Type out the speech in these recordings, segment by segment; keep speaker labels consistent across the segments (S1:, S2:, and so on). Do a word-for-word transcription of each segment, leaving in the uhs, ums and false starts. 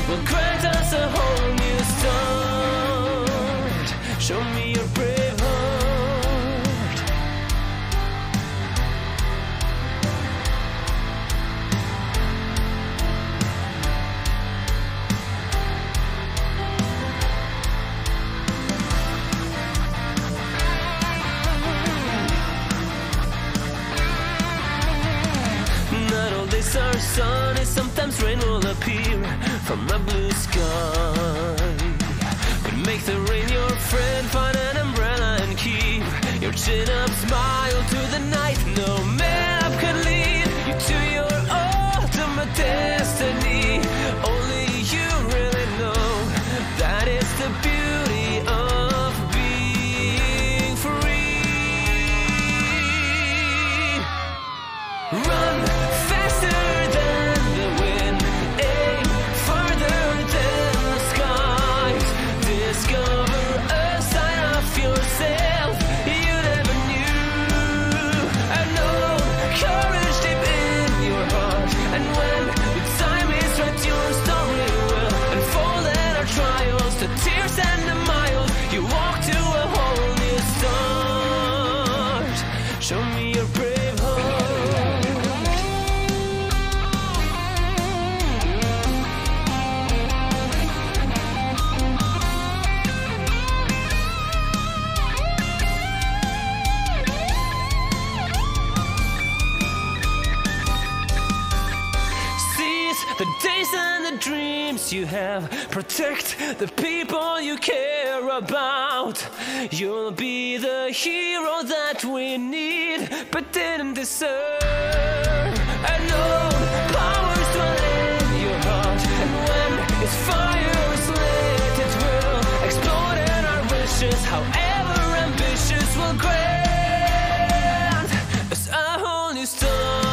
S1: will grant us a whole new start. Show me your brave heart. Not all days are sunny, sometimes rain will appear from a blue sky. But make the rain your friend, find an umbrella and keep your chin up, smile to the night. No map can lead you to your ultimate destiny. Only you really know that is the beauty of being free. Run faster than the wind, aim farther than the skies. Discover a side of yourself you never knew. I know courage deep in your heart, and when the time is right, your story will unfold. And our trials, the tears and the miles, you walk to a whole new start. Show me your brave heart. Seize the days and the dreams you have. Protect the people you care about. You'll be the hero that we need but didn't deserve. I know powers dwell in your heart, and when its fire is lit, it will explode. And our wishes, however ambitious, will grant us a whole new start.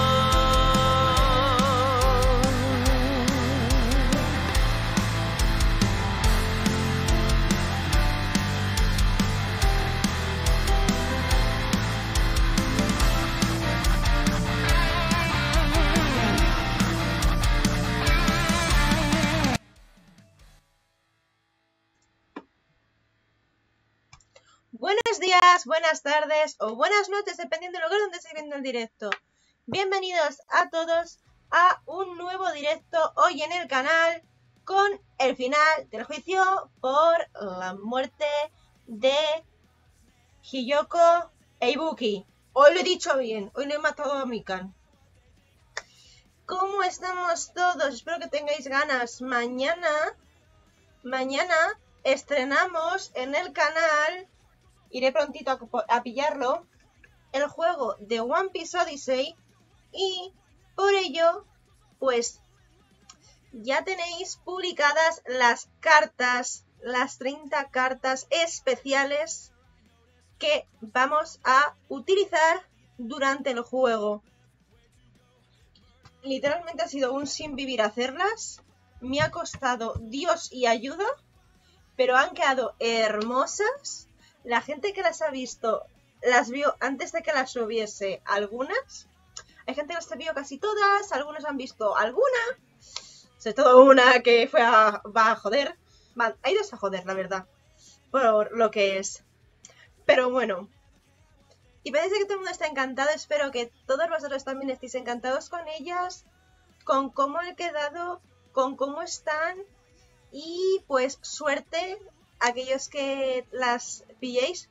S2: Buenos días, buenas tardes o buenas noches, dependiendo del lugar donde estéis viendo el directo. Bienvenidos a todos a un nuevo directo hoy en el canal con el final del juicio por la muerte de Hiyoko e Ibuki. Hoy lo he dicho bien, hoy no he matado a Mikan. ¿Cómo estamos todos? Espero que tengáis ganas. Mañana, mañana estrenamos en el canal, iré prontito a, a pillarlo, el juego de One Piece Odyssey, y por ello, pues, ya tenéis publicadas las cartas, las treinta cartas especiales que vamos a utilizar durante el juego. Literalmente ha sido un sin vivir hacerlas, me ha costado Dios y ayuda, pero han quedado hermosas. La gente que las ha visto, las vio antes de que las subiese algunas. Hay gente que las ha visto casi todas, algunos han visto alguna. Sobre todo una que fue a, va a joder. Va, ha ido a joder, la verdad. Por lo que es. Pero bueno. Y parece que todo el mundo está encantado. Espero que todos vosotros también estéis encantados con ellas. Con cómo han quedado. Con cómo están. Y pues suerte a aquellos que las pilléis.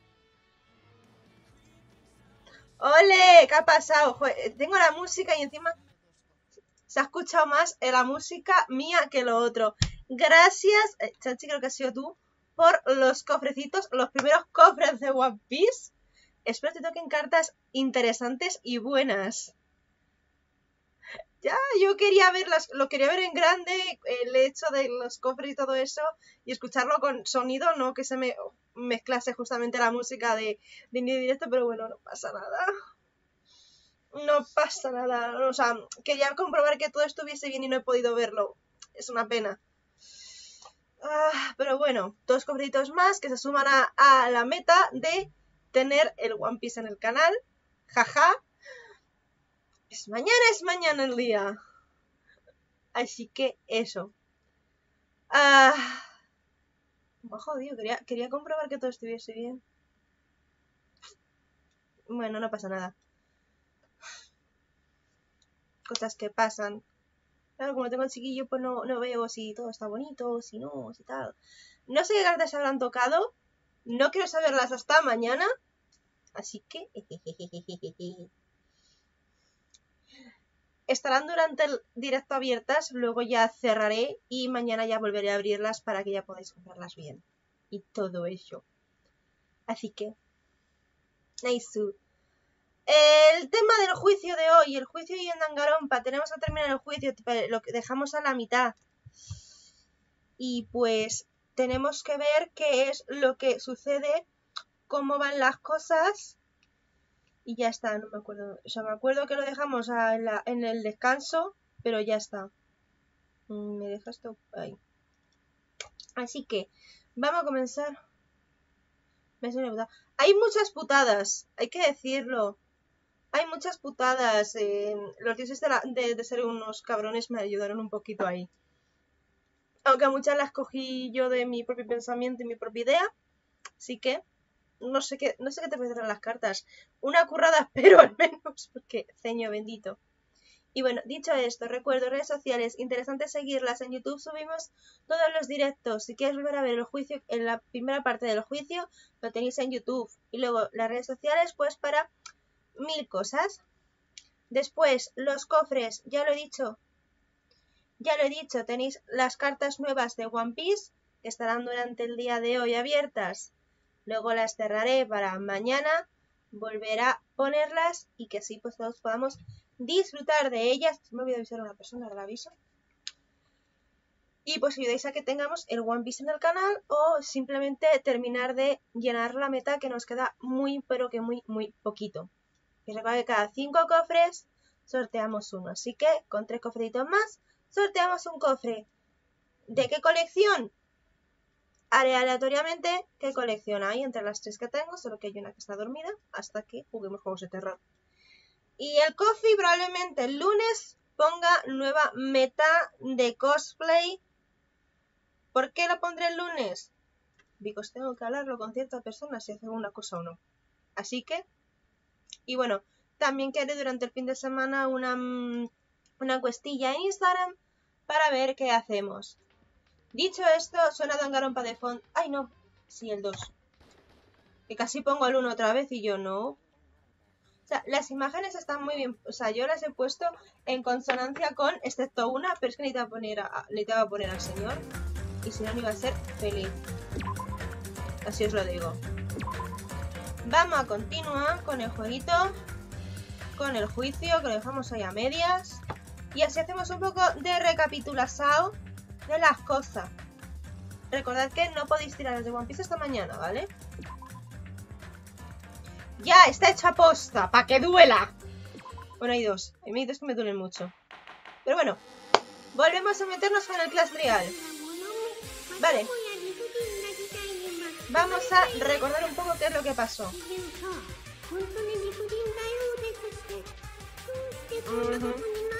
S2: ¡Ole! ¿Qué ha pasado? Joder, tengo la música y encima se ha escuchado más la música mía que lo otro. Gracias, Chachi, creo que has sido tú, por los cofrecitos, los primeros cofres de One Piece. Espero que te toquen cartas interesantes y buenas. Ya, yo quería verlas, lo quería ver en grande, el hecho de los cofres y todo eso, y escucharlo con sonido, no que se me mezclase justamente la música de, de ni directo, pero bueno, no pasa nada. No pasa nada, o sea, quería comprobar que todo estuviese bien y no he podido verlo. Es una pena. Ah, pero bueno, dos cofrecitos más que se suman a, a la meta de tener el One Piece en el canal. Jaja. Es mañana, es mañana el día. Así que eso. Ah, me ha jodido, quería, quería comprobar que todo estuviese bien. Bueno, no pasa nada. Cosas que pasan. Claro, como tengo el chiquillo, pues no, no veo si todo está bonito, si no, si tal. No sé qué cartas habrán tocado. No quiero saberlas hasta mañana. Así que... estarán durante el directo abiertas, luego ya cerraré y mañana ya volveré a abrirlas para que ya podáis comprarlas bien. Y todo eso. Así que... nice. El tema del juicio de hoy, el juicio y en Danganronpa, tenemos que terminar el juicio, lo que dejamos a la mitad. Y pues tenemos que ver qué es lo que sucede, cómo van las cosas. Y ya está, no me acuerdo. O sea, me acuerdo que lo dejamos a la, en el descanso, pero ya está. Me deja esto ahí. Así que, vamos a comenzar. Me suena putada. Hay muchas putadas, hay que decirlo. Hay muchas putadas. Eh, los dioses de, la, de, de ser unos cabrones me ayudaron un poquito ahí. Aunque a muchas las cogí yo de mi propio pensamiento y mi propia idea. Así que... No sé qué, no sé qué te parecen las cartas. Una currada, pero al menos, porque ceño bendito. Y bueno, dicho esto, recuerdo redes sociales, interesante seguirlas. En YouTube subimos todos los directos. Si quieres volver a ver el juicio, en la primera parte del juicio, lo tenéis en YouTube. Y luego las redes sociales, pues para mil cosas. Después, los cofres, ya lo he dicho. Ya lo he dicho, tenéis las cartas nuevas de One Piece, que estarán durante el día de hoy abiertas. Luego las cerraré para mañana, volver a ponerlas y que así pues todos podamos disfrutar de ellas. Me olvidé avisar a una persona, ahora la aviso. Y pues ayudéis a que tengamos el One Piece en el canal o simplemente terminar de llenar la meta, que nos queda muy pero que muy muy poquito. Y recuerda que cada cinco cofres sorteamos uno, así que con tres cofrecitos más sorteamos un cofre. ¿De qué colección? Haré aleatoriamente qué colección hay entre las tres que tengo, solo que hay una que está dormida hasta que juguemos juegos de terror. Y el coffee probablemente el lunes ponga nueva meta de cosplay. ¿Por qué lo pondré el lunes? Because tengo que hablarlo con ciertas personas si hacen una cosa o no. Así que, y bueno, también quedaré durante el fin de semana una, una encuestilla en Instagram para ver qué hacemos. Dicho esto, suena Danganronpa de fondo. ¡Ay, no! Sí, el dos. Que casi pongo el uno otra vez y yo no. O sea, las imágenes están muy bien. O sea, yo las he puesto en consonancia con, excepto una, pero es que necesitaba poner, a, necesitaba poner al señor. Y si no, no iba a ser feliz. Así os lo digo. Vamos a continuar con el jueguito. Con el juicio, que lo dejamos ahí a medias. Y así hacemos un poco de recapitulación de las cosas. Recordad que no podéis tirar de One Piece esta mañana, ¿vale? Ya, está hecha posta, para que duela. Bueno, hay dos. Hay dos que me duelen mucho. Pero bueno, volvemos a meternos con el Clash Real. Vale. Vamos a recordar un poco qué es lo que pasó. Uh-huh.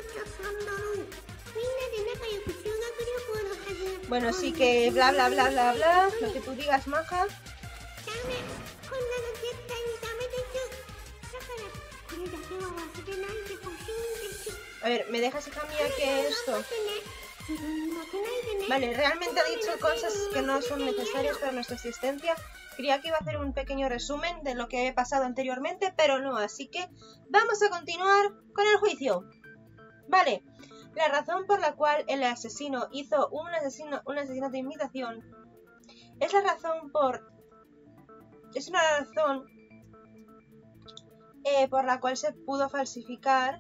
S2: Bueno, sí que bla bla bla bla bla, lo que tú digas, maja. A ver, ¿me dejas, hija mía, que esto? Vale, realmente ha dicho cosas que no son necesarias para nuestra existencia. Creía que iba a hacer un pequeño resumen de lo que he pasado anteriormente, pero no, así que vamos a continuar con el juicio. Vale, la razón por la cual el asesino hizo un asesino, un asesinato de imitación es la razón por... Es una razón eh, por la cual se pudo falsificar.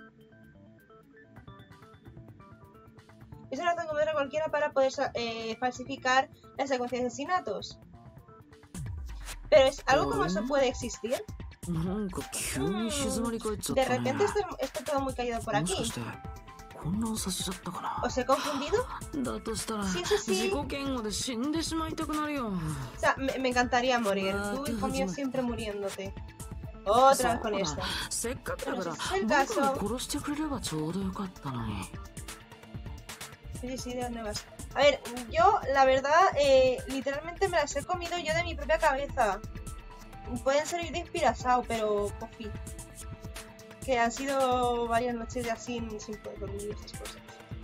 S2: Es una razón como otra cualquiera para poder eh, falsificar la secuencia de asesinatos. Pero es algo como eso puede existir. Mm, de repente está, está todo muy caído por aquí. ¿Os he confundido? Sí, eso sí. O sea, me, me encantaría morir. Tú, hijo mío, siempre muriéndote. Otra vez con esto. Pero si es el caso... Sí, sí, ¿de dónde vas? A ver, yo, la verdad, eh, literalmente me las he comido yo de mi propia cabeza. Pueden servir de inspiración, pero coffee. Que han sido varias noches de así sin poder dormir esas cosas.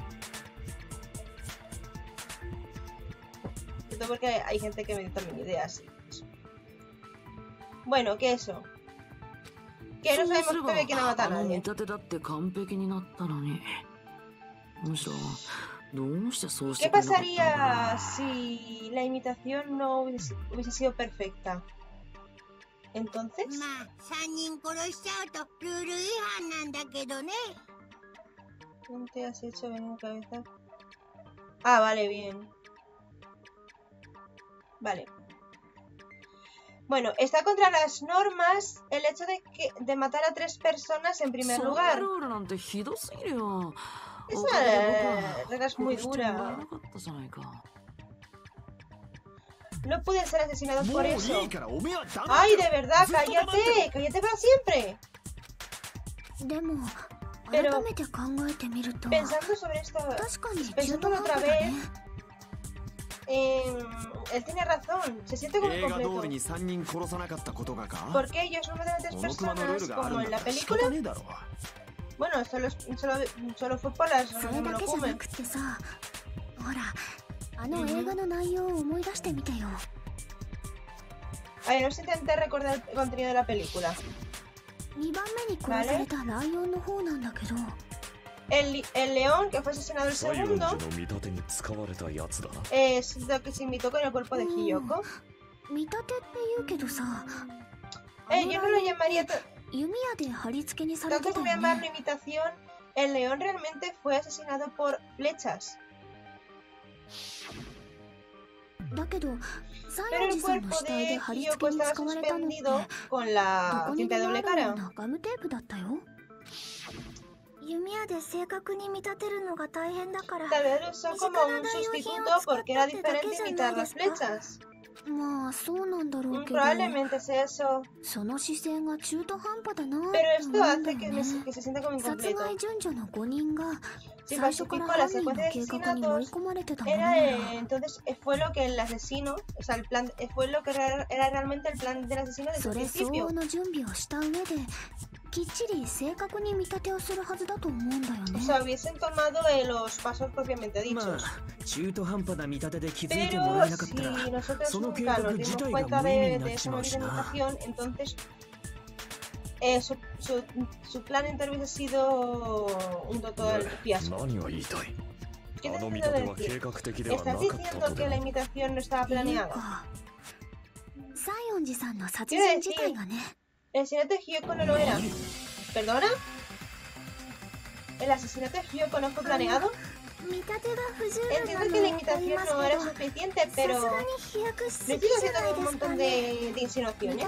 S2: Esto porque hay gente que me dio también ideas. Bueno, ¿qué eso? Que no sabemos todavía quién ha matado a nadie. ¿Qué pasaría si la imitación no hubiese, hubiese sido perfecta? Entonces... ¿Quién te has hecho venir cabeza? Ah, vale, bien. Vale. Bueno, está contra las normas el hecho de que de matar a tres personas en primer lugar. Esa regla es muy dura. No pueden ser asesinados por eso. ¡Ay, de verdad! ¡Cállate! ¡Cállate para siempre! Pero, pensando sobre esto, pensándolo otra vez, eh, él tiene razón, se siente como completo. ¿Por qué ellos no matan a tres personas como en la película? Bueno, solo, solo, solo fue por las razones que me lo comen. A ver, vamos a intentar recordar el contenido de la película. ¿Vale? El, el león que fue asesinado el segundo es lo que se imitó con el cuerpo de Hiyoko. Eh, yo no lo llamaría tanto como llamarlo imitación. El león realmente fue asesinado por flechas. Pero el cuerpo de Hiyoko estaba suspendido con la cinta de doble cara. Tal vez lo usó como un sustituto porque era diferente imitar las flechas. Probablemente sea eso. Pero esto hace que, me, que se sienta como incompleto. Si para su tipo la secuencia de asesinatos era, eh, entonces fue lo que el asesino, o sea, el plan, fue lo que era, era realmente el plan del asesino desde el principio. O sea, hubiesen tomado eh, los pasos propiamente dichos. Pero si nosotros nunca nos dimos cuenta de, de esa movilización, entonces eh, su, su, su plan entero hubiese sido un total fiasco. ¿Qué te intento decir? ¿Estás diciendo que la imitación no estaba planeada? Quiero decir, el asesinato de Hiyoko no lo era. ¿Perdona? ¿El asesinato de Hiyoko no fue planeado? Entiendo que la imitación no era suficiente, pero... ¿No estoy haciendo un montón de, de insinuaciones?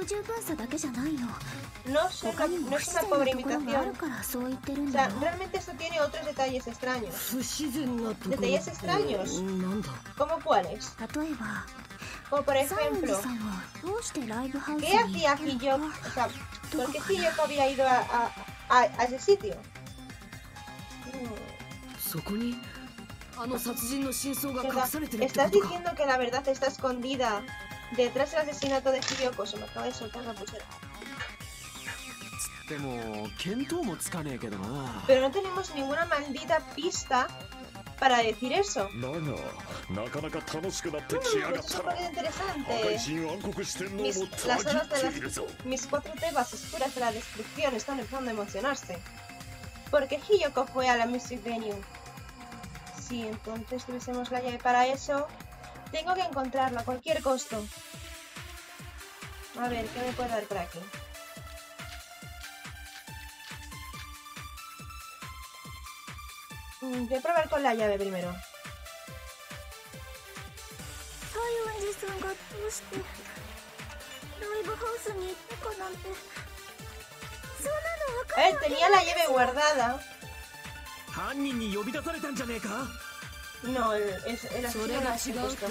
S2: No, son una, no es una pobre imitación. O sea, realmente esto tiene otros detalles extraños. ¿Detalles extraños? ¿Cómo cuáles? Como por ejemplo, ¿qué hacía Hiyoko? O sea, ¿por qué Hiyoko había ido a, a, a, a ese sitio? ¿Estás diciendo que la verdad está escondida detrás del asesinato de Hiyoko? Se me acaba de soltar la pulsera. Pero no tenemos ninguna maldita pista para decir eso. No, no. Mm, es súper interesante. Mis, las horas de las, mis cuatro tebas oscuras de la destrucción están empezando a emocionarse. ¿Por qué Hiyoko fue a la Music Venue? Si entonces tuviésemos la llave para eso, tengo que encontrarla a cualquier costo. A ver, ¿qué me puede dar por aquí? Mm, voy a probar con la llave primero. A ver, tenía la llave guardada. No, el, es, el asesino no se puesto.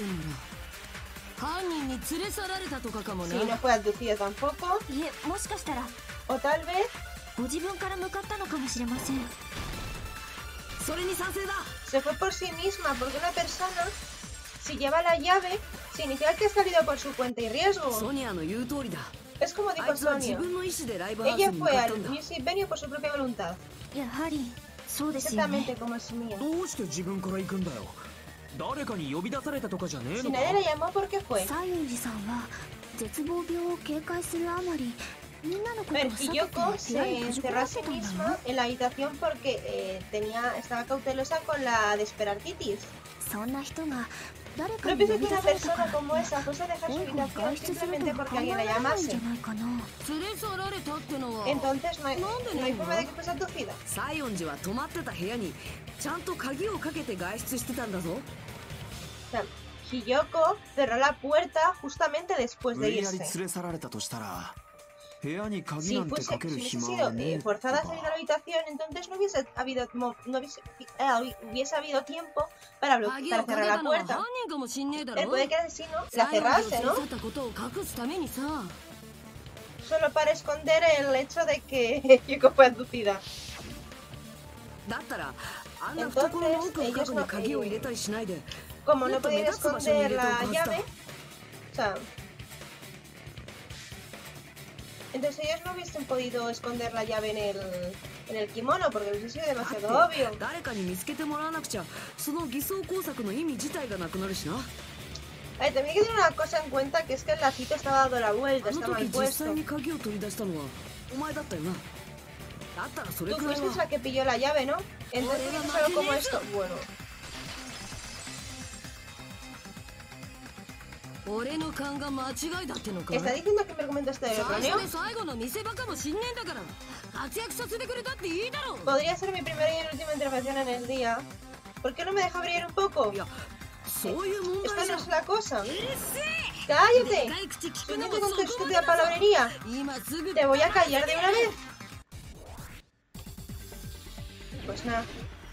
S2: Sí, no fue abducido tampoco. O tal vez...
S3: それに賛成だ。
S2: Se fue por sí misma, porque una persona, si lleva la llave, significa que ha salido por su cuenta y
S3: ソ
S2: riesgo.
S3: ニアの言う通りだ。
S2: Es como
S3: あ
S2: dijo
S3: いつは自
S2: Sonia.
S3: 分の意思でライブハウス
S2: Ella
S3: に向
S2: fue
S3: かった
S2: al
S3: んだ。
S2: music venue por su propia voluntad.
S4: やはりそうですよね。
S2: Exactamente como es mía.
S5: どうして自分から行くんだよ。誰かに呼び出されたとかじゃねえ
S2: Si
S5: のか。
S2: nadie la llamó, ¿por qué fue?
S4: 西園寺さんは絶望病を警戒するあまりみんなのことを
S2: A ver,
S4: 避けて
S2: Hiyoko
S4: 部屋
S2: se
S4: に閉じ込
S2: encerró
S4: め
S2: a
S4: て
S2: sí
S4: たんだ
S2: misma
S4: よ。
S2: en la habitación porque eh, tenía, estaba cautelosa con la desperartitis.
S4: そんな人が誰か
S2: No
S4: に呼
S2: pienso
S4: び
S2: que
S4: 出
S2: una
S4: されたか
S2: persona
S4: ら
S2: como esa fuese a dejar su
S4: 多くに
S2: habitación
S4: 外出すると
S2: simplemente
S4: は考
S2: porque
S4: え
S2: alguien
S4: ら
S2: la
S4: れないん
S2: llamase.
S4: じゃないかな。
S3: 連れ去られたってのは
S2: Entonces no hay,
S3: ¿Dónde
S2: no hay
S3: no?
S2: forma de que fuese abducida.
S3: 西園寺は泊まってた部屋にちゃんと鍵をかけて外出してたんだぞ。
S2: O sea, Hiyoko cerró la puerta justamente después
S5: 無
S2: de
S5: 理やり
S2: irse.
S5: 連れ去られたとしたら、部屋に鍵
S2: Si
S5: なんて
S2: fuese,
S5: かけ
S2: si
S5: る
S2: hubiese
S5: 暇
S2: sido
S5: はねえ
S2: eh,
S5: って
S2: forzada a salir de la
S5: か。
S2: habitación, entonces no hubiese habido, mo- no hubiese, eh, hubiese habido tiempo para, blo-
S3: 鍵
S2: para
S3: をかけ
S2: cerrar
S3: た
S2: la
S3: のは
S2: puerta.
S3: 犯人かもしんねえだ
S2: Eh,
S3: ろ。
S2: puede que el asesino
S3: 西
S2: la
S3: 園寺を
S2: cerrase,
S3: 連れ
S2: ¿no?
S3: 去ったことを隠すためにさ。
S2: Solo para esconder el hecho de que Hiyoko fue abducida.
S3: だったらあんな懐の奥深くに鍵を入れたりしないで。
S2: Como no
S3: Justo
S2: podían
S3: me das una
S2: esconder
S3: señorita
S2: la
S3: Costa.
S2: llave, o sea, entonces ellos no hubiesen podido esconder la llave en el, en el kimono porque hubiese sido
S3: だって
S2: demasiado obvio.
S3: 誰かに見つけてもらわなくちゃその偽装工作の意味自体がなくなるしな。
S2: A ver, también hay que tener una cosa en cuenta, que es que el lacito estaba dado la vuelta,
S3: あの
S2: está mal
S3: 時実
S2: puesto.
S3: 際に鍵を取り出したのはお前だったよな。だったらそれ
S2: Tú
S3: くらい
S2: fuiste
S3: は。
S2: la que pilló la llave, ¿no? Entonces
S3: Joder,
S2: dices algo como
S3: Martínez.
S2: esto. Bueno,
S3: 俺の勘が間違いだってのか。
S2: ¿está diciendo que mi argumento está
S3: 最
S2: erróneo?
S3: 初で最後の見せ場かもしんねえんだから活躍させてくれたっていいだろう。
S2: Podría ser mi primera y última intervención en el día. ¿Por qué no me deja brillar un poco?
S3: いやそういう問
S2: Esta
S3: 題じ
S2: no
S3: ゃん。
S2: es la cosa.
S3: うるせえ。
S2: ¡Cállate!
S3: でかい口聞くの
S2: Suéltate
S3: も
S2: con
S3: そ
S2: tu
S3: こま
S2: estúpida
S3: でだぞ。
S2: palabrería.
S3: 今すぐ
S2: Te voy a callar de una vez. Pues nada.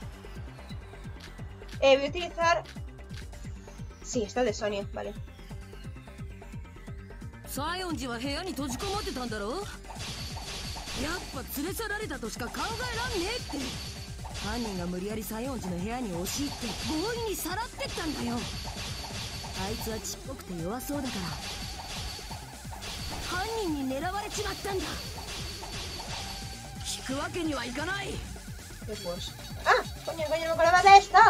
S2: Eh, voy a utilizar... Sí, está de Sonia, vale.
S3: 西園寺は部屋に閉じこもってたんだろ。やっぱ連れ去られたとしか考えらんねえって。犯人が無理やり西園寺の部屋に押し入って強引にさらってったんだよ。あいつはちっぽくて弱そうだから犯人に狙われちまったんだ。引くわけにはいかない。
S2: ¿Qué pues? ¡Ah! ¡Coño, coño, no me acordaba de esto!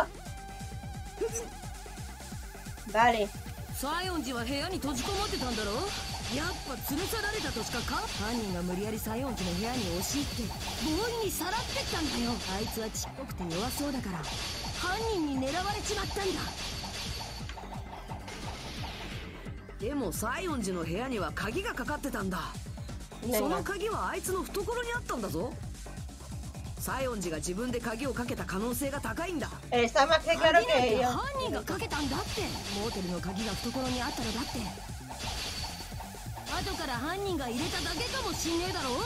S2: Vale.
S3: 西園寺は部屋に閉じこもってたんだろ。やっぱ連れ去られたとしかか。犯人が無理やり西園寺の部屋に押し入って強引にさらってったんだよ。あいつはちっぽくて弱そうだから犯人に狙われちまったんだ。でも西園寺の部屋には鍵がかかってたんだ。その鍵はあいつの懐にあったんだぞ。西園寺が自分で鍵をかけた可能性が高いんだ。
S2: Está más que claro
S3: 鍵なん
S2: que
S3: て
S2: yo.
S3: 犯人がかけたんだって。モーテルの鍵が懐にあったらだって後から犯人が入れただけかもしんねえだろ。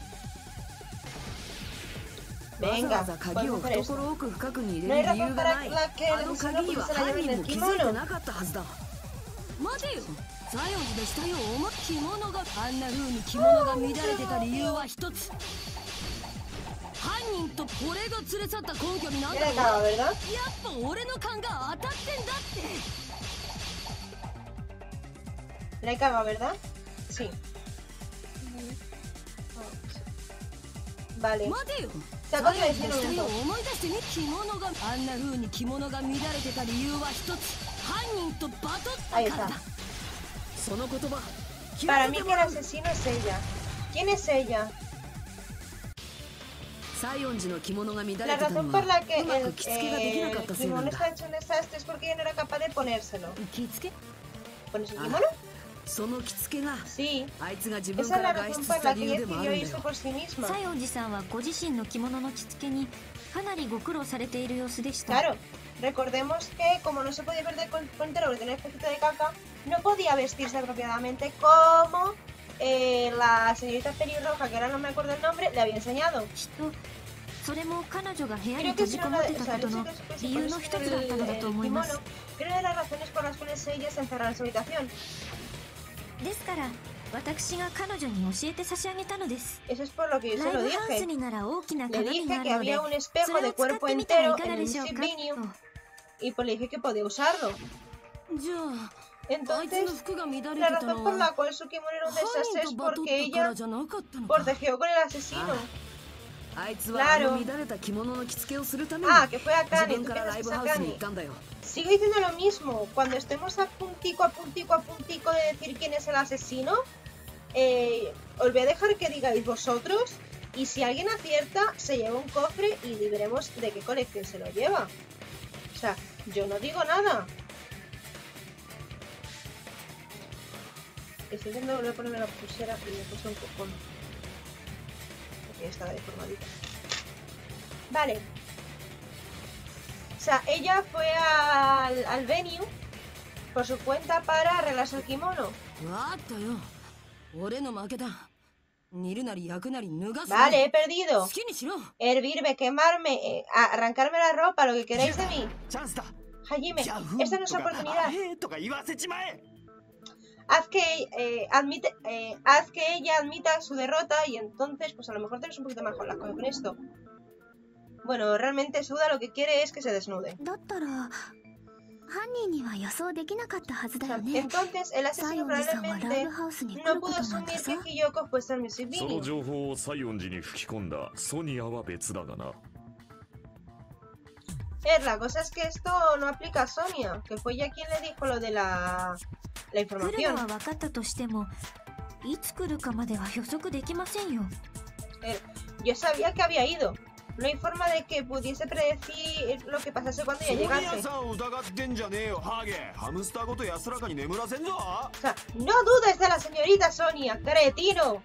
S2: Venga,
S3: わざわざ鍵を
S2: podemos hacer esto.
S3: 懐奥深くに入
S2: No
S3: れ
S2: hay
S3: る理由
S2: razón
S3: が
S2: para
S3: ない。
S2: la que
S3: あの
S2: el
S3: 鍵には
S2: asesino
S3: 犯
S2: pusiera la llave
S3: 人
S2: en
S3: も
S2: el
S3: 気づいて
S2: kimono.
S3: なかったはずだ。待てよ、西園寺でしたよ。お前着物があんな風に着物が乱れてた理由は一つ。犯人と俺が連れ去った根拠になんだ
S2: Ya
S3: ろ
S2: le
S3: う。
S2: acaba, ¿verdad?
S3: やっぱ俺の勘が当たってんだって。
S2: Le he cagado, ¿verdad? Sí. Vale.
S3: 待てよ。
S2: Se acaba de decir
S3: 西園寺でした
S2: un
S3: よ。
S2: momento.
S3: 思い出してね。着物があんな風に着物が乱れてた理由は一つ。犯人とバトったからだ。その言葉。
S2: Para mí que el asesino es ella. ¿Quién es ella?
S3: 西園寺の着物が乱れて
S2: La
S3: たの
S2: razón
S3: は
S2: por la que
S3: うま
S2: el,
S3: く着付けができなかっ
S2: eh,
S3: たせいなん
S2: kimono
S3: だ。
S2: está hecho un desastre es porque ella no era capaz de ponérselo.
S3: 着付け
S2: ¿Pones el
S3: Ah.
S2: kimono?
S3: その着付けが
S2: Sí.
S3: あいつが自分
S2: Esa
S3: か
S2: es
S3: ら
S2: la
S3: 外
S2: razón
S3: 出
S2: por
S3: した
S2: la
S3: 理
S2: que
S3: 由で
S2: ella
S3: もあ
S2: decidió
S3: るんだ
S2: irse
S3: よ。
S2: por sí misma.
S4: 西園寺さんはご自身の着物の着付けにかなりご苦労されている様子でした。
S2: Claro. Recordemos que como no se podía ver de con entero porque tenía espejito de caca, no podía vestirse apropiadamente como eh, la señorita pelirroja, que ahora no me acuerdo el nombre, le había enseñado.
S4: きっとそれも彼女が部屋に
S2: Creo que
S4: 閉
S2: si
S4: じ
S2: no
S4: こも
S2: la
S4: って
S2: de, o
S4: た
S2: sea,
S4: こ
S2: el
S4: と
S2: hecho
S4: の
S2: de que se
S4: 理由の
S2: poniese
S4: 一つだったのだと
S2: el,
S4: 思い
S2: el
S4: ます。
S2: kimono, creo una de las razones por las cuales ella se encerraba en su habitación.
S4: ですから私が彼女に教えて差し上げたのです。
S2: Eso es por lo que yo
S4: ラ
S2: se
S4: イ
S2: lo
S4: ブハウス
S2: dije.
S4: になら大きな
S2: Le
S4: 鏡
S2: dije
S4: があ
S2: que
S4: るので
S2: había un
S4: そ
S2: espejo
S4: れ
S2: de
S4: を使っ
S2: cuerpo
S4: てみてはい
S2: entero
S4: かが
S2: en
S4: で
S2: el
S4: しょう
S2: Music
S4: か
S2: Venue
S4: と。
S2: y pues le dije que podía usarlo.
S3: じゃああいつ
S2: Entonces,
S3: の服が乱れて
S2: la
S3: た
S2: razón
S3: の
S2: por la
S3: は
S2: cual su kimono era un
S3: 犯
S2: desastre
S3: 人
S2: es
S3: とバトっ
S2: porque
S3: たから
S2: ella
S3: じゃなかったのか。
S2: forcejeó con el asesino.
S3: あいつはあ
S2: Claro.
S3: の乱れた着物の着付けをするために
S2: Ah, que fue a
S3: 自
S2: Kane.
S3: 分
S2: ¿Tú
S3: からライ
S2: piensas
S3: ブ
S2: que
S3: ハ
S2: es
S3: ウ
S2: a
S3: スに行っ
S2: Kane?
S3: たんだよ。
S2: Sigo diciendo lo mismo. Cuando estemos a puntico, a puntico, a puntico de decir quién es el asesino, eh, os voy a dejar que digáis vosotros. Y si alguien acierta, se lleva un cofre y veremos de qué colección se lo lleva. O sea, yo no digo nada. Estoy intentando volver a ponerme la pulsera y me puse un cojón. Porque estaba deformadita. Vale. O sea, ella fue al, al venue por su cuenta para arreglarse el kimono.
S3: わかったよ。俺の負けだ。煮るなり焼くなり脱がす。
S2: Vale, he perdido.
S3: 好きにしろ。
S2: Hervirme, quemarme, eh, a- arrancarme la ropa, lo que queráis de mí.
S5: チャンスだ。
S2: Hajime,
S5: ギャフン
S2: esta no es
S5: とか
S2: oportunidad.
S5: あへーとか言わせちまえ。
S2: Haz que, eh, admite, eh, haz que ella admita su derrota y entonces, pues a lo mejor tenés un poquito mejor las cosas con esto. Bueno, realmente Suda lo que quiere es que se desnude.
S4: だったら犯人には予想できなかったはずだよね。
S2: Entonces, el
S4: 西
S2: asesino
S4: 園寺さんはライ
S2: probablemente
S4: ブハウスに来
S2: no
S4: るこ
S2: pudo
S4: となんて
S2: asumir
S4: さ。
S2: que Hiyoko fuese al Music
S6: その
S2: Venue.
S6: 情報を西園寺に吹き込んだソニアは別だがな。
S2: Er, la cosa es que esto no aplica a Sonia, que fue ella quien le dijo lo de la, la
S4: 来るの
S2: información.
S4: は分かったとしてもいつ来るかまでは予測できませんよ。
S2: Er, yo sabía que había ido. No hay forma de que pudiese predecir lo que pasase cuando
S5: ソ
S2: ella
S5: ニア
S2: llegase.
S5: さんを疑ってんじゃねえよハゲ。ハムスターごと安らかに眠らせんぞ。
S2: O sea, no dudes de la señorita Sonia, cretino.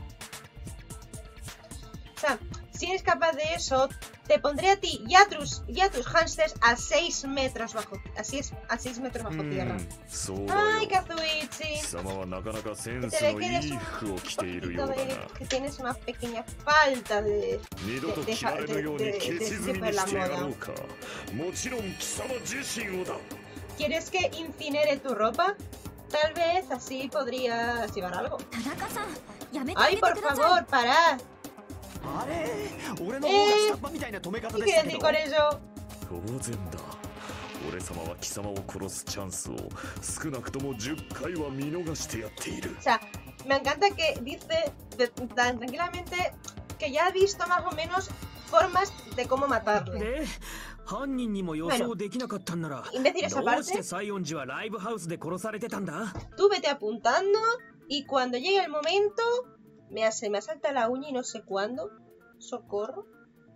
S2: O sea, si eres capaz de eso, te pondré a ti y a tus, y a tus hamsters a seis metros bajo, así es, a seis metros bajo
S6: う
S2: tierra.
S6: ん、そうだ
S2: Ay,
S6: よ。
S2: Kazuichi.
S6: 貴様はなかなかセン
S2: Se
S6: ス
S2: ve
S6: の
S2: que
S6: い
S2: eres
S6: い
S2: un
S6: 服を着ているよ
S2: poquito
S6: うだ
S2: de,
S6: な。
S2: que tienes una pequeña falta de,
S6: 二度
S2: de,
S6: と
S2: de,
S6: 着られ
S2: de,
S6: ぬよう
S2: de,
S6: に
S2: de,
S6: 消
S2: de,
S6: し済
S2: de
S6: み
S2: ver
S6: に
S2: la
S6: してやろ
S2: moda.
S6: うか。もちろん貴様自身をだ。
S2: ¿Quieres que incinere tu ropa? Tal vez así podrías llevar algo.
S4: 田中さんやめてあげ
S2: Ay,
S4: て
S2: por
S4: ください。
S2: favor, parad.
S5: あれ俺の方が下っ端みたいな止め方
S2: ¿Qué
S5: でした
S2: quieres
S5: け
S2: decir
S5: ど
S2: con eso?
S6: 当然だ。俺様は貴様を殺すチャンスを少なくともじゅっかいは見逃してやっている。
S2: O sea, me encanta que dice de- tan tranquilamente que ya ha visto más o menos formas de cómo matarle.
S5: で犯人にも予想できなかったんなら
S2: Imbécil esa
S5: どうして
S2: parte.
S5: 西園寺はライブハウスで殺されてたんだ。
S2: Tú vete apuntando y cuando llegue el momento me hace, me salta la uña y no sé cuándo. Socorro.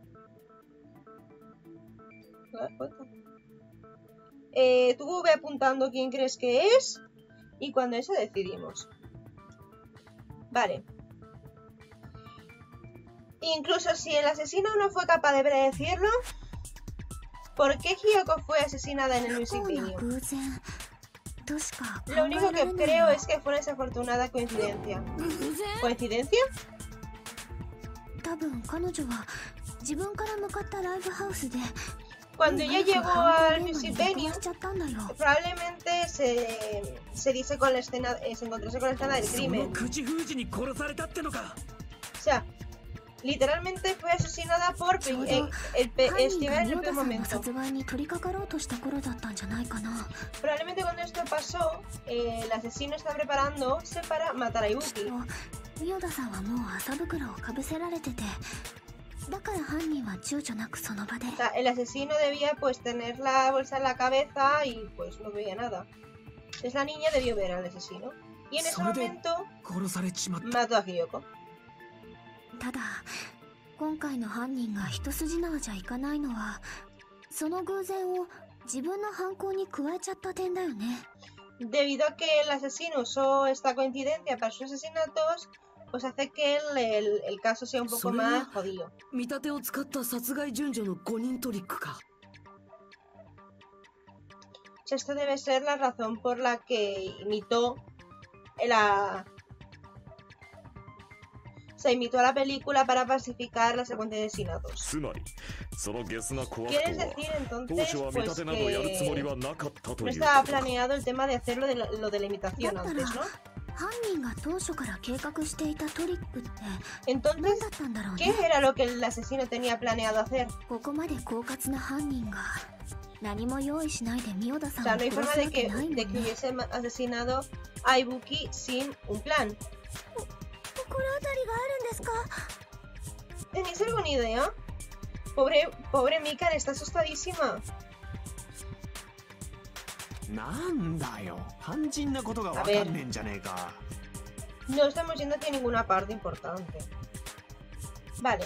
S2: ¿Te das cuenta? Eh, tú ve apuntando quién crees que es y cuando eso decidimos. Vale. Incluso si el asesino no fue capaz de predecirlo, ¿por qué Hiyoko fue asesinada en el
S4: 不
S2: Music
S4: 幸な
S2: Venue?
S4: 偶然としか考
S2: Lo
S4: え
S2: único
S4: られ
S2: que
S4: ない
S2: creo
S4: わ。
S2: es que fue una desafortunada coincidencia.
S3: 偶然。
S2: ¿Coincidencia?
S4: 多分彼女は自分から向かったライブハウスで
S2: Cuando ella
S4: ナイフ
S2: llegó
S4: を犯
S2: al
S4: 行現場に
S2: Music
S4: 出
S2: Venue,
S4: くわしちゃったんだよ。
S2: probablemente se, se dice con la escena, eh, se encontrase con la escena del
S5: その
S2: crimen.
S5: 口封じに殺されたってのか。
S2: O sea, literalmente fue asesinada por
S4: Yo-
S2: eh, el, pe-
S4: 犯
S2: el
S4: 人
S2: primer
S4: が
S2: en
S4: 仁
S2: el
S4: 田
S2: primer
S4: さんの
S2: momento.
S4: 殺害に取り掛かろうとした頃だったんじゃないかな。
S2: Probablemente cuando esto pasó, eh, el asesino está preparándose para matar a
S4: きっ
S2: Ibuki.
S4: と仁田さんはもう麻袋をかぶせられてて、だから犯人は躊躇なくその場で。
S2: O sea, el asesino debía pues tener la bolsa en la cabeza y pues no veía nada. Entonces la niña debió ver al asesino. Y en ese
S5: Sobre-
S2: momento
S5: 殺されちまった。
S2: mató a Hiyoko.
S4: ただ今回の犯人が一筋縄じゃいかないのは、その偶然を自分の犯行に加えちゃった点だよね。
S2: Debido a que el asesino usó esta coincidencia para sus asesinatos, pues hace que el, el, el caso sea un poco
S3: Sobre-
S2: más jodido.
S3: 見立てを使った殺害順序のごにんトリックか。
S2: O sea, esto debe ser la razón por la que imitó la... Se imitó a la película para falsificar la secuencia de asesinatos.
S6: つまりそのゲスな小悪
S2: ¿Quieres
S6: 党は
S2: decir
S6: 当
S2: entonces
S6: 初は見
S2: pues
S6: 立てなどやるつもり
S2: que
S6: はなかったと
S2: no
S6: いうこ
S2: estaba
S6: とか。
S2: planeado el tema de hacerlo de la- lo de la
S4: だ
S2: imitación
S4: ったら
S2: antes, ¿no?
S4: 犯人が当初から計画していたトリックって
S2: Entonces,
S4: 何だったんだろう
S2: ¿qué
S4: ね。
S2: era lo que el asesino tenía planeado hacer?
S4: ここまで狡猾な犯人が何も用意しないでミオダ
S2: O
S4: さん
S2: sea,
S4: を
S2: no hay
S4: 殺
S2: forma
S4: すわ
S2: de
S4: け
S2: que,
S4: ないもん
S2: de que
S4: ね。
S2: hubiese ma- asesinado a Ibuki sin un plan.
S4: 心当たりがあるんですか？
S2: ¿Tenéis alguna idea? Pobre, pobre Mikan está asustadísima.
S5: なんだよ、肝心なことがわかんねえんじゃねえか。
S2: No estamos yendo hacia ninguna parte importante. Vale.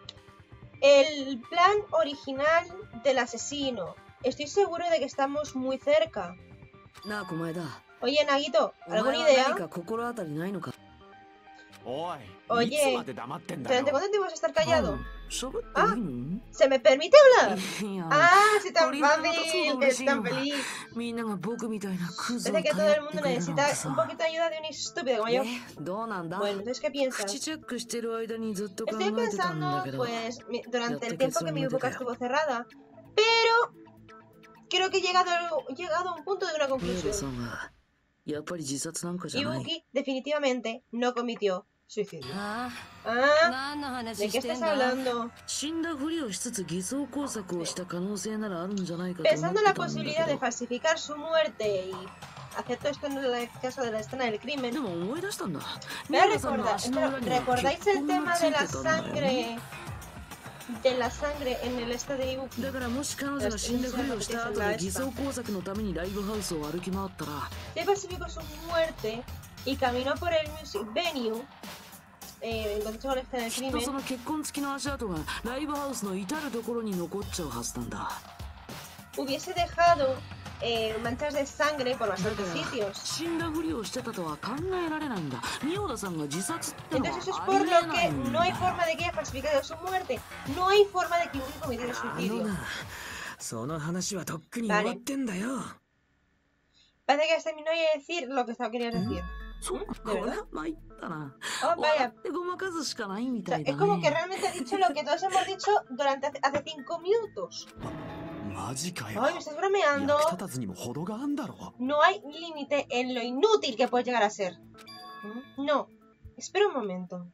S2: El plan original del asesino. Estoy seguro de que estamos muy cerca.
S3: なあ、狛江だ。
S2: Oye, Nagito,
S3: お前
S2: ¿alguna
S3: は何
S2: idea?
S3: か心当たりないのか？
S5: おい、
S2: Oye,
S5: いつまで黙ってんだ
S2: ¿durante
S5: よ。
S2: cuánto tiempo vas a estar callado?
S3: 喋っていいの？
S2: ¿Se me permite hablar?
S3: いや、
S2: Ah, si tan
S3: 鳥肌が立つ
S2: fácil,
S3: ほど
S2: que
S3: 嬉
S2: es
S3: しい
S2: tan
S3: のが
S2: feliz.
S3: みんなが僕みたいなクズを
S2: Parece que
S3: 頼
S2: todo el
S3: って
S2: mundo
S3: くれるの
S2: necesita
S3: ってさ。
S2: un poquito de ayuda de un estúpido como yo.
S3: え、どうなんだ？
S2: Bueno, entonces, ¿qué
S3: 口
S2: piensas?
S3: チェックしてる間にずっと考
S2: Estoy
S3: えてたんだ
S2: pensando,
S3: けど。
S2: pues, mi- durante el
S3: Ya te
S2: tiempo
S3: quedó
S2: que mi
S3: muy
S2: boca
S3: detallado.
S2: estuvo cerrada. Pero creo que he llegado, he llegado a un punto de una
S3: ミオダさ
S2: conclusión.
S3: んはやっぱり自殺なんかじゃない。
S2: Ibuki definitivamente no cometió suicidio.
S3: ああ、
S2: Ah,
S3: 何の
S2: ¿de
S3: 話
S2: qué
S3: してん
S2: estás
S3: だ？
S2: hablando?
S3: 死んだふりをしつつ偽装工作をした可能性ならあるんじゃないかと思っ
S2: Pensando
S3: て
S2: en la
S3: たんだ
S2: posibilidad
S3: け
S2: de
S3: ど。
S2: falsificar su muerte y hacer todo esto en el caso de la escena del
S3: で
S2: crimen.
S3: も思い出したんだ。ミ
S2: Me
S3: オダさんの
S2: recorda,
S3: 足の裏には
S2: ¿recordáis
S3: 血
S2: el
S3: 痕が
S2: tema
S3: つ
S2: de
S3: い
S2: la
S3: てたんだよね。
S2: sangre? De la sangre en el este de Ibuki.
S3: だからもし彼女が死んだふりをした後で偽装工作のためにライブハウスを歩き回ったら、
S2: Se falsificó su muerte y caminó por el music venue. Eh, entonces con la escena del
S3: きっとそ
S2: crimen.
S3: の血痕付きの足跡がライブハウスの至る所に残っちゃうはずなんだ。
S2: Hubiese dejado eh, manchas de sangre por
S3: だ
S2: bastantes
S3: から
S2: sitios.
S3: 死んだふりをしてたとは考えられないんだ。ミオダさんが自殺ってのは
S2: Entonces eso es
S3: あ
S2: por
S3: りえ
S2: lo
S3: な
S2: que
S3: いん
S2: no
S3: だ。
S2: hay forma de que haya falsificado su muerte. No hay forma de que Ibuki cometiera
S5: あの
S2: suicidio.
S5: な、その話はとっくに終わってんだよ。
S2: Parece que has terminado de decir lo que estaba queriendo decir.
S3: そう、
S2: ¿De
S3: これ
S2: verdad?
S3: は参ったな。
S2: Oh,
S3: 笑
S2: vaya.
S3: ってごまかすしかないみ
S2: O
S3: た
S2: sea,
S3: いだ
S2: es como que
S3: ね。
S2: realmente ha dicho lo que todos hemos dicho durante hace, hace cinco minutos.
S5: マジかよ。
S2: Ay, me estás bromeando.
S5: 役立たずにも程があんだろ。
S2: No hay límite en lo inútil que puede llegar a ser. ¿Mm? No. Espera un momento.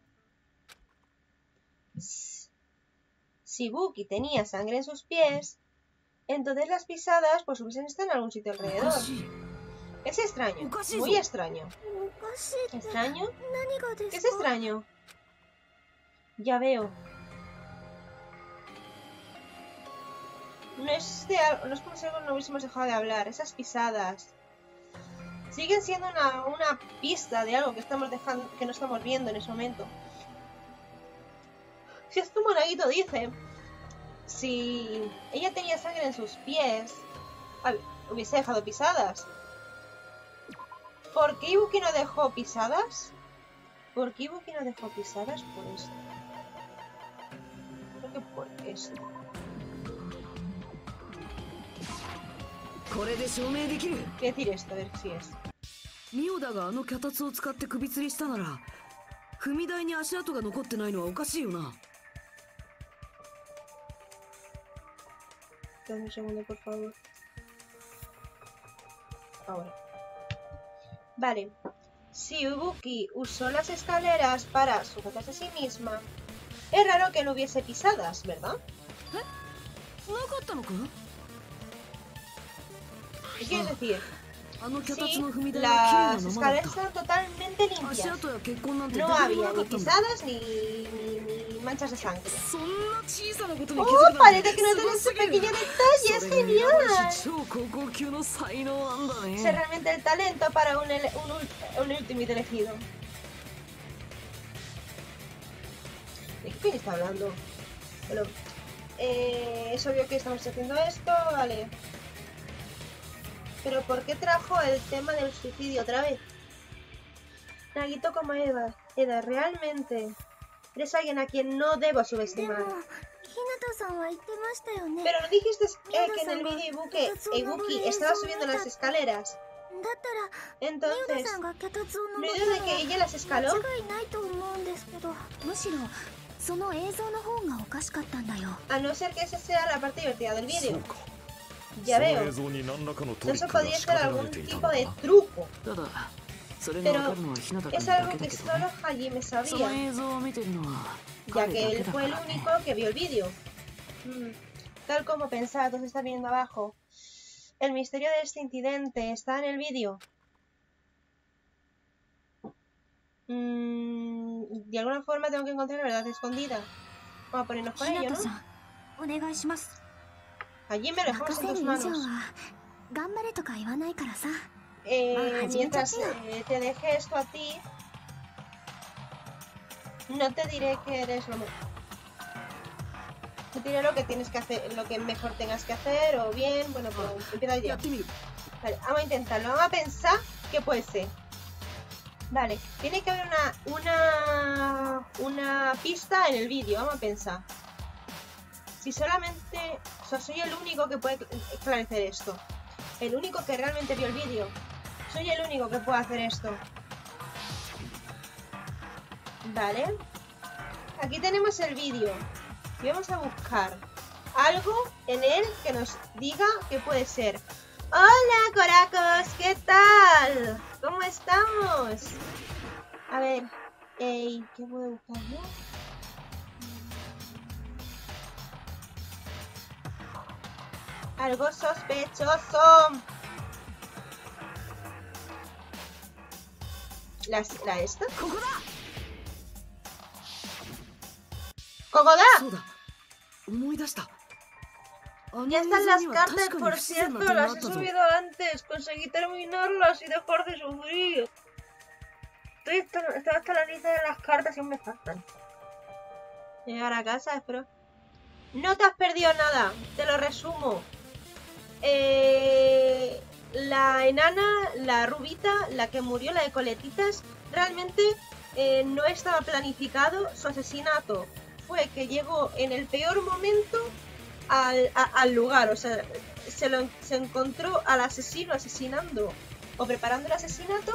S2: Si Ibuki tenía sangre en sus pies, entonces las pisadas pues hubiesen estado en algún sitio
S3: お
S2: alrededor.
S3: かしい。
S2: Es extraño.
S3: Casi
S2: Muy
S3: eso.
S2: extraño.
S4: おかしいって
S2: ¿Extraño?
S4: 何がで
S2: ¿Qué
S4: す
S2: es
S4: か？
S2: extraño? Ya veo. No es, de, al- no es como si algo no hubiésemos dejado de hablar. Esas pisadas siguen siendo una, una pista de algo que estamos dejando, que no estamos viendo en ese momento. Si es como Nagito dice, si ella tenía sangre en sus pies, hab- hubiese dejado pisadas. ¿Por qué Ibuki no dejó pisadas? ¿Por qué Ibuki no dejó pisadas? Por esto. Creo que por esto.
S3: これで証明できる。
S2: Quiero decir esto, a ver si es.
S3: ミオダがあの脚立を使って首吊りしたなら、踏み台に足跡が残ってないのはおかしいよな。
S2: Dame un segundo, por favor. Ahora. Vale. Si Ibuki usó las escaleras para sujetarse a sí misma, es raro que no hubiese pisadas, ¿verdad?
S3: なかったのか？
S2: ¿Qué quieres decir?
S3: あの脚立
S2: Sí,
S3: の踏み台は
S2: las
S3: 綺麗なままだっ
S2: escaleras
S3: た。
S2: están totalmente
S3: 足
S2: limpias.
S3: 跡や血痕なんて
S2: No
S3: どこにも
S2: había
S3: なか
S2: ni
S3: ったんだ。
S2: pisadas ni, ni, ni manchas de sangre.
S3: そんな小さなことに気づ
S2: ¡Oh!
S3: くなんて
S2: Parece que no
S3: す
S2: tenés
S3: ご
S2: ese
S3: すぎる。
S2: pequeño detalle, es
S3: それが山
S2: genial.
S3: 梨超高校級の才能なんだ
S2: Es
S3: ね。
S2: realmente el talento para un, ele- un, ul- un ultimate elegido. ¿De qué coño está hablando? Bueno, eh, es obvio que estamos haciendo esto, vale. Pero ¿por qué trajo el tema del suicidio otra vez? Nagito como Eva, Eda, realmente eres alguien a quien no debo
S4: でも
S2: subestimar.
S4: 日向さんは言ってましたよね。
S2: Pero no dijiste eh, que en el vídeo Ibuki, Ibuki estaba subiendo las escaleras.
S4: だったらミオダ
S2: Entonces,
S4: さんが脚立を
S2: ¿no
S4: 登
S2: hay
S4: った
S2: duda
S4: の
S2: de que
S4: は
S2: ella las escaló?
S4: 間違いないと思うんですけど、むしろその映像の方がおかしかったんだよ。
S2: A no ser que esa sea la parte divertida del
S6: そ
S2: vídeo.
S6: うか。
S2: Ya
S6: その
S2: veo.
S6: 映像に何らかのトリッ
S2: Eso
S6: クが
S2: podría
S6: 仕
S2: ser
S6: 掛けら
S2: algún
S6: れていた
S2: tipo
S6: の
S2: de
S6: か。
S2: truco.
S3: ただ
S2: Pero es algo que solo Hajime sabía, ya que él fue el único que vio el vídeo. Mm, Tal como pensado se está viendo abajo. El misterio de este incidente está en el vídeo. Mm, de alguna forma tengo que encontrar la verdad escondida. Vamos a ponernos con ello, ¿no?
S4: お願いします。
S2: Allí me lo dejamos
S4: 任
S2: en
S4: せ
S2: tus
S4: る以上
S2: manos.
S4: は頑張れとか言わないからさ。
S2: Eh,
S4: Ah,
S2: mientras
S4: ya,
S2: eh, te deje esto a ti, no te diré que eres lo mejor. Te diré lo que tienes que hacer, lo que mejor tengas que hacer, o bien, bueno, pues empieza ya. Vale, vamos a intentarlo, vamos a pensar qué puede ser. Vale, tiene que haber una, una, una pista en el vídeo, vamos a pensar. Si solamente, o sea, soy el único que puede esclarecer esto. El único que realmente vio el vídeo. Soy el único que puede hacer esto. Vale. Aquí tenemos el vídeo. Y vamos a buscar algo en él que nos diga qué puede ser. ¡Hola, Coracos! ¿Qué tal? ¿Cómo estamos? A ver. Ey, ¿qué puedo buscar yo? Algo sospechoso. ¿La, la esta? ¡Cocoda! Ya están las cartas, por cierto, las he subido antes. Conseguí terminarlas y dejar de sufrir. Estoy hasta, estoy hasta la lista de las cartas y aún me faltan. Llegar a casa, espero. No te has perdido nada, te lo resumo. Eh, la enana, la rubita, la que murió, la de coletitas, realmente eh, no estaba planificado su asesinato. Fue que llegó en el peor momento al, a, al lugar, o sea, se, lo, se encontró al asesino asesinando o preparando el asesinato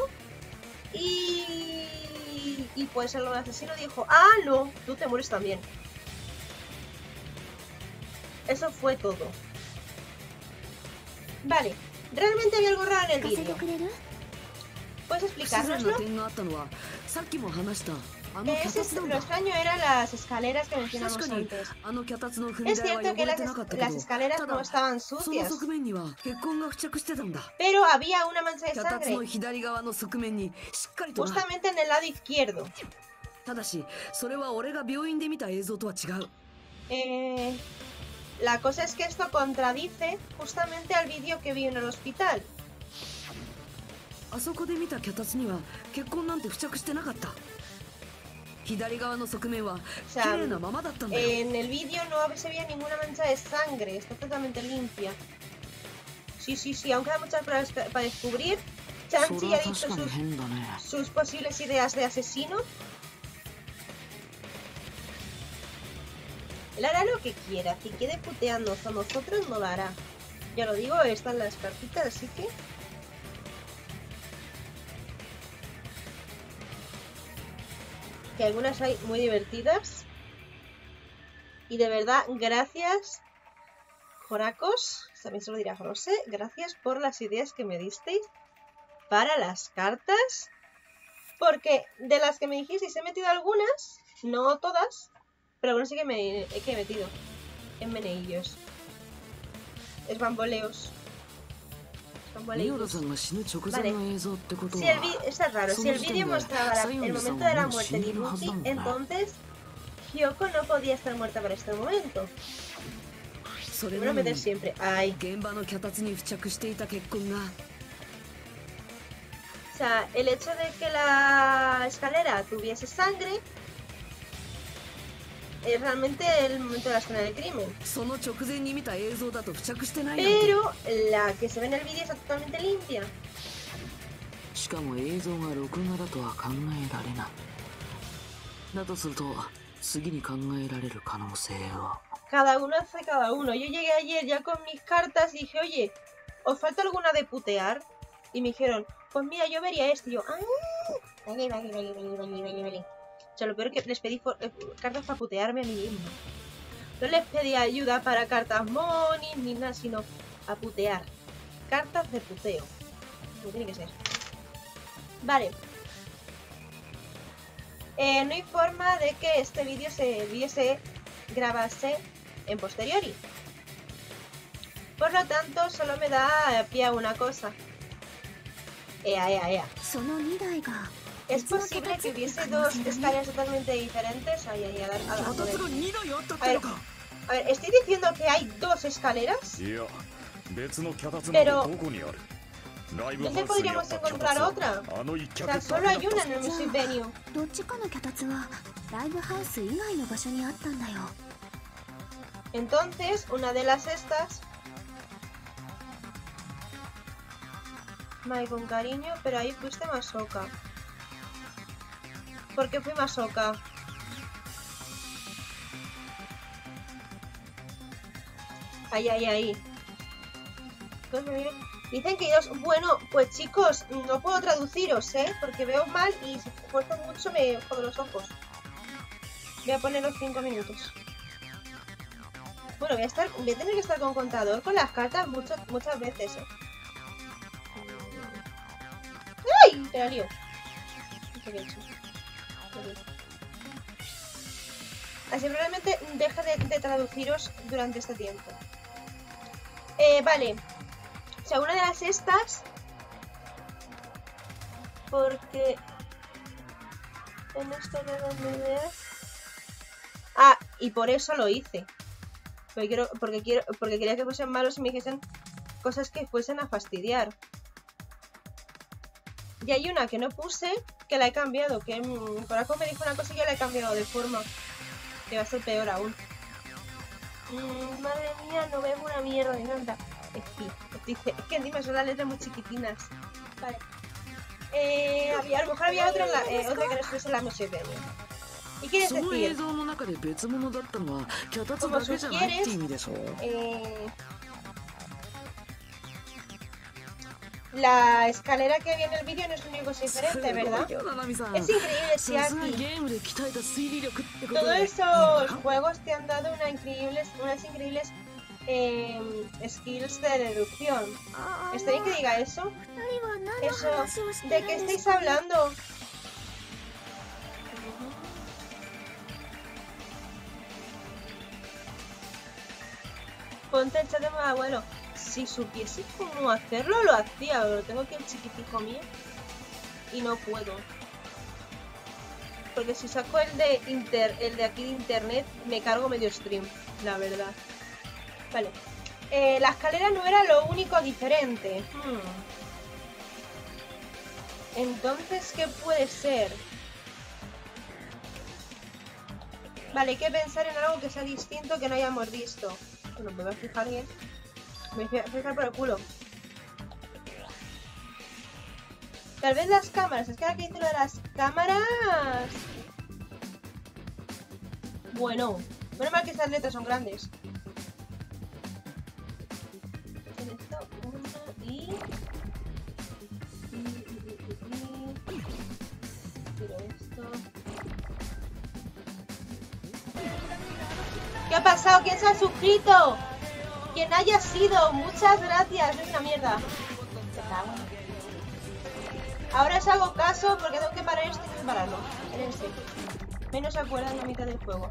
S2: y, y pues el asesino dijo, ah, no, tú te mueres también. Eso fue todo. Vale, realmente había algo raro en el vídeo. ¿Puedes explicárnoslo? Ese, lo extraño eran las escaleras que mencionamos antes. Es cierto que las, las escaleras no estaban sucias, pero había una mancha de sangre justamente en el lado izquierdo. Eh, la cosa es que esto contradice justamente al vídeo que vi en el hospital. O sea, en el vídeo no se veía ninguna mancha de sangre, está totalmente limpia. Sí, sí, sí, aún quedan muchas pruebas para descubrir. Chanchi ha dicho sus, sus posibles ideas de asesino. Él hará lo que quiera, si quiere putearnos a nosotros no lo hará. Ya lo digo, están las cartitas, así que... que algunas hay muy divertidas. Y de verdad, gracias, Joracos, también se lo dirá a José, gracias por las ideas que me disteis para las cartas. Porque de las que me dijisteis he metido algunas, no todas, pero algunas sí que me he, que he metido en meneillos. Es bamboleos. Vale. Si el está raro, si el vídeo mostraba la, el momento de la muerte de Ibuki, entonces Hyoko no podía estar muerta para este momento. Primero meter siempre. Ay. O sea, el hecho de que la escalera tuviese sangre es realmente el momento de la escena del crimen. Pero la que se ve en el vídeo está totalmente limpia. Cada uno hace cada uno. Yo llegué ayer ya con mis cartas y dije, oye, ¿os falta alguna de putear? Y me dijeron, pues mira, yo vería esto. Y yo, ah, vale, vale, vale, vale, vale, vale, vale. O sea, lo peor es que les pedí eh, cartas para putearme a mí mismo. No les pedí ayuda para cartas monis ni nada, sino a putear. Cartas de puteo. Como tiene que ser. Vale. Eh, no hay forma de que este vídeo se viese, grabase en posteriori. Por lo tanto, solo me da pie a una cosa. Ea, ea, ea.
S4: そのにだいが
S2: ¿Es posible que hubiese dos escaleras totalmente diferentes? Ay, ay, ay, a ver, a ver,
S5: 脚立がにだいあったってのか。
S2: a ver, ¿estoy diciendo que hay dos escaleras?
S6: いや別の脚立な
S2: Pero
S6: どどこにある。ライブハ
S2: ¿dónde
S6: ウスにあ
S2: podríamos
S6: った脚立
S2: encontrar
S6: は
S2: otra?
S6: あの一
S2: O
S6: 脚
S2: sea,
S6: だ
S2: solo
S6: け
S2: hay
S6: だっ
S2: una
S6: た。
S2: en el Music Venue.
S4: どっちかの脚立はライブハウス以外の場所にあったんだよ。
S2: Entonces, una de las estas... Mai, con cariño, pero ahí fuiste Masoka. ¿Por qué fui Masoka? Ahí, ahí, ahí. Dicen que dos... Bueno, pues chicos, no puedo traduciros, ¿eh? Porque veo mal y si esfuerzo mucho me jodo los ojos. Voy a poner los cinco minutos. Bueno, voy a estar, voy a tener que estar con contador con las cartas muchas, muchas veces, ¿eh? ¡Ay! Te la lío. No sé qué he hecho. Así probablemente deje de, de traduciros durante este tiempo. Eh, vale. O sea, una de las estas... Porque... En esto de donde veas... Ah, y por eso lo hice. Porque quiero, porque quiero, porque quería que fuesen malos y me dijesen cosas que fuesen a fastidiar. Y hay una que no puse, que la he cambiado, que mmm, Coraco me dijo una cosa y yo la he cambiado de forma. Que va a ser peor aún. Mm, madre mía, no veo una mierda, me encanta. Es que, es que encima son las letras muy chiquitinas. Vale. Eh, había, a lo mejor había otra, en la, eh, otra que no estuviese en la Music Venue. ¿Y quieres
S3: その映
S2: decir?
S3: 像の中で別物だったのは脚立
S2: Como
S3: だけじゃないって意味でしょ。
S2: Eh, la escalera que había en el vídeo no es lo único diferente, ¿verdad?
S3: すごいよななみさん。
S2: Es increíble,
S3: さすがゲ
S2: Chiaki.
S3: ームで鍛えた推理力ってこと
S2: Todos
S3: で。
S2: esos juegos te han dado una increíbles, unas increíbles eh, skills de deducción.
S4: あ
S2: ¿Está bien que diga eso?
S4: 二人は何の
S2: Eso.
S4: 話をして
S2: ¿De
S4: る
S2: qué
S4: んです
S2: estáis
S4: か？
S2: hablando? Ponte el chat de mi abuelo. Si supiese cómo hacerlo, lo hacía. Pero tengo aquí el chiquitico mío. Y no puedo. Porque si saco el de inter, el de aquí de internet, me cargo medio stream, la verdad. Vale. Eh, la escalera no era lo único diferente. Hmm. Entonces, ¿qué puede ser? Vale, hay que pensar en algo que sea distinto que no hayamos visto. Bueno, me voy a fijar bien. Me voy a fijar por el culo. Tal vez las cámaras. Es que ahora que dice lo de las cámaras... Bueno. Menos mal que estas letras son grandes. Esto, una y... y, y, y, y... Tiro esto... ¿Qué ha pasado? ¿Quién se ha suscrito? Quien haya sido, muchas gracias. Es una mierda. Ahora os hago caso porque tengo que parar esto y tengo que pararlo. Espérense. Menos se acuerdan la mitad del juego.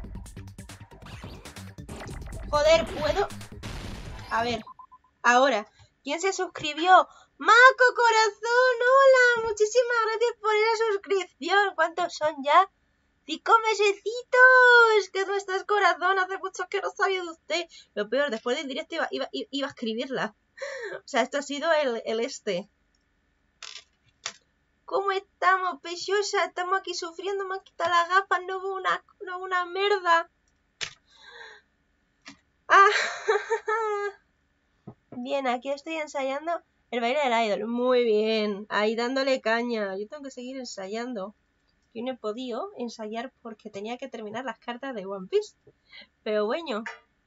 S2: Joder, ¿puedo? A ver. Ahora. ¿Quién se suscribió? ¡Maco Corazón! ¡Hola! Muchísimas gracias por esa suscripción. ¿Cuántos son ya? ¡Cinco mesecitos! ¡Que no estás, corazón! Hace mucho que no sabía de usted. Lo peor, después del directo iba, iba, iba a escribirla. O sea, esto ha sido el, el este. ¿Cómo estamos, preciosa? Estamos aquí sufriendo, me han quitado las gafas, no hubo una, no hubo una merda. Ah, bien, aquí estoy ensayando el baile del idol. Muy bien, ahí dándole caña. Yo tengo que seguir ensayando. Yo no he podido ensayar porque tenía que terminar las cartas de One Piece. Pero bueno.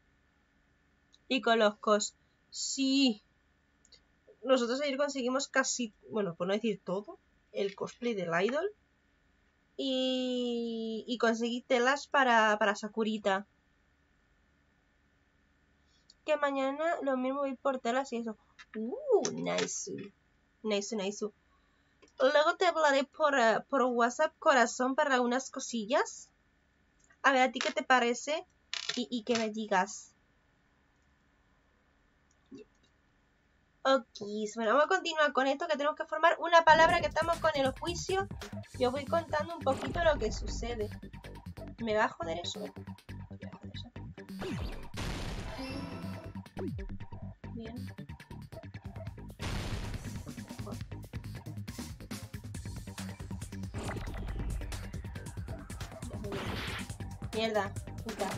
S2: Y con los cos. Sí. Nosotros ayer conseguimos casi, bueno, por no decir todo, el cosplay del idol. Y, y conseguí telas para, para Sakurita. Que mañana lo mismo voy por telas y eso. Uh, nice. Nice, nice. Luego te hablaré por, uh, por WhatsApp, corazón, para algunas cosillas. A ver, ¿a ti qué te parece? Y, y que me digas. Ok, bueno, vamos a continuar con esto, que tenemos que formar una palabra, que estamos con el juicio. Yo voy contando un poquito lo que sucede. ¿Me va a joder eso? ¿Me va a joder eso? Bien. Mierda, puta.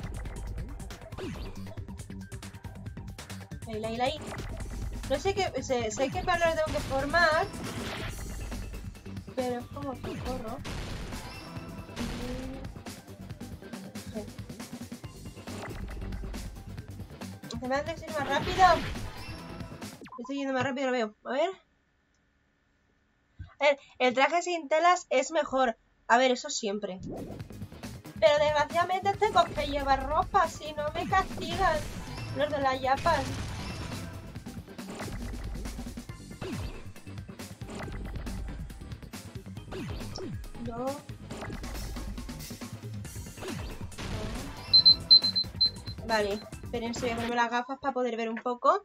S2: Ahí, ahí, ahí. No sé qué, sé, sé qué palabra tengo que formar, pero es como que corro. ¿Se me hace ir más rápido? Estoy yendo más rápido, lo veo. A ver. A ver, el traje sin telas es mejor. A ver, eso siempre. Pero desgraciadamente tengo que llevar ropa, si no me castigan los de la Japan. No. Vale, espérense, voy a ponerme las gafas para poder ver un poco.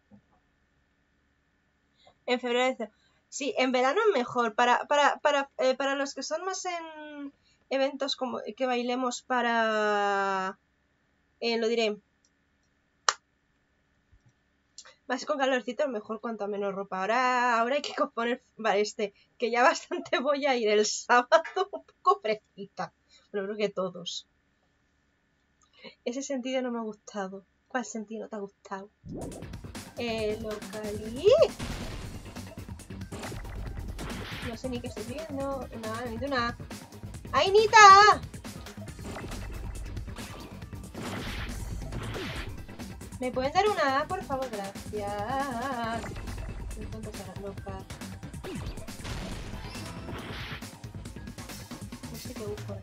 S2: En febrero. Sí, en verano es mejor. Para, para, para, eh, para los que son más en eventos como que bailemos para... Eh, lo diré. Más con calorcito es mejor cuanto menos ropa. Ahora, ahora hay que poner... Vale, este, que ya bastante voy a ir el sábado un poco fresquita. Bueno, creo que todos. Ese sentido no me ha gustado. ¿Cuál sentido no te ha gustado? Eh, localí. No sé ni qué estoy viendo. No, necesito una... ¡Ay, Nita! ¿Me puedes dar una A, por favor? Gracias. ¿Cuánto será loca? No sé qué busco.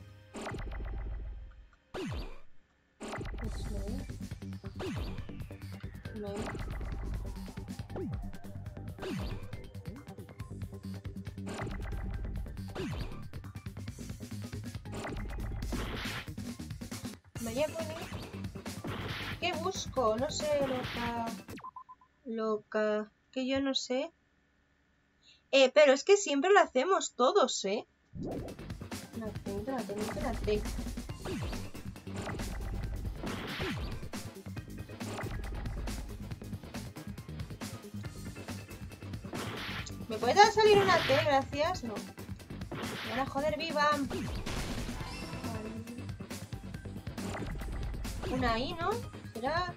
S2: No. No. Vaya poner. ¿Qué busco? No sé, loca. Loca. Que yo no sé. Eh, pero es que siempre lo hacemos todos, ¿eh? La tengo, la tengo, la tengo. ¿Me puede dar salir una T? Gracias. No. Ahora, joder, viva. Una I, ¿no? ¿Será?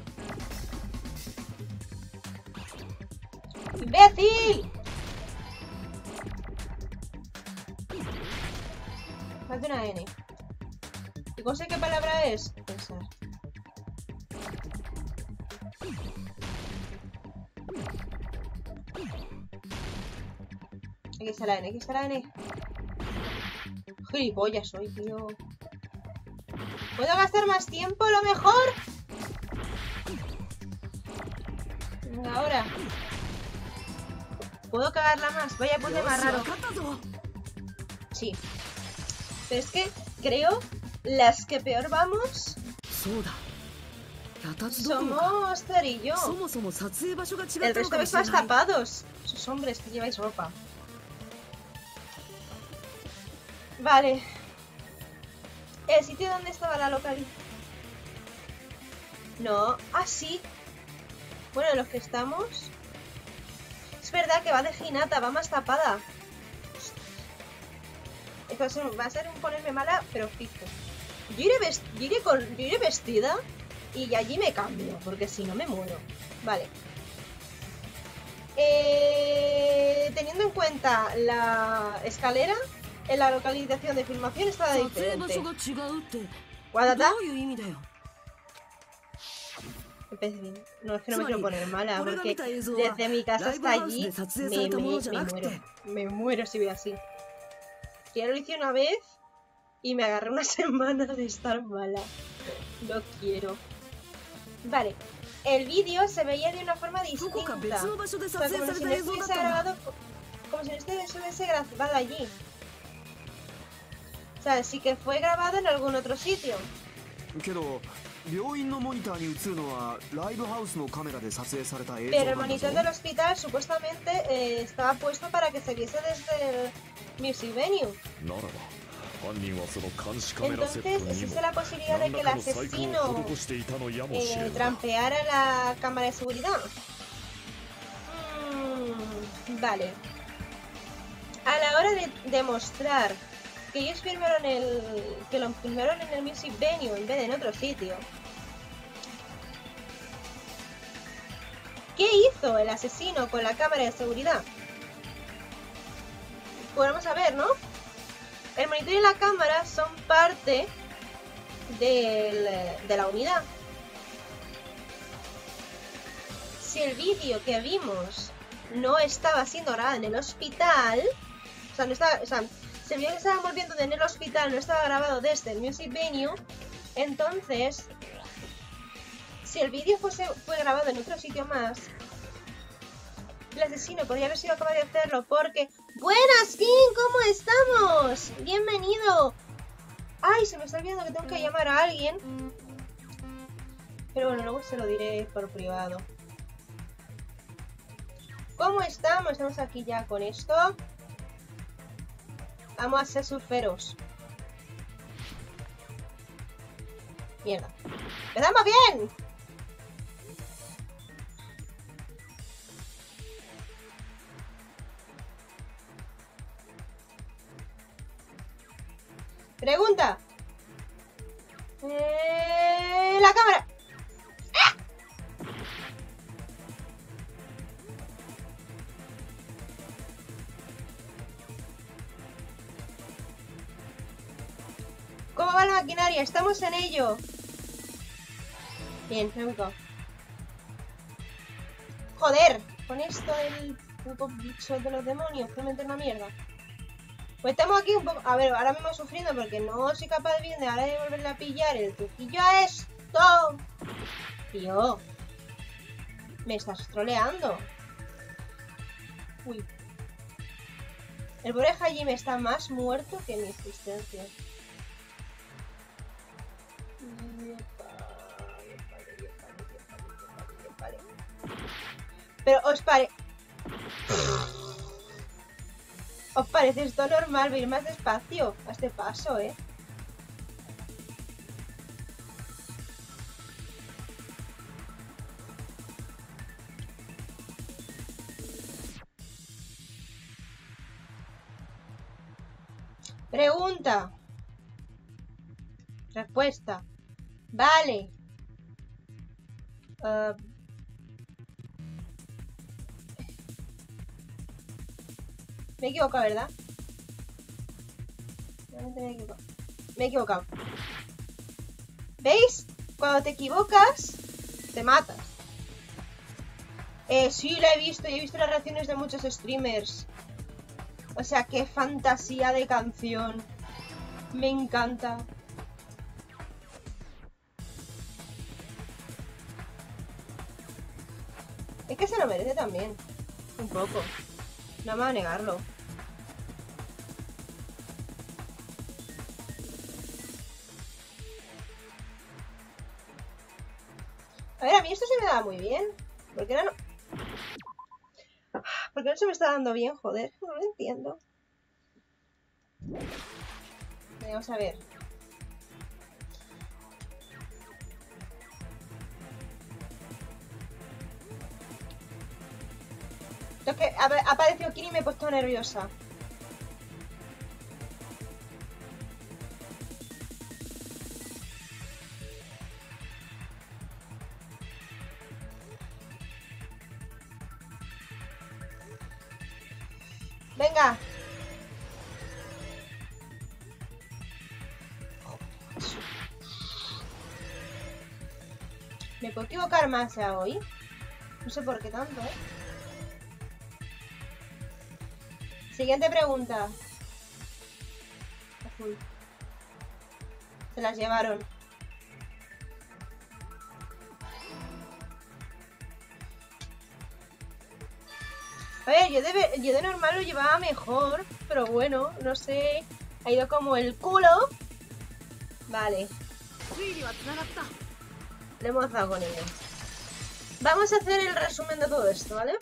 S2: ¡Imbécil! Falta una N. ¿Y cómo sé qué palabra es? Pensar. Aquí está la N, aquí está la N. Gilipollas soy, tío. ¿Puedo gastar más tiempo a lo mejor? Venga, ahora. ¿Puedo cagarla más? Vaya puente más raro. Sí. Pero es que creo las que peor vamos somos Zer y yo. El resto vais más tapados. Esos hombres que lleváis ropa. Vale. ¿El sitio donde estaba la localidad? No. Ah, sí. Bueno, los que estamos... Es verdad que va de Hinata, va más tapada. Entonces va a ser un ponerme mala, pero fijo. Yo iré, vest... yo iré, con... yo iré vestida y allí me cambio, porque si no me muero. Vale. Eh... Teniendo en cuenta la escalera... En la localización de filmación está diferente. ¿Guadata? No, es que no me quiero poner mala, porque desde mi casa hasta allí me, me, me muero. Me muero si voy así. Ya lo hice una vez y me agarré una semana de estar mala. No quiero. Vale, el vídeo se veía de una forma distinta. O sea, como si me estuviese grabado como si no se hubiese grabado allí. O sea, sí que fue grabado en algún otro sitio.
S5: けど病院のモニターに映るのはライブハウスのカメラで撮影された映像
S2: Pero el
S5: なんだ
S2: monitor
S5: ぞ
S2: del hospital supuestamente eh, estaba puesto para que se viese desde el music venue.
S6: ならば犯人はその監視カメラセッ
S2: Entonces
S6: トにも
S2: existe la posibilidad de
S6: 何
S2: que el
S6: らかの細工
S2: asesino
S6: を施していたのやもしれ
S2: eh,
S6: んな
S2: trampeara la cámara de seguridad. Mm, vale. A la hora de demostrar que ellos filmaron el. que lo filmaron en el music venue en vez de en otro sitio. ¿Qué hizo el asesino con la cámara de seguridad? Pues vamos a ver, ¿no? El monitor y la cámara son parte del, de la unidad. Si el vídeo que vimos no estaba siendo grabado en el hospital, o sea, no estaba, o sea, si el vídeo que estábamos viendo en el hospital no estaba grabado desde el music venue, entonces, si el vídeo fuese, fue grabado en otro sitio más, el asesino podría haber sido capaz de hacerlo porque... ¡Buenas, King! ¿Cómo estamos? ¡Bienvenido! ¡Ay, se me está olvidando que tengo que llamar a alguien! Pero bueno, luego se lo diré por privado. ¿Cómo estamos? Estamos aquí ya con esto. Vamos a ser surferos. Mierda. ¡Empezamos bien! Pregunta. Eh, la cámara. ¡Ah! ¿Cómo va la maquinaria? Estamos en ello. Bien, me gustó. Joder, con esto del puto bicho de los demonios, que me meten una mierda. Pues estamos aquí un poco... A ver, ahora mismo sufriendo porque no soy capaz de, de ahora de volverle a pillar el truquillo a esto. Tío. Me estás troleando. Uy. El pobre Hajime está más muerto que mi existencia. Pero os pare... ¿Os parece esto normal? Voy a ir más despacio a este paso, ¿eh? Pregunta. Respuesta. Vale. Uh... Me he equivocado, ¿verdad? Me he equivocado. Me he equivocado. ¿Veis? Cuando te equivocas, te matas. Eh, sí, la he visto. Y he visto las reacciones de muchos streamers. O sea, qué fantasía de canción. Me encanta. Es que se lo merece también. Un poco. No me va a negarlo. A ver, a mí esto se me da muy bien. ¿Por qué no? ¿Por qué no se me está dando bien? Joder, no lo entiendo. Vamos a ver. Es que ha aparecido Kiri y me he puesto nerviosa. Venga. ¿Me puedo equivocar más ya hoy? No sé por qué tanto, ¿eh? Siguiente pregunta. Azul. Se las llevaron. A ver, yo de, yo de normal lo llevaba mejor, pero bueno, no sé. Ha ido como el culo. Vale. Le hemos dado con ello. Vamos a hacer el resumen de todo esto, ¿vale?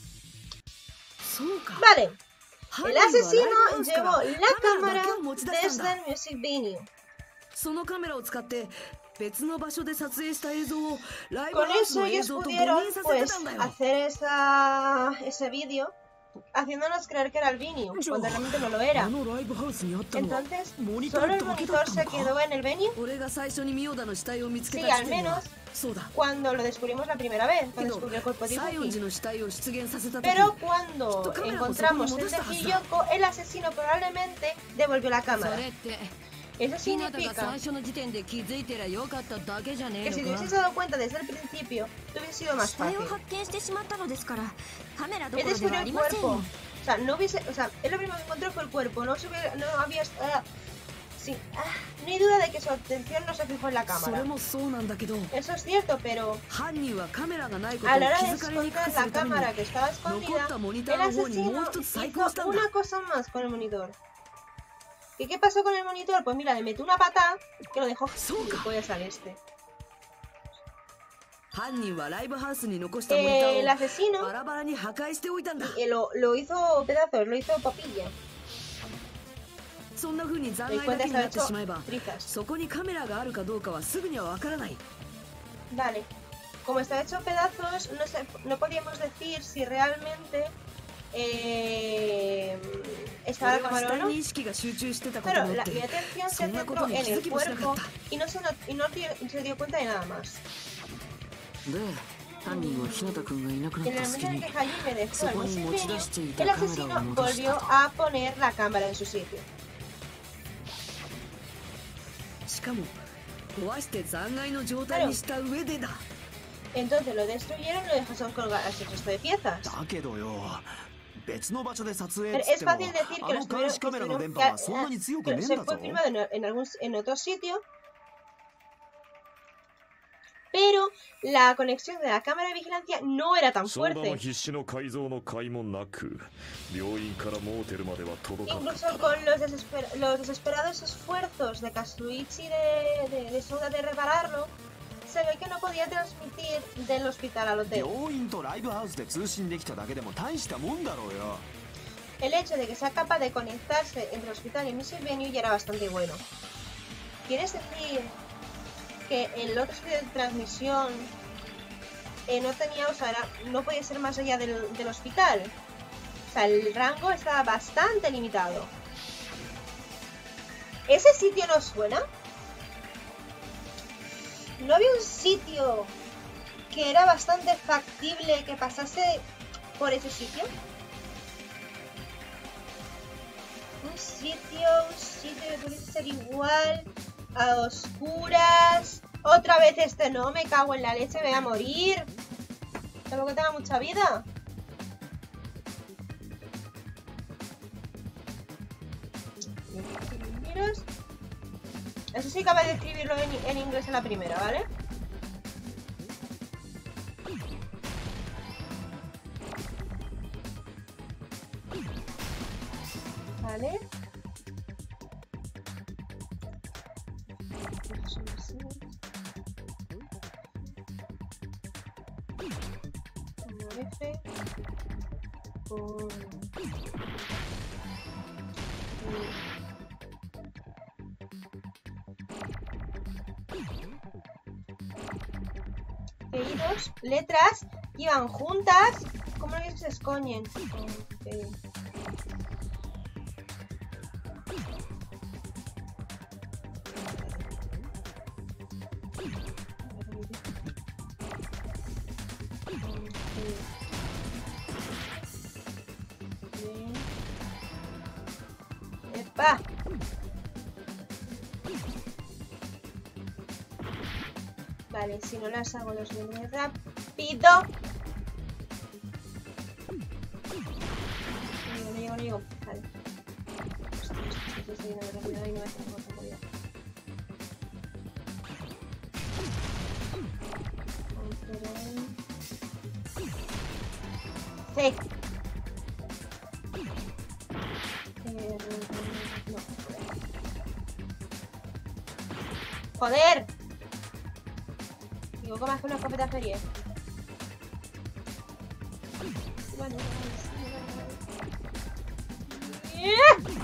S2: Vale. El asesino llevó la cámara desde el music venue.
S3: そのカメラを使って別の場所で撮影した映像をライブ
S2: Con
S3: ハウス
S2: eso
S3: の映
S2: ellos
S3: 像と誤
S2: pudieron
S3: 認させて
S2: pues
S3: たんだよ。
S2: hacer esa, ese vídeo haciéndonos creer que era el venue cuando realmente no lo era.
S5: あのライブハウスにあったのは
S2: Entonces
S5: モニタ
S2: solo
S5: ー
S2: el
S5: だけだっ
S2: monitor
S5: た
S2: se
S5: のか
S2: quedó en el venue
S3: 俺が最初にミヨダの死体を見つけ
S2: Sí,
S3: た
S2: al
S3: 時点では
S2: menos
S3: そうだ。
S2: cuando lo descubrimos la primera vez,
S3: け
S2: cuando
S3: ど
S2: descubrió el cuerpo de
S3: 西園
S2: Ibuki.
S3: 寺の死体を出現させた時
S2: Pero cuando
S3: Esto cámara,
S2: encontramos
S3: pues,
S2: el de
S3: ¿cómo
S2: Hiyoko, el asesino probablemente devolvió la
S3: そ
S2: cámara.
S3: れって
S2: Eso
S3: ひなたが
S2: significa
S3: 最初の時点で気づいてりゃよかっただけじゃね
S2: que
S3: え
S2: si te
S3: のか
S2: hubieses dado cuenta desde el principio, te hubiese sido más
S4: 死体
S2: fácil.
S4: を発見してしまったのですからカメラど
S2: Él
S4: ころでは
S2: descubrió
S4: あ
S2: el
S4: りません
S2: cuerpo.
S4: よ
S2: O sea, no hubiese, o sea, él lo primero que encontró fue el cuerpo. No, se hubiera- no había, ah, sí, ah, no hay duda de que su atención no se fijó en la
S3: それ
S2: cámara.
S3: もそうなんだけど
S2: Eso es cierto, pero
S3: 犯人はカメラがないことを
S2: a
S3: 気
S2: la hora de
S3: づかれにくく
S2: esconder
S3: す
S2: la
S3: るために
S2: cámara que estaba
S3: 残っ
S2: escondida,
S3: たモニタ
S2: el
S3: ーの方にもう
S2: asesino
S3: 一つ細
S2: hizo
S3: 工したんだ
S2: una cosa más con el monitor. ¿Y qué pasó con el monitor? Pues mira, le metió una pata que lo dejó gilipollas al este.
S3: 犯人はライブハウスに残したモニタ
S2: Eh, el
S3: ーを
S2: asesino
S3: バラバラに破壊しておいたんだ。
S2: eh, lo, lo hizo pedazos, lo hizo papilla.
S3: そんな風に残
S2: Me
S3: 骸だ
S2: cuenta
S3: けに
S2: estaba
S3: なって
S2: hecho
S3: しまえば
S2: trizas.
S3: そこにカメラがあるかどうかはすぐにはわからない。
S2: Vale. Como está hecho pedazos, no, sé, no podíamos decir si realmente eh, estaba
S3: 俺
S2: la
S3: は死
S2: cámara o
S3: 体
S2: no.
S3: に意識が集中してたこと
S2: Claro,
S3: によ
S2: la,
S3: って
S2: mi atención
S3: そ
S2: se
S3: んなこ
S2: centró
S3: とに
S2: en
S3: 気づ
S2: el
S3: きもしなか
S2: cuerpo
S3: った。
S2: y no se, no, y no dio- se dio cuenta de nada más.
S5: で犯人は日向君がいなく
S2: Y
S5: な
S2: en
S5: っ
S2: el
S5: た
S2: momento
S5: 隙
S2: en
S5: に
S2: que Hajime dejó el
S5: そこに
S2: music
S5: 持ち出してい
S2: venue,
S5: た
S2: el
S5: カメラ
S2: asesino
S5: を戻した
S2: volvió
S5: と
S2: a poner la cámara en su sitio.
S3: しかも壊して残骸の状態にした上でだ。
S2: Entonces lo destruyeron y lo dejaron colgar al resto de piezas.
S5: だけどよ別の場所で撮影
S2: Pero
S5: っつっ
S2: es
S5: ても
S2: fácil decir
S5: あ
S2: que lo
S5: の監
S2: estuvieron,
S5: 視
S2: que
S5: カメラの
S2: estuvieron-
S5: 電波
S2: que-
S5: はそんなに強く
S2: que
S5: ねえん
S2: se
S5: だ
S2: fue
S5: ぞ
S2: filmado en, en, algún, en otro sitio. Pero la conexión de la cámara de vigilancia no era tan
S6: 相場も
S2: fuerte.
S6: 必死の改造の甲斐もなく病院からモーテルまでは届かなかっ
S2: Incluso
S6: た
S2: con los, desesper- los desesperados esfuerzos de Kazuichi de, de, de Soda de repararlo, se ve que no podía transmitir del hospital al hotel.
S5: 病院とライブハウスで通信できただけでも大したもんだろうよ
S2: El hecho de que sea capaz de conectarse entre el hospital y el music venue ya era bastante bueno. ¿Quieres decir que el otro sitio de transmisión eh, no tenía, o sea, era- no podía ser más allá del, del hospital? O sea, el rango estaba bastante limitado. ¿Ese sitio no suena? ¿No había un sitio que era bastante factible que pasase por ese sitio? Un sitio, un sitio que pudiese ser igual, a oscuras. Otra vez este no, me cago en la leche, me voy a morir. Tampoco tenga mucha vida. Miros. Eso sí, capaz de escribirlo en, en inglés en la primera, ¿vale? Vale. Como F. Con... Que hay dos letras que iban juntas. ¿Cómo no que se escoñen? Ok. ¡Epa! Vale, si no las hago los muy rápido. No llego, no llego, no llego. Vale. Hostia, esto estoy yendo de rápido y no me hace mejor comodidad. Sí. ¡Joder! Digo, ¿cómo hace una escopeta feria? Vale, vale.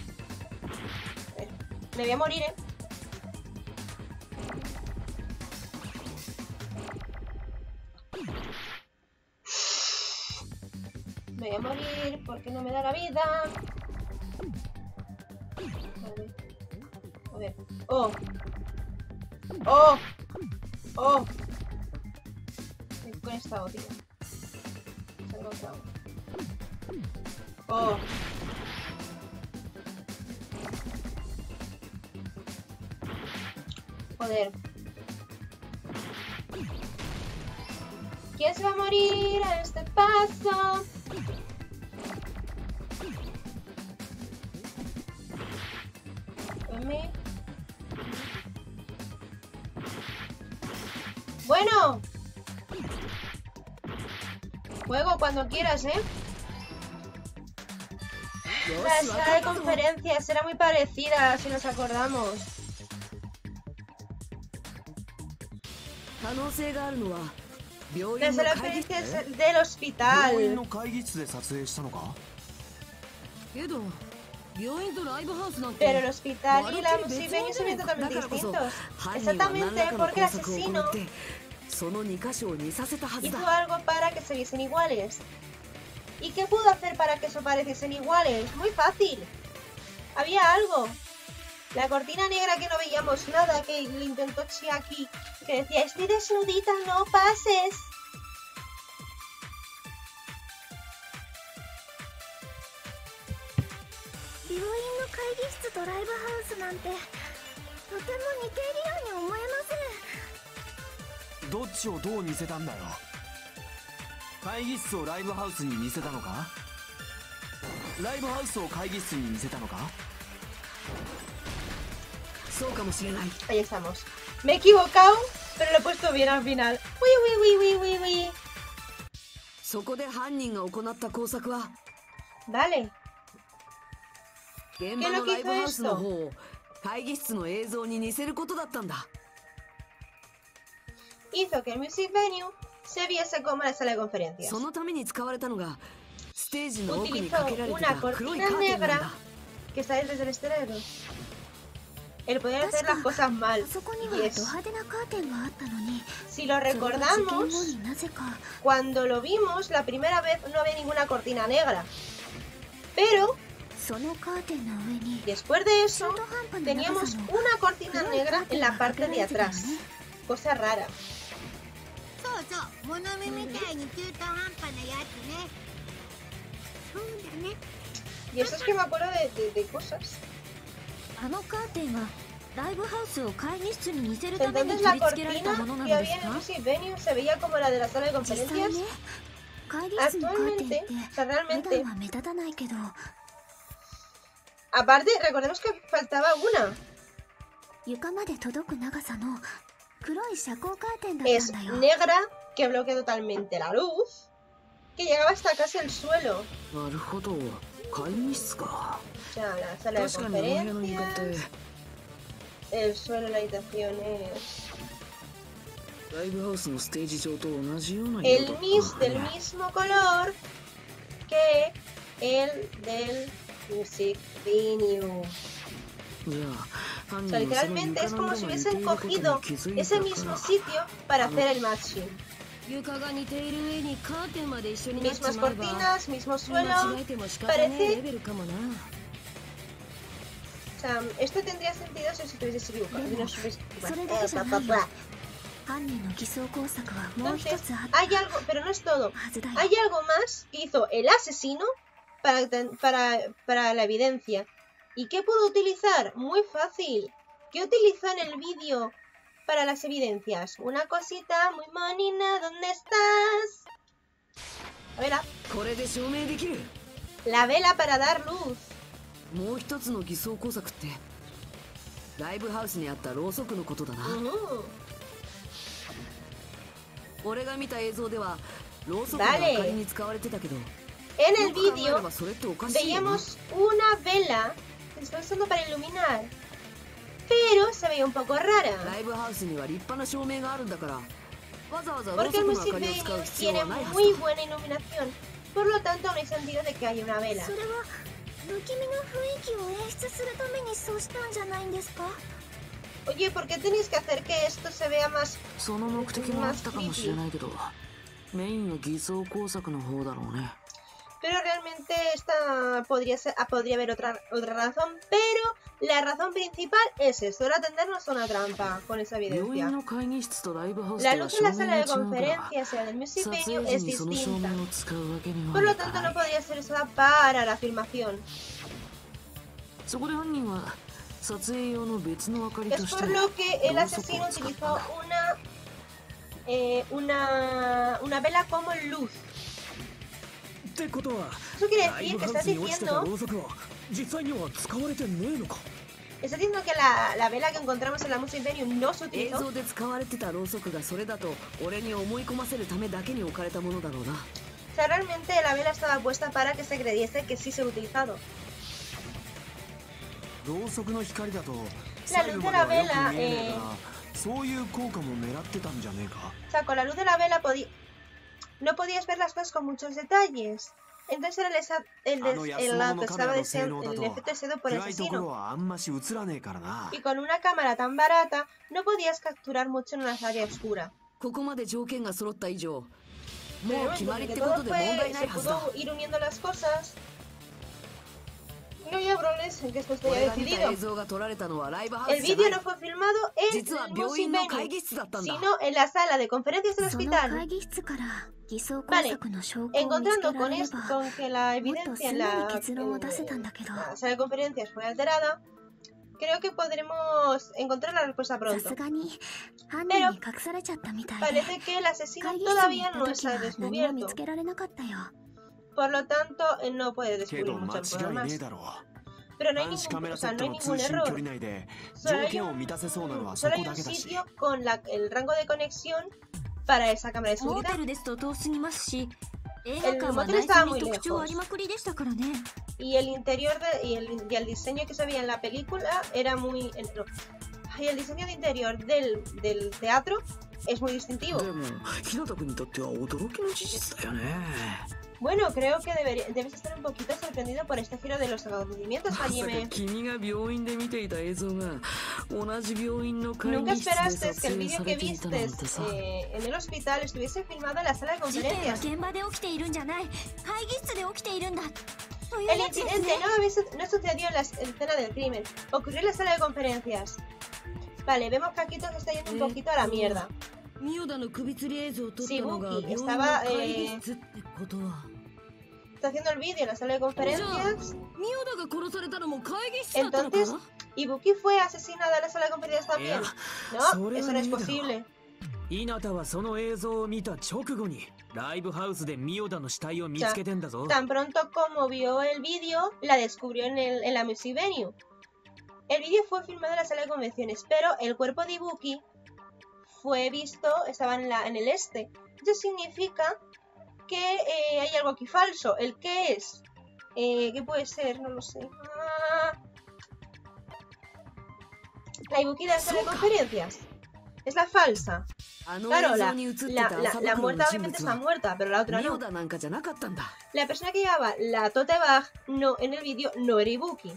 S2: Me voy a morir, ¿eh? Me voy a morir porque no me da la vida. A ver. A ver. ¡Oh! ¡Oh! ¡Oh! Con esta otra. Se ha encontrado. ¡Oh! Joder. ¿Quién se va a morir a este paso? Dame. Bueno. Juego cuando quieras, ¿eh? La sala de conferencias era muy parecida, si nos acordamos. La sala de conferencias del hospital. Pero el hospital y la music venue son totalmente distintos. Exactamente, porque el asesino hizo algo para que se viesen iguales. ¿Y qué pudo hacer para que eso pareciesen iguales? Muy fácil. Había algo. La cortina negra que no veíamos nada, que lo intentó Chiaki, que decía, estoy desnudita, no pases. Ahí estamos. Me he equivocado, pero lo he puesto bien al final. Uy, uy, uy, uy, uy, uy. Vale. ¿Qué es lo que hizo esto? Hizo que el music venue se viese como la sala de conferencias. Utilizó una cortina negra que está desde el escenario. El poder hacer las cosas mal. Yes. Si lo recordamos, cuando lo vimos la primera vez no había ninguna cortina negra. Pero después de eso teníamos una cortina negra en la parte de atrás. Cosa rara. Y eso es que me acuerdo de, de, de cosas. Entonces la cortina que había en el music venue se veía como la de la sala de conferencias. Actualmente, o sea, realmente. Aparte, recordemos que faltaba una. Es negra, que bloquea totalmente la luz, que llegaba hasta casi el suelo. Ya, la sala de conferencias. El suelo de la habitación es el mis del mismo color que el del music venue. O sea, literalmente es como si hubiesen cogido ese mismo sitio para hacer el matching. Mismas cortinas, mismo suelo. Parece... O sea, esto tendría sentido si os hubieses equivocado. Entonces, hay algo, pero no es todo. Hay algo más que hizo el asesino para, para, para la evidencia. ¿Y qué pudo utilizar? Muy fácil. ¿Qué utilizó en el vídeo para las evidencias? Una cosita muy monina. ¿Dónde estás? La vela. La vela para dar luz. Uh-huh. Vale. En el vídeo veíamos una vela que se está usando para iluminar. pero se veía un poco rara.
S3: ライブハウスには立派な照明があるんだからわざわざろう
S2: Porque
S3: そ
S2: el
S3: くの明かりを
S2: Music
S3: 使う
S2: Venue
S3: 必要
S2: tiene
S3: はないはず
S2: muy
S3: だ
S2: buena iluminación. Por lo tanto, no hay sentido de que haya una vela.
S4: それは不気味な雰囲気を演出するためにそうしたんじゃないんですか？
S2: Oye, ¿por qué tenéis que hacer que esto se vea más...?
S7: その目的もあったかもしれないけどメインは偽装工作の方だろうね
S2: Pero realmente esta podría ser, ah, podría haber otra, otra razón, pero la razón principal es esto, era tendernos a una trampa con esa
S7: 病院
S2: evidencia.
S7: の会議室とライブハウス
S2: La
S7: では
S2: luz
S7: 照
S2: en la
S7: 明
S2: sala
S7: が
S2: de
S7: 違うから
S2: conferencias y la del Music
S7: 撮
S2: Venue
S7: 影
S2: es
S7: 時にその照
S2: distinta.
S7: 明を使うわけに
S2: Por
S7: は
S2: lo
S7: いか
S2: tanto
S7: な
S2: no
S7: い
S2: podría ser usada para la filmación.
S7: そこで犯人は撮影用の別の明かり
S2: Es
S7: とし
S2: por
S7: て
S2: lo que el
S7: ろうそく
S2: asesino
S7: を使ったん
S2: utilizó
S7: だ
S2: una, eh, una, una vela como luz.
S6: ってことは
S2: Eso quiere
S6: ライ
S2: decir
S6: ブ
S2: que
S6: ハウ
S2: estás
S6: スに落ちてた
S2: diciendo,
S6: ろうそくは実際には使われてねえのか
S2: estás diciendo que la, la vela que encontramos en la Music Venue no se
S3: 映
S2: utilizó.
S3: 像で使われてたろうそくがそれだと俺に思い込ませるためだけに置かれたものだろうな
S2: O sea, realmente la vela estaba puesta para que se creyese que sí se ha utilizado.
S5: ろうそくの光だと
S2: La
S5: 細
S2: luz
S5: 部
S2: de
S5: まで
S2: la
S5: はよく
S2: vela,
S5: 見えねえ
S2: eh,
S5: からそういう効果も狙ってたんじゃねえか
S2: o sea, con la luz de la vela podí- no podías ver las cosas con muchos detalles. Entonces era el, esa- el,
S5: あの
S2: des-
S5: 安
S2: el,
S5: 物
S2: la
S5: のカメ
S2: estaba
S5: ラの性
S2: deseando-
S5: 能だ
S2: el
S5: と
S2: efecto deseado por el
S5: 暗いところ
S2: asesino.
S5: はあんまし映らねえからな
S2: Y con una cámara tan barata no podías capturar mucho en una área oscura.
S3: ここまで条件が揃った以上
S2: Pero
S3: もう
S2: en
S3: 決
S2: el
S3: まりっ
S2: momento
S3: て
S2: que
S3: こ
S2: todo
S3: とで問題
S2: fue,
S3: な
S2: se
S3: いはずだ
S2: pudo ir uniendo las cosas. No había problemas en que esto esté
S3: 俺
S2: ya
S3: が見た映
S2: decidido.
S3: 像が撮られたのはライブハウ
S2: El
S3: スじゃな
S2: vídeo
S3: い
S2: no fue filmado en
S3: 実は
S2: el
S3: 病
S2: Music
S3: 院の会
S2: Venue,
S3: 議室だったんだ
S2: sino en la sala de conferencias del
S4: その
S2: hospital.
S4: 会議室から偽装工
S2: Vale,
S4: 作の証拠を見つ
S2: encontrando
S4: けら
S2: con
S4: れれ
S2: esto,
S4: ば
S2: con que la
S4: もっと
S2: evidencia
S4: す
S2: en
S4: ぐに
S2: la,
S4: 結論を出せたん
S2: en
S4: だけど
S2: la sala de conferencias fue alterada, creo que podremos encontrar la respuesta
S4: さ
S2: pronto.
S4: すがに犯人に隠されちゃったみたいで
S2: Parece que el asesino
S4: 会議室に行
S2: todavía
S4: った
S2: no
S4: 時
S2: está
S4: は何も見
S2: descubierto.
S4: つけられなかったよ
S2: Por lo tanto, él no puede
S5: け
S2: descubrir
S5: ど
S2: mucho
S5: 間違いねえ
S2: más.
S5: だろ
S2: Pero no hay
S5: 監視カメ
S2: ningún,
S5: ラ
S2: o
S5: セ
S2: sea,
S5: ッ
S2: no
S5: ト
S2: hay
S5: の
S2: ningún
S5: 通信距
S2: error.
S5: 離内で
S2: Solo
S5: 条
S2: hay
S5: 件を
S2: un,
S5: 満たせそうなのはそ
S2: solo
S5: こ
S2: hay
S5: だ
S2: un
S5: けだし
S2: sitio con la, el rango de conexión para esa cámara de
S4: モー
S2: seguridad.
S4: テルですと遠すぎますし映
S2: El
S4: 画館は
S2: motel
S4: 内
S2: estaba
S4: 装
S2: muy
S4: に特徴
S2: lejos.
S4: ありまくりでしたからね
S2: Y el interior de, y, el, y el diseño que se veía en la película era muy... el- no. Y el diseño de interior del, del teatro es muy distintivo.
S7: でも日向君にとっては驚きの事実だよね
S2: Bueno, creo que debería, debes estar un poquito sorprendido por este giro de los acontecimientos,
S7: まさか
S2: Hajime.
S7: 君が病院で見ていた映像が同じ病院の会
S2: Nunca
S7: 議室で
S2: esperaste
S7: 撮
S2: que el
S7: 影
S2: vídeo
S7: さ
S2: que
S7: れていたなん
S2: vistes
S7: てさ
S2: eh, en el hospital estuviese filmado en la sala de
S4: 事件は
S2: conferencias.
S4: 現場で起きているんじゃない会議室で起きているんだという
S2: El
S4: やつですね
S2: incidente no, había su- no sucedió en la escena del crimen, ocurrió en la sala de conferencias. Vale, vemos que aquí todo se está yendo un
S3: Eh,
S2: poquito a la mierda.
S3: ミオダの首吊り映像を撮ったのが
S2: Sí,
S3: 病院
S2: Buki
S3: の
S2: estaba,
S3: 会議室ってことは
S2: Está haciendo el vídeo en la sala de conferencias.
S3: ミオダが殺されたのも会議室だったのか
S2: Entonces, ¿y Buki fue asesinada en la sala de conferencias también? No,
S5: sobre
S2: eso no es
S5: una
S2: posible.
S6: 稲田はその映像を見た直後にライブハウスでミオダの死体を見つけてんだぞ
S2: Tan pronto como vio el vídeo, la descubrió en, el, en la Music Venue. El vídeo fue filmado en la sala de convenciones, pero el cuerpo de Ibuki fue visto, estaba en, la, en el este. Eso significa que eh, hay algo aquí falso. ¿El qué es? Eh, ¿Qué puede ser? No lo sé. Ah, la Ibuki de la sala de conferencias. Es la falsa.
S3: あの
S2: Claro,
S3: 映
S2: la,
S3: 像に映ってた
S2: la,
S3: 麻
S2: la,
S3: 袋
S2: la
S3: の
S2: muerta
S3: 人
S2: obviamente
S3: 物
S2: está
S3: は
S2: muerta, pero la otra
S3: ミオ
S2: no.
S3: ダなんかじゃなかったんだ
S2: La persona que llevaba la tote bag no, en el vídeo no era Ibuki.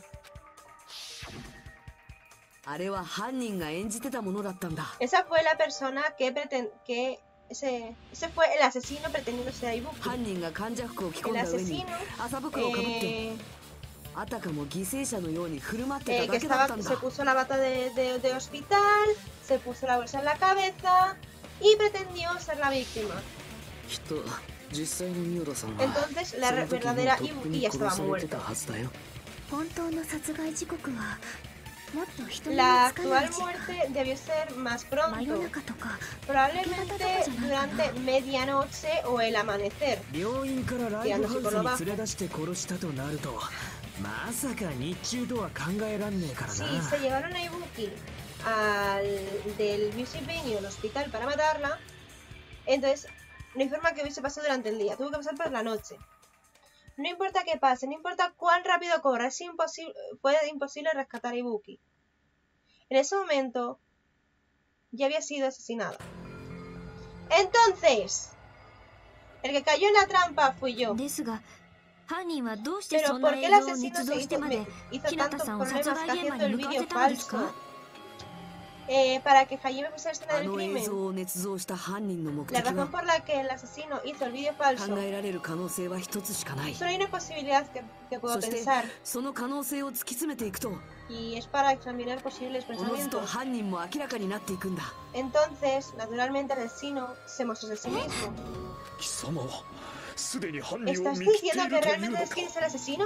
S3: あれは犯人が演じてたものだったんだ
S2: Esa fue la persona que pretend que ese, ese fue el asesino pretendiendo ser Ibuki.
S3: 犯人が患者服を着込
S2: El
S3: んだ上に
S2: asesino
S3: 麻袋をかぶって
S2: eh,
S3: あたかも犠牲者のように振る舞って
S2: eh,
S3: た
S2: que
S3: だけだった
S2: estaba,
S3: んだ
S2: se puso la bata de, de, de hospital, se puso la bolsa en la cabeza y pretendió ser la víctima.
S7: きっと実際のミオダさんは
S2: Entonces la
S7: そ
S2: re-
S7: の時も
S2: verdadera
S7: とっく
S2: Ibuki
S7: に
S2: ya
S7: 殺
S2: estaba
S7: されてた
S2: muerta.
S7: はずだよ
S4: 本当の殺害時刻はもっと人目
S2: La
S4: につかない
S2: actual
S4: 時間
S2: muerte debió ser más
S4: 真夜
S2: pronto,
S4: 中とか
S2: probablemente durante medianoche o el amanecer.
S6: 病院からライブハウスに連れ出して殺したとなるとまさか日中とは考えらんねえから
S2: Sí,
S6: な
S2: se llevaron a Ibuki al del Music Venue al hospital para matarla. Entonces, no hay forma que hubiese pasado durante el día, tuvo que pasar por la noche. No importa qué pase, no importa cuán rápido corra, es imposible, fue imposible rescatar a Ibuki. En ese momento ya había sido asesinada. Entonces, el que cayó en la trampa fui yo.
S4: ですが犯人はどうして
S2: Pero
S4: そん
S2: ¿por
S4: な
S2: qué
S4: 映
S2: el
S4: 像を
S2: asesino
S4: 捏造
S2: se
S4: して
S2: hizo,
S4: ま
S2: me
S4: で
S2: hizo
S4: 日向
S2: tantos
S4: さんを
S2: problemas
S4: 殺害現場
S2: haciendo
S4: に
S2: el
S4: 向かわ
S2: vídeo
S4: せたのですか
S2: falso eh, para que Hajime pusiera escena
S7: あ
S2: del
S7: の映
S2: crimen?
S7: 像を捏造した犯人の目
S2: La
S7: 的
S2: razón
S7: は
S2: por la que el asesino hizo el vídeo falso,
S7: 考えられる可能性は一つしかない。
S2: solo hay una posibilidad que, que puedo
S7: そして
S2: pensar,
S7: その可能性を突き詰めていくと
S2: y es para examinar posibles
S7: おのずと
S2: pensamientos.
S7: 犯人も明らかになっていくんだ。
S2: Entonces, naturalmente, el asesino se mostró de sí mismo.
S6: 貴様はすでに犯人を
S2: ¿Estás
S6: 見切ってい
S2: diciendo
S6: る
S2: que
S6: という
S2: realmente
S6: の
S2: es
S6: か。
S2: quién es el asesino?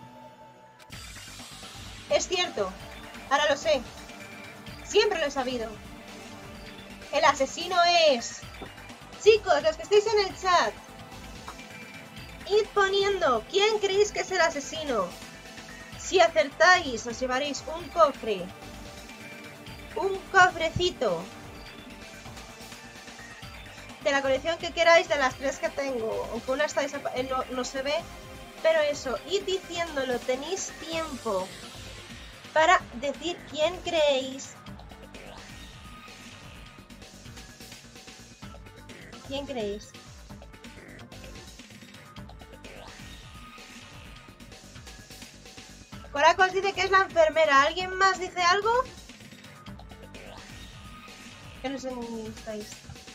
S2: Es cierto, ahora lo sé. Siempre lo he sabido. El asesino es... Chicos, los que estáis en el chat, id poniendo quién creéis que es el asesino. Si acertáis, os llevaréis un cofre. Un cofrecito. De la colección que queráis, de las tres que tengo. Aunque una está desapa- eh, no, no se ve. Pero eso, id diciéndolo, tenéis tiempo para decir quién creéis. ¿Quién creéis? Coracos dice que es la enfermera. ¿Alguien más dice algo? Que no sé ni estáis.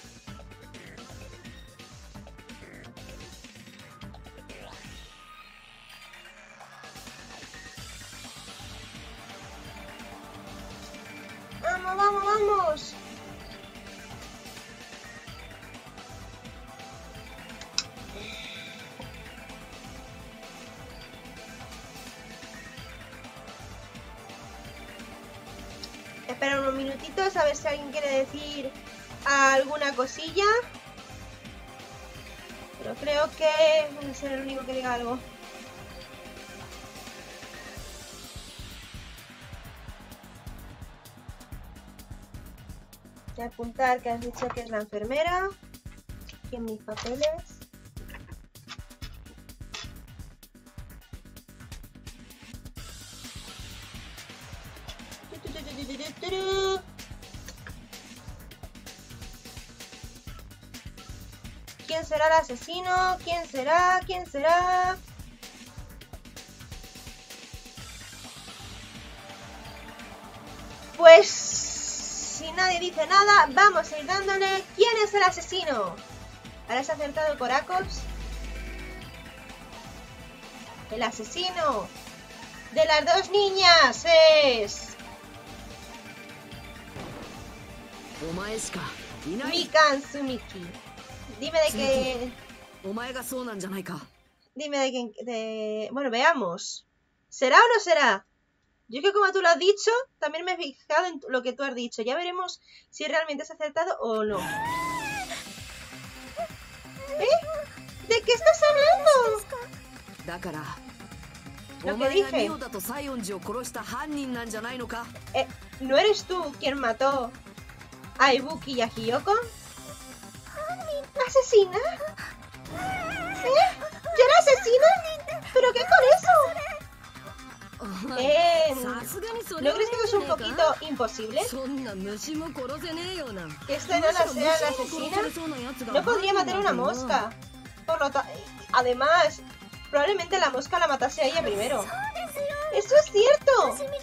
S2: ¡Vamos, vamos, vamos! Espera unos minutitos a ver si alguien quiere decir alguna cosilla. Pero creo que voy a ser el único que diga algo. Voy a apuntar que has dicho que es la enfermera. Aquí en mis papeles. ¿Quién será el asesino? ¿Quién será? ¿Quién será? Pues si nadie dice nada, vamos a ir dándole quién es el asesino. ¿Has acertado, Coracos? El asesino de las dos niñas es
S7: お前しかいない。
S2: Mikan Sumiki. Dime de qué...
S7: お前がそうなんじゃないか。
S2: Dime de quién... De... Bueno, veamos. ¿Será o no será? Yo que como tú lo has dicho, también me he fijado en lo que tú has dicho. Ya veremos si realmente has acertado o no. ¿Eh? ¿De qué estás hablando?
S7: だから
S2: Lo
S7: お
S2: que
S7: 前が
S2: dije.
S7: ミオだと西園寺を殺した犯人なんじゃないのか。
S2: Eh, ¿no eres tú quien mató a Ibuki y a Hiyoko? ¿Asesina? ¿Eh? ¿Yo era asesina? ¿Pero qué con eso? Eh,
S3: さすがにそれ
S2: ¿No
S3: は
S2: crees que eso es un
S3: ねえか
S2: poquito imposible?
S3: そんな虫も殺せねえよな。
S2: ¿Que esta no la sea la asesina? No podría matar una mosca. Por lo ta- Además, probablemente la mosca la matase a ella primero. ¡Eso es cierto! O sea,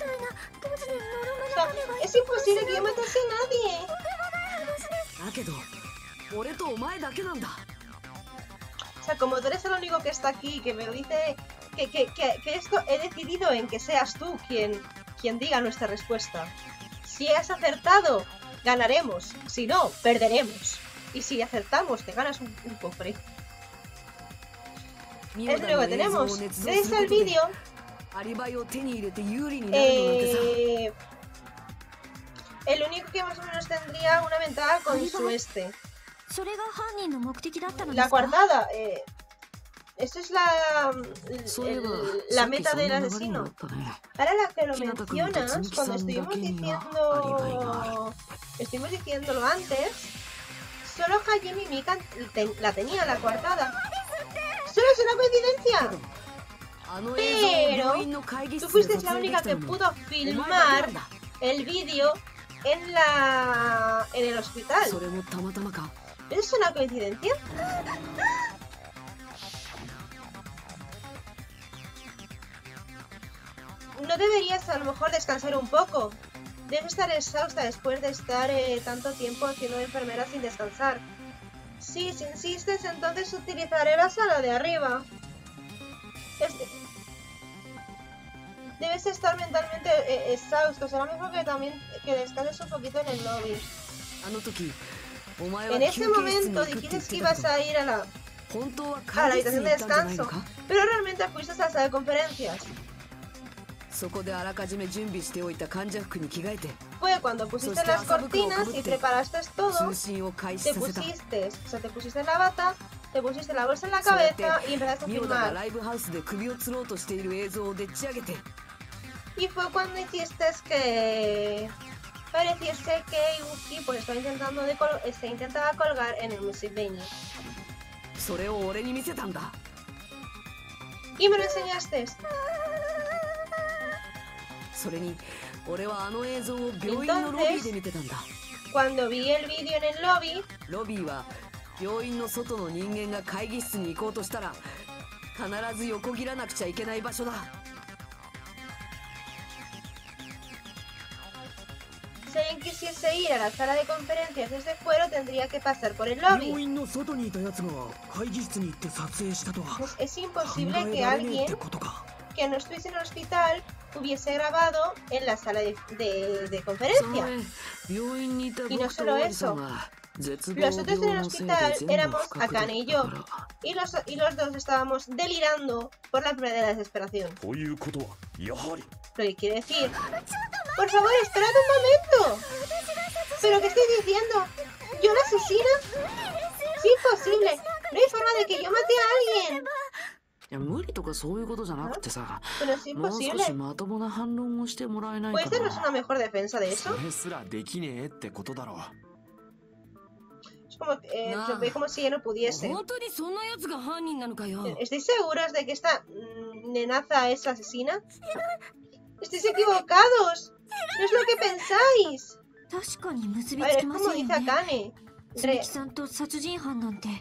S2: es imposible que yo matase a nadie.
S7: だけど俺とお前だけなんだ。
S2: O sea, como tú eres el único que está aquí, que me dice que, que, que, que esto he decidido en que seas tú quien, quien diga nuestra respuesta. Si has acertado, ganaremos. Si no, perderemos. Y si acertamos, te ganas un, un cofre.
S7: ミ
S2: Es
S7: オ
S2: lo
S7: だ
S2: que
S7: の映像を
S2: tenemos.
S7: 捏造
S2: Gracias
S7: する
S2: al
S7: ことで
S2: vídeo,
S7: アリバイを手に入れて有利になるのなんてさ。
S2: eh, el único que más o menos tendría una ventaja con su este.
S4: それが犯人の目的だったので
S2: La
S4: すか？
S2: coartada, eh, esto es la,
S7: そういえば
S2: el-
S7: さ
S2: la
S7: っき
S2: meta
S7: そん
S2: del
S7: な流れがあ
S2: asesino.
S7: ったね。
S2: Ahora la que lo
S7: Hinata-kun to
S2: mencionas,
S7: Tsuki-san
S2: cuando estuvimos
S7: dake ni wa
S2: diciendo...
S7: alibai
S2: Estuvimos diciéndolo antes, solo Hajime y Mika te- la tenía la coartada. ¡Solo es una coincidencia!
S7: あの映像を
S2: Pero
S7: 病院の会議
S2: tú
S7: 室で
S2: fuiste
S7: 撮
S2: la
S7: 影で
S2: única
S7: きた
S2: que
S7: のも
S2: pudo
S7: お前だけ
S2: filmar
S7: なんだ。
S2: el vídeo en la en el hospital.
S7: それもたまたまか。
S2: ¿Eso es una coincidencia? No deberías a lo mejor descansar un poco. Debes estar exhausta después de estar eh, tanto tiempo haciendo enfermera sin descansar. Sí, si insistes, entonces utilizaré la sala de arriba. Este... Debes estar mentalmente eh, exhausto. Será mejor que también que descanses un poquito en el lobby.
S7: あの時、お前は
S2: En
S7: 休
S2: ese
S7: 憩室に
S2: momento
S7: 行くって言っ
S2: dijiste
S7: て
S2: que
S7: た
S2: ibas
S7: けど、
S2: a ir a la,
S7: 本当は
S2: a la
S7: 会議室
S2: habitación
S7: に
S2: de
S7: 行ったんじゃないの
S2: descanso,
S7: か？
S2: pero realmente fuiste a la sala de conferencias.
S7: そこであらかじめ準備しておいた患者服に着替えて、
S2: Fue cuando pusiste las cortinas y preparaste todo,
S7: 通信を開始
S2: te
S7: させた。
S2: pusiste, o sea, te pusiste la bata, te pusiste la bolsa en la
S7: そうやって
S2: cabeza y empezaste a
S7: ミオダが
S2: filmar.
S7: ライブハウスで首を吊ろうとしている映像をでっち上げて、
S2: Y fue cuando hiciste que pareciese que Yuki pues estaba intentando de col se intentaba colgar en el music venue.
S7: それを俺に見せたんだ。
S2: Y me lo enseñaste.
S7: それに俺はあの映像を病院のロビーで見てたんだ。
S2: Cuando vi el vídeo en el lobby,
S7: ロビーは病院の外の人間が会議室に行こうとしたら必ず横切らなくちゃいけない場所だ。
S2: si alguien quisiese ir a la sala de conferencias desde fuera, tendría que pasar por el lobby.
S5: 病院の外にいたやつが会議室に行って撮影したとは
S2: Pues es
S5: 考
S2: imposible
S5: え
S2: que
S5: られねえって
S2: alguien
S5: ことか。
S2: que no estuviese en el hospital hubiese grabado en la sala de, de, de
S7: そ
S2: conferencia.
S7: の病院にいた
S2: Y no
S7: 僕と
S2: solo
S7: オリさ
S2: eso.
S7: んは絶望
S2: Los otros en el
S7: 病のせいで
S2: hospital
S7: 全部
S2: éramos
S7: 不覚だっ
S2: Akane y
S7: た
S2: yo.
S7: から。
S2: Y los, y los dos estábamos delirando por la verdadera desesperación.
S6: ということはやはり
S2: Lo que quiere decir... Por favor, esperad un momento. ¿Pero qué estoy diciendo? ¿Yo la asesina? Es imposible. No hay forma de que yo mate a alguien.
S7: いや無理とかそういうことじゃなくてさ、
S2: Pero es
S7: もう少
S2: imposible.
S7: しまともな反論をしてもらえないか
S2: ¿Puedes darnos
S7: な。
S2: una mejor defensa de eso?
S5: それすらできねえってことだろう。
S2: Es como, eh,
S3: No.
S2: se ve como si ella no pudiese.
S3: 本当にそんな奴が犯人なのかよ。
S2: ¿Estáis seguros de que esta mm, nenaza es asesina? ¡Estáis equivocados! ¡No es lo que pensáis!
S4: 確かに結び
S2: A
S4: つ
S2: ver,
S4: き
S2: es
S4: ま
S2: como
S4: せん
S2: dice
S4: よね。
S2: Akane.
S4: 鈴
S2: Re-
S4: 木さんと殺人犯なんて。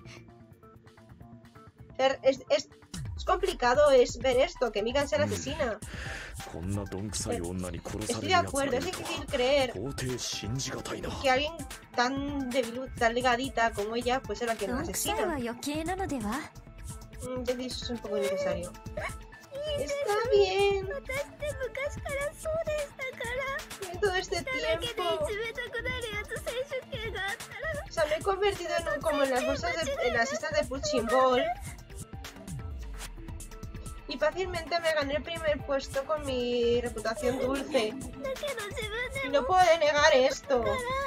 S2: er- es, es, es complicado es ver esto, que Mikan sea la asesina.
S6: こんなどんくさい女に殺さ
S2: Estoy
S6: れ
S2: de
S6: るやつが
S2: acuerdo,
S6: い
S2: es
S6: ると
S2: difícil
S6: は
S2: creer
S6: 到底信じがたいな。
S2: que alguien tan débil, tan ligadita como ella, pues era quien
S4: ど
S2: la
S4: んくさいは
S2: asesina.
S4: 余計なのでは？
S2: Mm, ya dices, es un poco innecesario. Está bien. Todo este tiempo. O sea, me he convertido en un- como en las bolsas de, en las estas de punching ball. Y fácilmente me gané el primer puesto con mi reputación dulce. Y no puedo negar esto.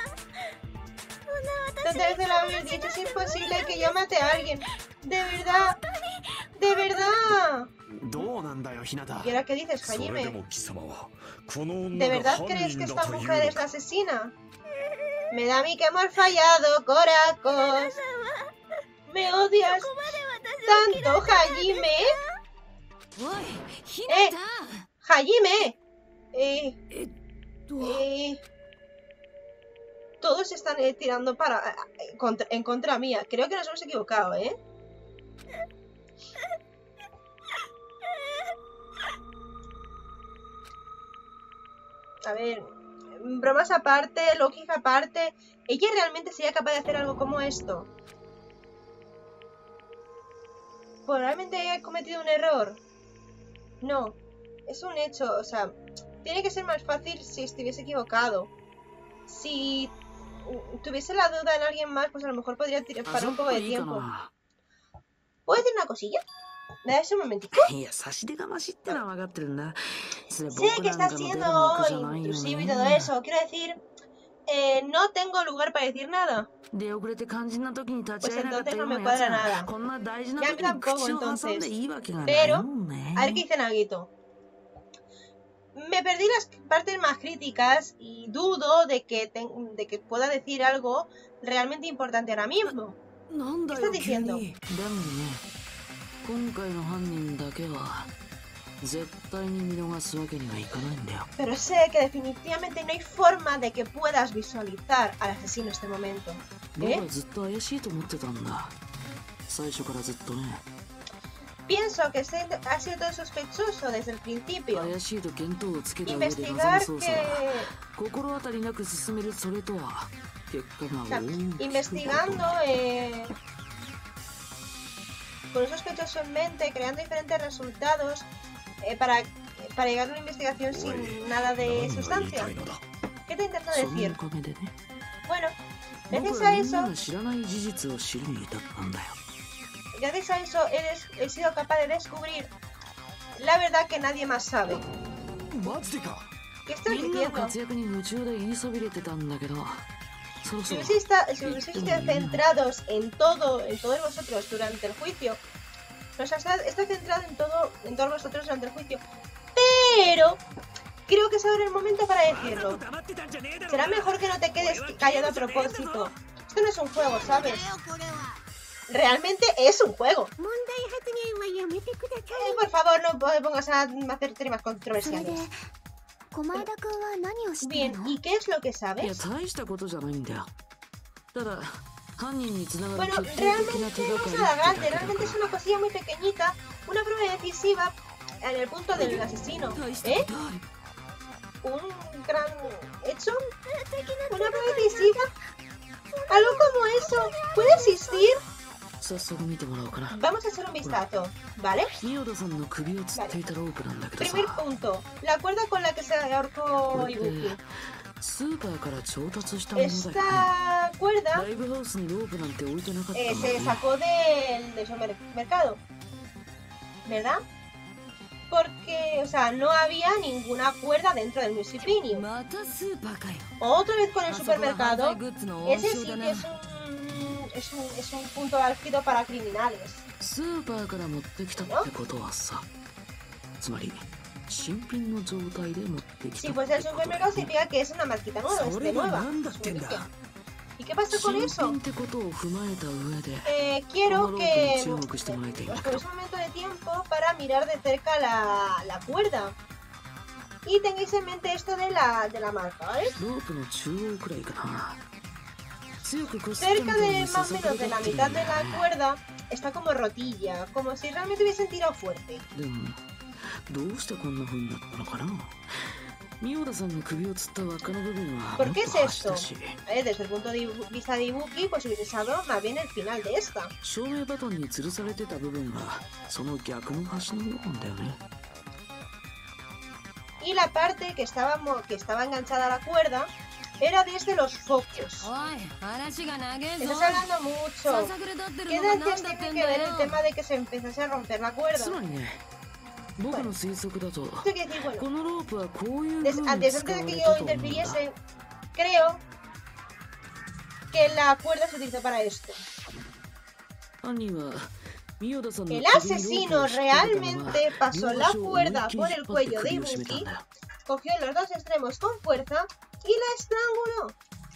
S2: Tantas veces lo habéis dicho, es imposible que yo mate a alguien. De verdad. De verdad.
S5: どうなんだよひなた。
S2: ¿Y ahora qué dices,
S6: それで
S2: Hajime?
S6: も貴様はこの女
S2: ¿De
S6: が
S2: verdad
S6: 犯
S2: crees que
S6: 人だ
S2: esta
S6: という
S2: mujer
S6: の
S2: es la
S6: か。
S2: asesina? Me da a mí que hemos fallado, Coracos. ¿Me odias tanto, Hajime?
S3: おい、ひなた。
S2: ¡Hajime! Eh,
S3: えっと、
S2: eh, todos están eh, tirando para eh, contra- en contra mía. Creo que nos hemos equivocado, ¿eh? A ver, bromas aparte, lógica aparte, ¿ella realmente sería capaz de hacer algo como esto? ¿Probablemente haya cometido un error? No, es un hecho, o sea, tiene que ser más fácil si estuviese equivocado. Si uh, tuviese la duda en alguien más, pues a lo mejor podría tirar
S7: あ
S2: para
S7: そ
S2: un
S7: っ
S2: poco
S7: か
S2: de
S7: いいか
S2: tiempo.
S7: な。
S2: ¿Puedo decir una cosilla? ¿Me das un momentito?
S7: いや差し出がましってのは分かってるんだ。それ
S2: Sé
S7: 僕
S2: que
S7: なん
S2: estás
S7: かの出る
S2: siendo
S7: 幕じゃないよ
S2: intrusivo y todo
S7: ね。
S2: eso. Quiero decir, eh, no tengo lugar para decir nada.
S7: 出遅れて肝心な時に立ち
S2: Pues
S7: 会えなかった
S2: entonces
S7: よ
S2: no
S7: う
S2: me
S7: なやつ
S2: cuadra
S7: が
S2: nada.
S7: こんな大事な
S2: Ya
S7: 時
S2: me
S7: に
S2: tampoco
S7: 口を挟ん
S2: entonces.
S7: でいいわけがない
S2: Pero,
S7: もんね。
S2: a ver qué dice Naguito. Me perdí las partes más críticas y dudo de que, ten- de que pueda decir algo realmente importante ahora mismo.
S7: なんだ
S2: ¿Qué
S7: よ
S2: estás
S7: 急
S2: diciendo?
S7: に。でもね、今回の犯人だけは絶対に見逃すわけにはいかないんだよ。
S2: Pero sé que definitivamente no hay forma de que puedas visualizar al asesino en este momento.
S7: 僕
S2: ¿Eh?
S7: はずっと怪しいと思ってたんだ。最初からずっとね。
S2: Pienso que se- ha sido todo sospechoso desde el principio.
S7: 怪しいと見当をつけた上で臨む
S2: Investigar
S7: 捜査
S2: que...
S7: は心当たりなく進めるそれとは結果
S2: O
S7: が
S2: sea,
S7: 大きく異なる
S2: investigando eh, con un sospechoso en mente, creando diferentes resultados eh, para, para llegar a una investigación sin nada de
S6: 何が言い
S2: sustancia.
S6: たいのだ
S2: ¿Qué te intento
S7: その
S2: decir?
S7: おかげでね。
S2: Bueno,
S7: 僕
S2: gracias
S7: は
S2: a
S7: みんな
S2: eso,
S7: が知らない事実を知るに至ったんだよ。
S2: gracias a eso he, des- he sido capaz de descubrir la verdad que nadie más sabe.
S5: マジでか。
S2: ¿Qué estoy
S7: みんなの
S2: diciendo?
S7: 活躍に夢中で言いそびれてたんだけど、そろそ
S2: Si
S7: ろ
S2: hubiese esta- si hubieseis centrados en todo, en todos vosotros durante el juicio, nos has está centrado en todo, en todos vosotros durante el juicio, pero creo que es ahora el momento para decirlo. Será mejor que no te quedes callado a propósito. Esto no es un juego, ¿sabes? Realmente es un juego. Eh, por favor, no te pongas a hacer temas
S4: それで
S2: controversiales.
S4: 小前田くんは何を知ってる
S2: Bien,
S4: の？
S2: ¿y qué es lo que
S7: いや
S2: sabes?
S7: 大したことじゃないんだよ。ただ犯人につながる
S2: Bueno,
S7: 決定的な
S2: realmente
S7: 手
S2: no
S7: がか
S2: es
S7: り
S2: nada
S7: って
S2: grande,
S7: だけだ
S2: realmente es
S7: か
S2: una cosilla muy pequeñita, una prueba decisiva en el punto del asesino.
S7: 大した
S2: ¿Eh?
S7: ことある。
S2: ¿Un gran hecho? ¿Una prueba decisiva? ¿Algo como eso? ¿Puede existir?
S7: 早速見てもらおうかな。
S2: Vamos a echar un vistazo, ¿vale?
S7: ミオダさんの首をつっていたロープなんだけどさ、
S2: Primer punto, la cuerda con la que se
S7: こ
S2: ahorcó
S7: れっ
S2: Ibuki.
S7: てスーパーから調達したものだよね。
S2: Esta cuerda
S7: ライブハウスにロープなんて置いてなかった
S2: eh,
S7: んだ
S2: se
S7: よね。
S2: sacó del, del supermercado, ¿verdad? Porque, o sea, no había ninguna cuerda dentro del municipio.
S3: またスーパーかよ。
S2: Otra vez con el
S3: あそこは犯
S2: supermercado.
S3: 罪グッズの温
S2: Ese
S3: 床
S2: sí
S3: だ
S2: que
S3: な
S2: es。un, es un, es un punto álgido para criminales.
S7: スーパーから持ってきたってことはさ、つまり新品の状態で持ってきた
S2: Si
S7: っ
S2: pues
S7: て
S2: el
S7: ことだ
S2: supermercado
S7: よね。
S2: significa que es una marquita nueva, es
S7: そ
S2: de
S7: れが
S2: nueva.
S7: なんだっ
S2: es
S7: てん
S2: muy
S7: だ。
S2: limpia. ¿Y qué pasa con
S7: 新
S2: eso?
S7: 品ってことを踏まえた上で、
S2: Eh,
S7: こ
S2: quiero
S7: のロープ
S2: que
S7: に注目してもらいたいん
S2: os
S7: だけ
S2: toméis
S7: ど、
S2: un momento de tiempo para mirar de cerca la, la cuerda. Y tengáis en mente esto de la, de la marca, ¿vale?
S7: ロープの中央くらいかな。強くこすったみ
S2: Cerca
S7: たい
S2: de
S7: に
S2: más
S7: 刺
S2: o
S7: さ
S2: menos
S7: れ
S2: de
S7: た
S2: la
S7: っていう
S2: mitad
S7: ん
S2: de
S7: だよ
S2: la
S7: ね。
S2: cuerda está como rotilla, como si realmente hubiesen tirado fuerte.
S7: でもどうしてこんな風になったのかな。ミオダさんが首をつった輪っかの部分は
S2: ¿Por
S7: もっ
S2: qué
S7: と
S2: es
S7: 端だ
S2: esto?
S7: し、
S2: Eh, desde el punto de vista de Ibuki, pues hubiese sabido más bien el final de esta.
S7: 照明バトンに吊るされてた部分がその逆の端の部分だよね。
S2: Y la parte que estaba, mo- que estaba enganchada a la cuerda era desde los focos.
S3: おい、話が長えぞ。
S2: Estás hablando mucho.
S3: ささくれ立ってる
S2: ¿Qué
S3: のが
S2: narices
S3: なんだっ
S2: tiene
S3: てん
S2: que
S3: だ
S2: ver
S3: よ
S2: el。tema de que se empezase a romper la cuerda?
S7: つまりね、僕の推測だと、
S2: Esto quiere decir, bueno,
S7: このロープはこういう
S2: des-
S7: 風に
S2: antes
S7: 使
S2: antes
S7: わ
S2: de
S7: れ
S2: que
S7: た
S2: yo
S7: と思うんだ。
S2: interviniese, creo que la cuerda se utilizó para esto.
S7: 犯人はミオダさんの
S2: El
S7: 首にロープ
S2: asesino
S7: を引っ掛けたまま
S2: realmente pasó
S7: 両
S2: la
S7: 足を思いっ
S2: cuerda
S7: きり
S2: por
S7: 引
S2: el
S7: っ張って
S2: cuello de
S7: 首を絞めたん
S2: Ibuki,
S7: だよ。
S2: cogió los dos extremos con fuerza y la estranguló.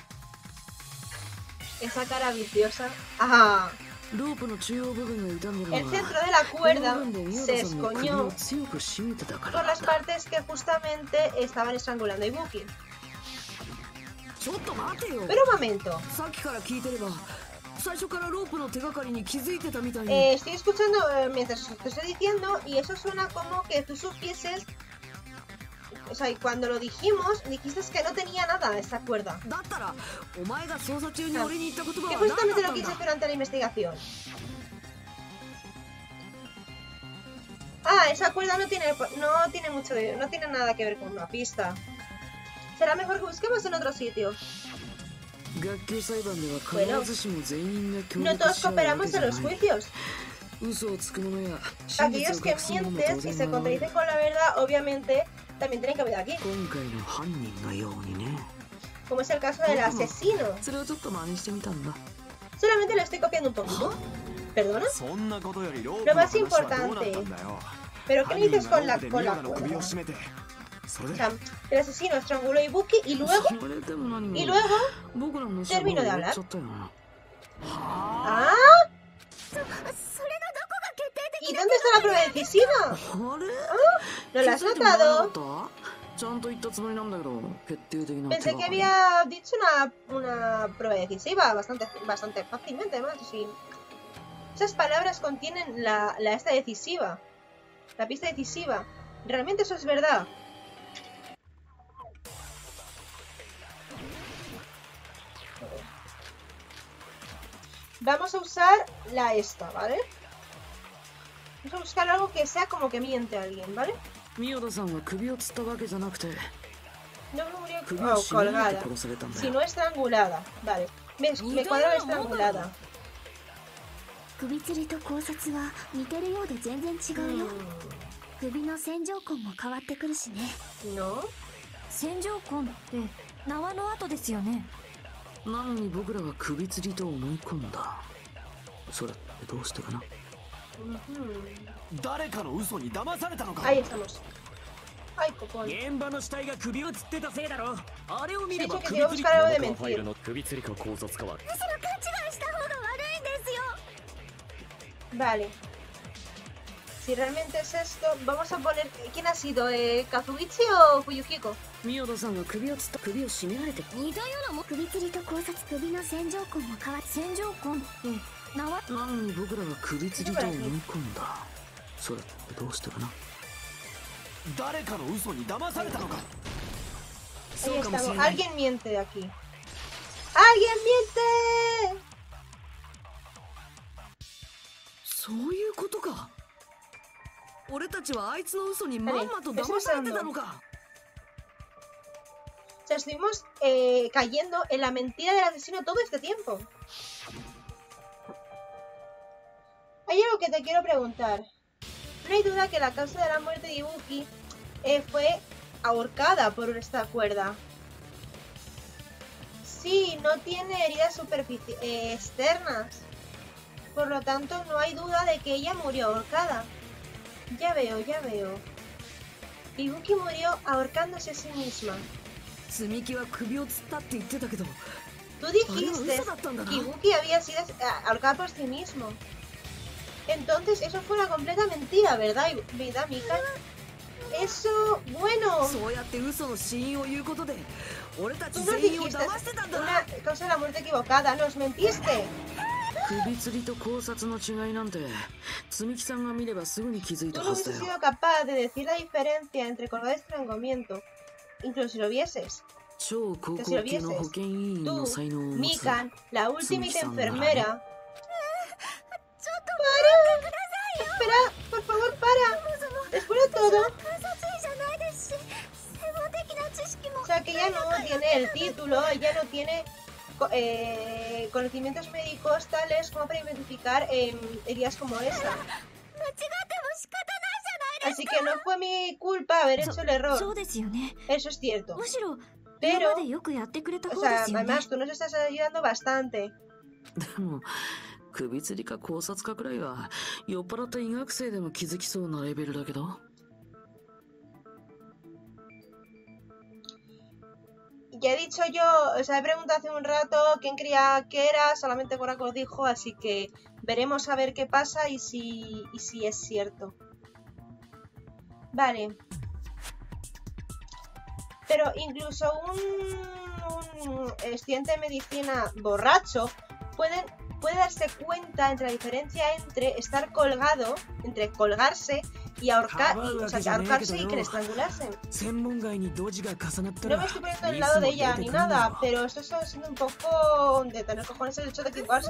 S2: Esa cara viciosa. ¡Ah!
S7: ロープの中央部分が傷んでるの
S2: El
S7: は
S2: centro de la
S7: この
S2: cuerda
S7: 部分でミオ
S2: se
S7: ダさんの首
S2: escoñó
S7: を強く締めてたから
S2: por
S7: なん
S2: las
S7: だ。
S2: partes que justamente estaban estrangulando a Ibuki.
S7: ちょっと待てよ。
S2: Pero un momento.
S7: さっきから聞いてれば最初からロープの手がかりに気づいてたみたいに。
S2: Eh, estoy escuchando eh, mientras os te estoy diciendo y eso suena como que tú supieses. O sea, y cuando lo dijimos, dijiste que no tenía nada esta cuerda.
S7: だったらお前が捜査中に俺に言った言葉
S2: Que
S7: は何
S2: justamente
S7: だ
S2: lo
S7: ったん
S2: quise
S7: だ。
S2: hacer durante la investigación. Ah, esa cuerda no tiene, no tiene mucho de, no tiene nada que ver con una pista. Será mejor que busquemos en otro sitio.
S7: 学級裁判では
S2: Bueno,
S7: 必ずしも全員が協
S2: no
S7: 力
S2: todos
S7: し合うわけ
S2: cooperamos
S7: じゃ
S2: en los
S7: ない。
S2: juicios.
S7: 嘘をつく者や真実
S2: Aquellos
S7: を
S2: que
S7: 隠す者も当
S2: mienten y
S7: 然
S2: se
S7: 現れ
S2: contradicen
S7: る。
S2: con la verdad, obviamente, también tienen cabida aquí.
S7: 今回の犯人のようにね。
S2: Como es el caso del asesino.
S7: それをちょっと真似してみたんだ。
S2: Solamente lo estoy copiando un poquito. ¿Perdona?
S5: そんなことよりロープ
S2: Lo
S5: の
S2: más
S5: 話はどうなった
S2: importante.
S5: んだよ。
S2: ¿Pero qué
S5: 犯
S2: le
S5: 人
S2: dices
S5: が
S2: con
S5: ロ
S2: la,
S5: ープで
S2: con
S5: ミオ
S2: la
S5: ダの首
S2: cuerda?
S5: を絞めて、それ
S2: O
S5: で
S2: sea, el asesino estranguló a Ibuki y luego...
S7: それでも何も
S2: Y luego...
S7: 僕らの話はもう終わっちゃったよな。
S2: ¿Ah? ¿Y dónde hasta la prueba decisiva.
S7: あれ
S2: ¿No la has
S7: 気づいてもらえなか
S2: notado?
S7: ったちゃんと言ったつもりなんだけど決定的な手
S2: Pensé
S7: が
S2: que
S7: かり
S2: había dicho una, una prueba decisiva bastante, bastante fácilmente, además. Sí. Esas palabras contienen la, la esta decisiva. La pista decisiva. ¿Realmente eso es verdad? Vamos a usar la esta, ¿vale? Vamos a buscar algo que sea como que miente a alguien, ¿vale?
S7: ミオダさんは首を吊ったわけじゃなくて
S2: No murió
S7: 首
S2: oh,
S7: を絞められ
S2: colgada,
S7: て殺されたんだ
S2: sino
S7: よ
S2: estrangulada. Vale. Me, me cuadra estrangulada.
S4: 首吊りと考察は似てるようで全然違うよ。首の線条痕も変わってくるしね。
S2: ¿No?
S3: 線条痕って縄の跡ですよね。
S7: なのに僕らは首吊りと思い込んだそれってどうしてかな
S2: Ujú.
S5: 誰かの嘘に騙されたのか。
S2: Ahí estamos. Ay, copón.
S8: 現場の死体が首を吊ってたせいだろ。あれを見れば
S2: Sí, sí,
S8: 首
S2: que
S8: 吊り
S2: te iba a buscar algo de
S6: ファイル
S2: mentir.
S6: の首吊りか考察かは
S2: Vale. Si realmente es esto, vamos a poner... ¿Quién ha sido? ¿Eh, ¿Kazuichi o Fuyuhiko?
S7: ミオダさんが首を吊った首を絞められて
S3: 似たようなもん。
S4: 首吊りと考察、首の線条痕も変わっ
S3: 線条痕って縄。
S7: なのに僕らは首吊りと思い込んだそれってどうしてかな
S5: 誰かの嘘に騙されたのか。
S2: Ahí estamos. Alguien miente de aquí. ¡Alguien miente!
S7: そういうことか俺たちはあいつの嘘にまんまと
S2: Vale,
S7: 騙されてたのか
S2: O sea, estuvimos eh, cayendo en la mentira del asesino todo este tiempo. Hay algo que te quiero preguntar. No hay duda que la causa de la muerte de Ibuki eh, fue ahorcada por esta cuerda. Sí, no tiene heridas superfici- eh, externas. Por lo tanto, no hay duda de que ella murió ahorcada. Ya veo, ya veo. Ibuki murió ahorcándose a sí misma.
S7: 積み木は首を吊ったって言ってたけど
S2: Tú dijiste que Ibuki había sido ahorcada por sí mismo. Entonces eso fue una completa mentira, ¿verdad, ¿verdad, Mika? Eso, bueno.
S7: そうやって嘘の死因を言うことで俺たち
S2: Tú nos
S7: 全員を
S2: dijiste
S7: 騙してたんだな
S2: una causa de la muerte equivocada, nos mentiste.
S7: 首吊りと考察の違いなんて積み木さんが見ればすぐに気づい
S2: Tú
S7: た
S2: no
S7: はずだ
S2: hubieses
S7: よ
S2: sido capaz de decir la diferencia entre colgada y estrangulamiento, incluso si lo vieses.
S7: 超高
S2: Que si lo
S7: 校級の
S2: vieses.
S7: 保健委員の
S2: Tú,
S7: 才能を持つ
S2: Mikan, la última
S7: Suki-san
S2: enfermera.
S7: Nara.
S2: ¡Para! Espera, por favor, para. Después de todo,
S4: じゃないですし、専門的な知識も
S2: o sea que ella no tiene el título, ella no tiene co- eh, conocimientos médicos tales como para identificar eh, heridas como esta.
S4: 間違っても仕方ないじゃないです
S2: Así que no fue mi culpa haber hecho el
S3: そ
S2: error.
S3: うですよね。
S2: Eso es cierto.
S3: むしろ
S2: Pero,
S3: 今までよくやってくれた
S2: o
S3: 方で
S2: sea,
S3: すよね。
S2: además tú nos estás ayudando bastante.
S7: でも首吊りか考察かくらいは酔っ払った医学生でも気づきそうなレベルだけど
S2: Ya he dicho yo, o sea, he preguntado hace un rato quién creía que era, solamente Coraco lo dijo, así que veremos a ver qué pasa y si, y si es cierto. Vale. Pero incluso un, un estudiante de medicina borracho puede, puede darse cuenta entre la diferencia entre estar colgado, entre colgarse y ahorcar, y, o sea, que ahorcarse y que estrangularse.
S8: 専門外にドジが重なった
S2: No
S8: ら
S2: me estoy poniendo del lado de ella ni nada, pero esto está siendo un poco de tener cojones el hecho de equivocarse.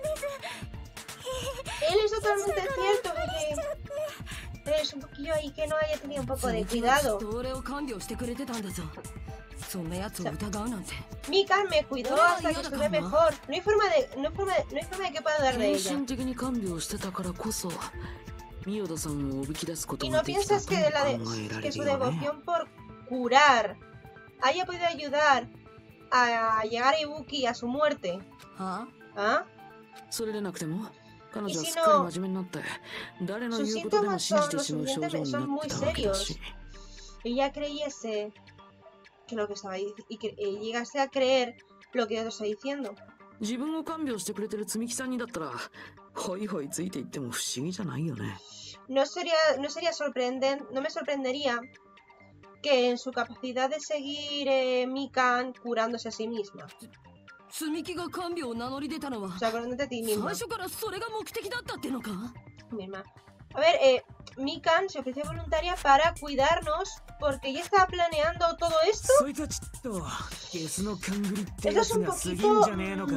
S2: Él es totalmente cierto, que es un poquillo ahí que no haya tenido un poco de
S3: 積み木はきっ
S2: cuidado.
S3: と俺を看病してくれてたんだぞ。そんな奴を疑うなんて。
S2: Mika me cuidó hasta que estuve mejor. No hay forma de, no hay forma de, no hay forma de que pueda dar de
S7: 献
S2: ella.
S7: 身的に看病してたからこそミオダさんをおびき出すこと
S2: Y
S7: が
S2: no
S7: できた
S2: piensas
S7: と
S2: que,
S7: 考
S2: de la de,
S7: えられ
S2: que
S7: る
S2: su
S7: よね
S2: devoción por curar haya podido ayudar a llegar a Ibuki a su muerte.
S3: は
S2: ¿Ah?
S7: それでなくても彼女は
S2: Y si
S7: すっかり
S2: no,
S7: 真面目になって誰の
S2: sus
S7: 言うことでも
S2: síntomas
S7: 信じ
S2: son
S7: て
S2: lo
S7: しまう症状
S2: suficientemente,
S7: にな
S2: son
S7: っ
S2: muy
S7: てたわけだ
S2: serios.
S7: し
S2: Ella creyese que lo que estaba diciendo y que eh, llegase a creer lo que yo te estoy diciendo.
S7: 自分を看病してくれてる積木さんにだったらホイホイついていっても不思議じゃないよね。
S2: No sería, no sería sorprendente, no me sorprendería que en su capacidad de seguir eh, Mikan curándose a sí misma.
S3: 積み木が看病を名乗り出たのは
S2: O sea, curándote a ti
S3: 最
S2: misma.
S3: 初からそれが目的だったってのか？
S2: misma. A ver, eh, Mikan se ofreció voluntaria para cuidarnos porque ella estaba planeando todo esto.
S8: そいつはちょっとゲスの勘繰りってや
S2: Esto es
S8: つ
S2: un
S8: が過ぎん
S2: poquito...
S8: じゃねえのか？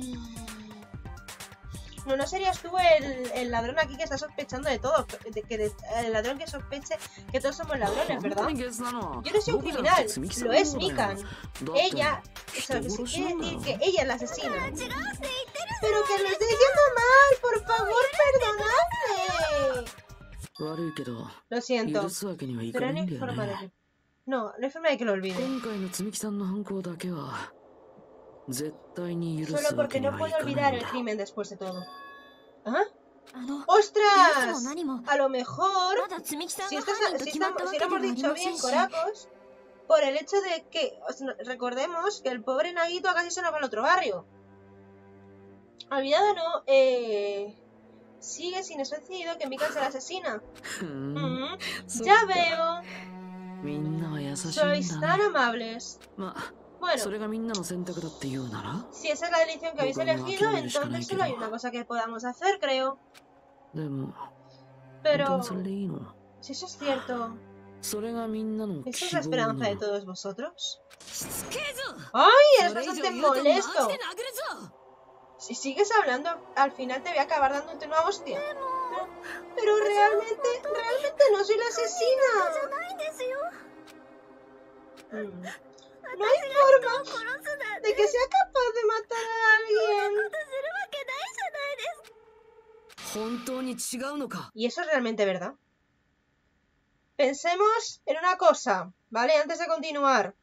S2: No, no serías tú el, el ladrón aquí que está sospechando de todo. De, que de- el ladrón que sospeche que todos somos ladrones,
S7: 本
S2: ¿verdad?
S7: 当にゲスなのは
S2: Yo no soy un
S7: 僕じゃなく
S2: criminal,
S7: て積み木さん
S2: lo
S7: の
S2: es
S7: 方だよ。
S2: Mikan.
S7: だって
S2: Ella, eso que se
S7: 人殺し
S2: quiere
S7: なんだ
S2: decir
S7: ろ。
S2: que ella es la asesina. Pero que lo estoy diciendo mal, por favor, perdonadme.
S7: 悪いけど
S2: Lo siento,
S7: 許すわけにはいか
S2: pero
S7: な
S2: no
S7: いん
S2: hay
S7: だよ
S2: forma de
S7: ね。
S2: que... No, no hay forma de que lo olvide.
S7: 今回の積み木さんの犯行だけは絶対に許
S2: Solo
S7: すわ
S2: porque
S7: けに
S2: no
S7: はい
S2: puedo
S7: かない
S2: olvidar
S7: ん
S2: el
S7: だ。
S2: crimen después de todo. ¿Ah?
S4: あの
S2: ¡Ostras!
S4: も何も
S2: A lo mejor,
S4: まだ積み木さん
S2: si,
S4: が
S2: estás,
S4: 犯人と
S2: si,
S4: 決まっ
S2: estamos,
S4: たわ
S2: si
S4: け
S2: lo
S4: で
S2: hemos
S4: はあ
S2: dicho
S4: りませ
S2: bien,
S4: んし
S2: Coracos, por el hecho de que os- no- recordemos que el pobre Nagito casi se nos va al otro barrio. Olvidado no, eh, sigue sin eso decidido que Mikan será asesina.
S7: ふーん
S2: Mm,
S7: そっ
S2: ya
S7: か
S2: veo,
S7: みんなは優しい
S2: sois
S7: ん
S2: tan
S7: だね。
S2: amables.
S7: まあ
S2: Bueno,
S7: それがみんなの選択だって言うなら
S2: si esa es la elección que habéis
S7: Bueno,
S2: elegido,
S7: aquí no hay
S2: entonces solo hay una cosa que podamos hacer, creo.
S7: でも本当
S2: Pero,
S7: にそれでいいの？
S2: si eso es cierto,
S7: それがみんなの
S2: ¿esa es
S7: 希
S2: la
S7: 望
S2: esperanza
S7: な
S2: de
S7: の？
S2: todos vosotros?
S3: しつけえぞ。
S2: ¡Ay!
S3: そ
S2: Eres
S3: れ以上
S2: bastante
S3: 言うとマジ
S2: molesto.
S3: で殴るぞ。
S2: Si sigues hablando, al final te voy a acabar dándote una hostia. Pero realmente, realmente no soy la asesina.
S4: ないんですよ
S2: Mm. No hay forma de que sea capaz de matar a alguien.
S4: するわけないじゃないですか
S7: 本当に違うのか？
S2: ¿Y eso es realmente verdad? Pensemos en una cosa, ¿vale? Antes de continuar.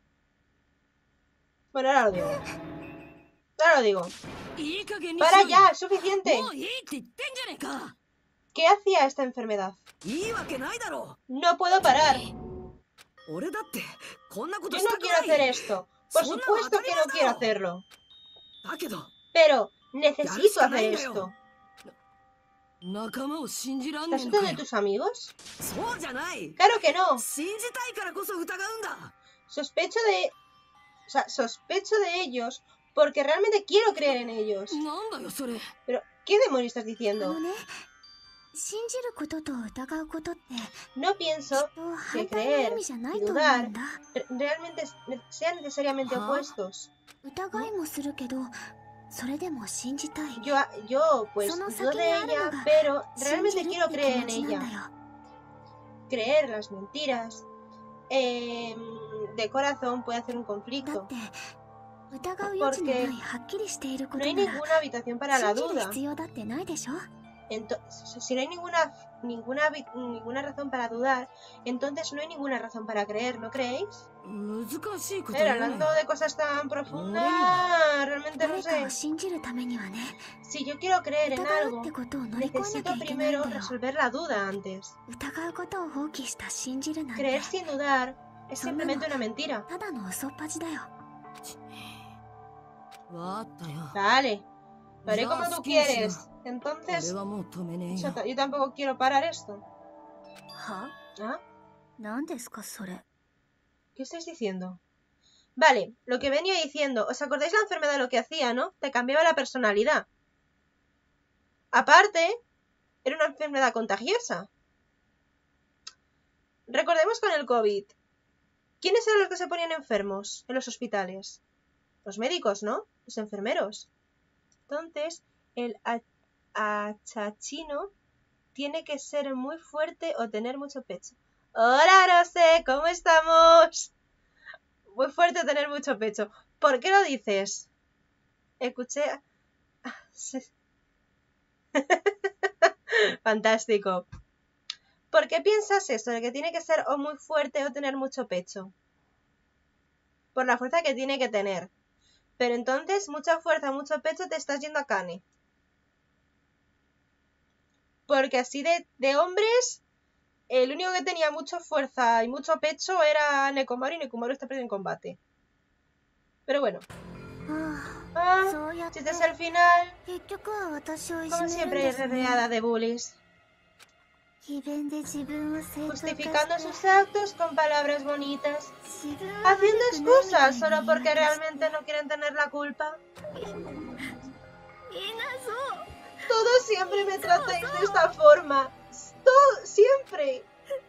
S2: Bueno, ahora lo digo. Ahora lo digo.
S3: いい加減にし
S2: ¡Para
S3: ろよ。
S2: ya! ¡Es suficiente!
S3: もういいって言ってんじゃねえか。
S2: ¿Qué hacía esta enfermedad?
S7: いいわけないだろ
S2: No puedo parar.
S7: う。俺だってこんなこと
S2: Yo
S7: し
S2: no
S7: たく
S2: quiero
S7: ない。
S2: hacer esto. Por supuesto que no quiero hacerlo.
S7: だけど
S2: Pero necesito hacer esto.
S3: 仲間を信じらんね
S2: ¿Estás
S3: えの
S2: usando
S3: か
S2: de
S3: よ。
S2: tus amigos?
S7: そうじゃない。
S2: Claro que no.
S7: 信じたいからこそ疑うんだ。
S2: Sospecho de... O sea, sospecho de ellos porque realmente quiero creer en ellos.
S3: なんだよそれ。
S2: Pero, ¿qué demonios estás
S4: あ
S2: diciendo?
S4: のね信じることと疑うことって
S2: No
S4: き
S2: pienso
S4: っと反対の意味じゃないと思うんだ
S2: re- realmente ne- sean necesariamente
S3: Ajá.
S2: opuestos.
S4: 疑いもするけどそれでも信じたい
S2: Yo, yo pues,
S4: その
S2: dudo
S4: 先
S2: de
S4: にあるの
S2: ella,
S4: が
S2: pero
S4: 信じ
S2: realmente
S4: るっ
S2: quiero
S4: て
S2: creer
S4: 気
S2: en
S4: 持ちなんだ
S2: ella.
S4: よ
S2: Creer las mentiras. eh, de corazón puede hacer un
S4: だ
S2: conflicto.
S4: って疑う余地のないはっきりしているこ
S2: No
S4: と
S2: hay
S4: なら
S2: ninguna habitación para la
S4: 信じる
S2: duda.
S4: 必要だってないでしょ
S2: Entonces, si no hay ninguna, ninguna, vi- ninguna razón para dudar, entonces no hay ninguna razón para creer, ¿no creéis?
S3: 難しいこと
S2: Pero
S3: 言うな
S2: hablando
S3: よ。
S2: de cosas tan profundas, realmente no
S4: 誰か
S2: sé.
S4: を信じるためにはね
S2: Si yo quiero creer en
S4: 疑う
S2: algo,
S4: ってことを乗り越えなき
S2: necesito
S4: ゃいけないん
S2: primero
S4: だよ
S2: resolver la duda antes.
S4: 疑うことを放棄した信じるなんて
S2: Creer sin dudar es
S4: Son
S2: simplemente
S4: menos.
S2: una mentira.
S4: ただの嘘っぱちだよ
S3: わかったよ。
S2: Vale, lo haré
S3: Ya,
S2: como tú
S3: sí,
S2: quieres.
S3: sí.
S2: Entonces,
S3: 俺はもう止めねえ
S2: yo,
S3: よ。
S2: ta- yo tampoco quiero parar esto.
S4: は
S2: ¿Ah?
S4: 何ですかそれ
S2: ¿Qué estáis diciendo? Vale, lo que venía diciendo. ¿Os acordáis la enfermedad lo que hacía, no? Te cambiaba la personalidad. Aparte, era una enfermedad contagiosa. Recordemos con el COVID. ¿Quiénes eran los que se ponían enfermos en los hospitales? Los médicos, ¿no? Los enfermeros. Entonces, el a- achachino tiene que ser muy fuerte o tener mucho pecho. Hola, Rose, ¿cómo estamos? Muy fuerte tener mucho pecho. ¿Por qué lo dices? Escuché... Ah, sí. Fantástico. ¿Por qué piensas esto? De que tiene que ser o muy fuerte o tener mucho pecho. Por la fuerza que tiene que tener. Pero entonces, mucha fuerza, mucho pecho, te estás yendo a Kane. Porque así de, de hombres, el único que tenía mucha fuerza y mucho pecho era Nekomaru, y Nekomaru está perdido en combate. Pero bueno.
S4: ああ
S2: Ah,
S4: そうやって
S2: si este es el final,
S4: 結局は私をいじ
S2: como
S4: めるん
S2: siempre,
S4: ですね。
S2: rodeada de bullies.
S4: 詭弁で自分を正当化して
S2: Justificando sus actos con palabras bonitas.
S4: 自分は
S2: Haciendo
S4: 悪くないみたい
S2: excusas
S4: に
S2: solo
S4: 言い訳
S2: porque realmente no quieren tener la culpa.
S4: みんなそう
S2: Todos siempre me tratáis de esta forma. Todo, siempre.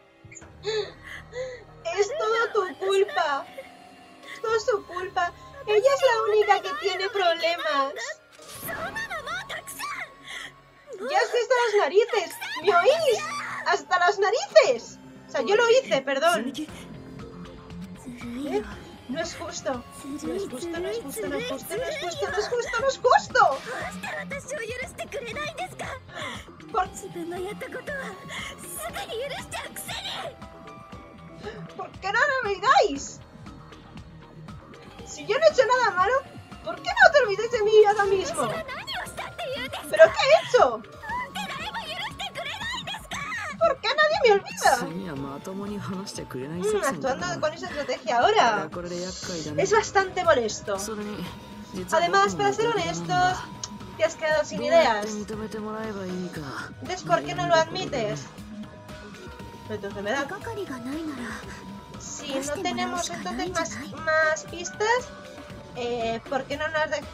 S2: Es todo tu culpa. Es todo su culpa. Ella es la única que tiene problemas. Ya estoy hasta las narices. ¿Me oís? ¡Hasta las narices! O sea, yo lo hice, perdón.
S4: ずるい
S2: ¿Eh?
S4: よ
S2: No es justo.
S4: ず
S2: No
S4: る
S2: es
S4: い
S2: justo,
S4: ず
S2: no
S4: る
S2: es
S4: い
S2: justo,
S4: ず
S2: no
S4: る
S2: es
S4: い
S2: justo,
S4: ず
S2: no
S4: る
S2: es
S4: い
S2: justo,
S4: よ
S2: no es justo, no es justo.
S4: どうして私を許してくれないんですか
S2: ¿Por,
S4: 自分のやったことはすぐに許しちゃうくせに
S2: ¿Por qué no lo olvidáis? Si yo no he hecho nada malo, ¿por qué no te olvidáis de mí ahora mismo?
S4: 何をしたって言うんですか
S2: ¿Pero qué he hecho?
S4: なんで誰も許してくれないんですか
S2: ¿Por qué nadie me olvida?
S7: 次はまともに話してくれない
S2: Mm,
S7: 作戦か
S2: actuando
S7: な
S2: con esa estrategia
S7: これ
S2: ahora.
S7: はこれで厄介だね
S2: Es bastante molesto.
S7: それに実は
S2: Además,
S7: 僕も
S2: para ser
S7: 残りなん
S2: honestos,
S7: だ
S2: te has quedado sin
S7: どうやって
S2: ideas.
S7: 認めてもらえばいいか
S2: Entonces, ¿por qué no lo admites? Pues entonces me
S4: 手
S2: da...
S4: がかりがないなら
S2: Si no tenemos entonces más, más pistas, eh, ¿por qué no nos de...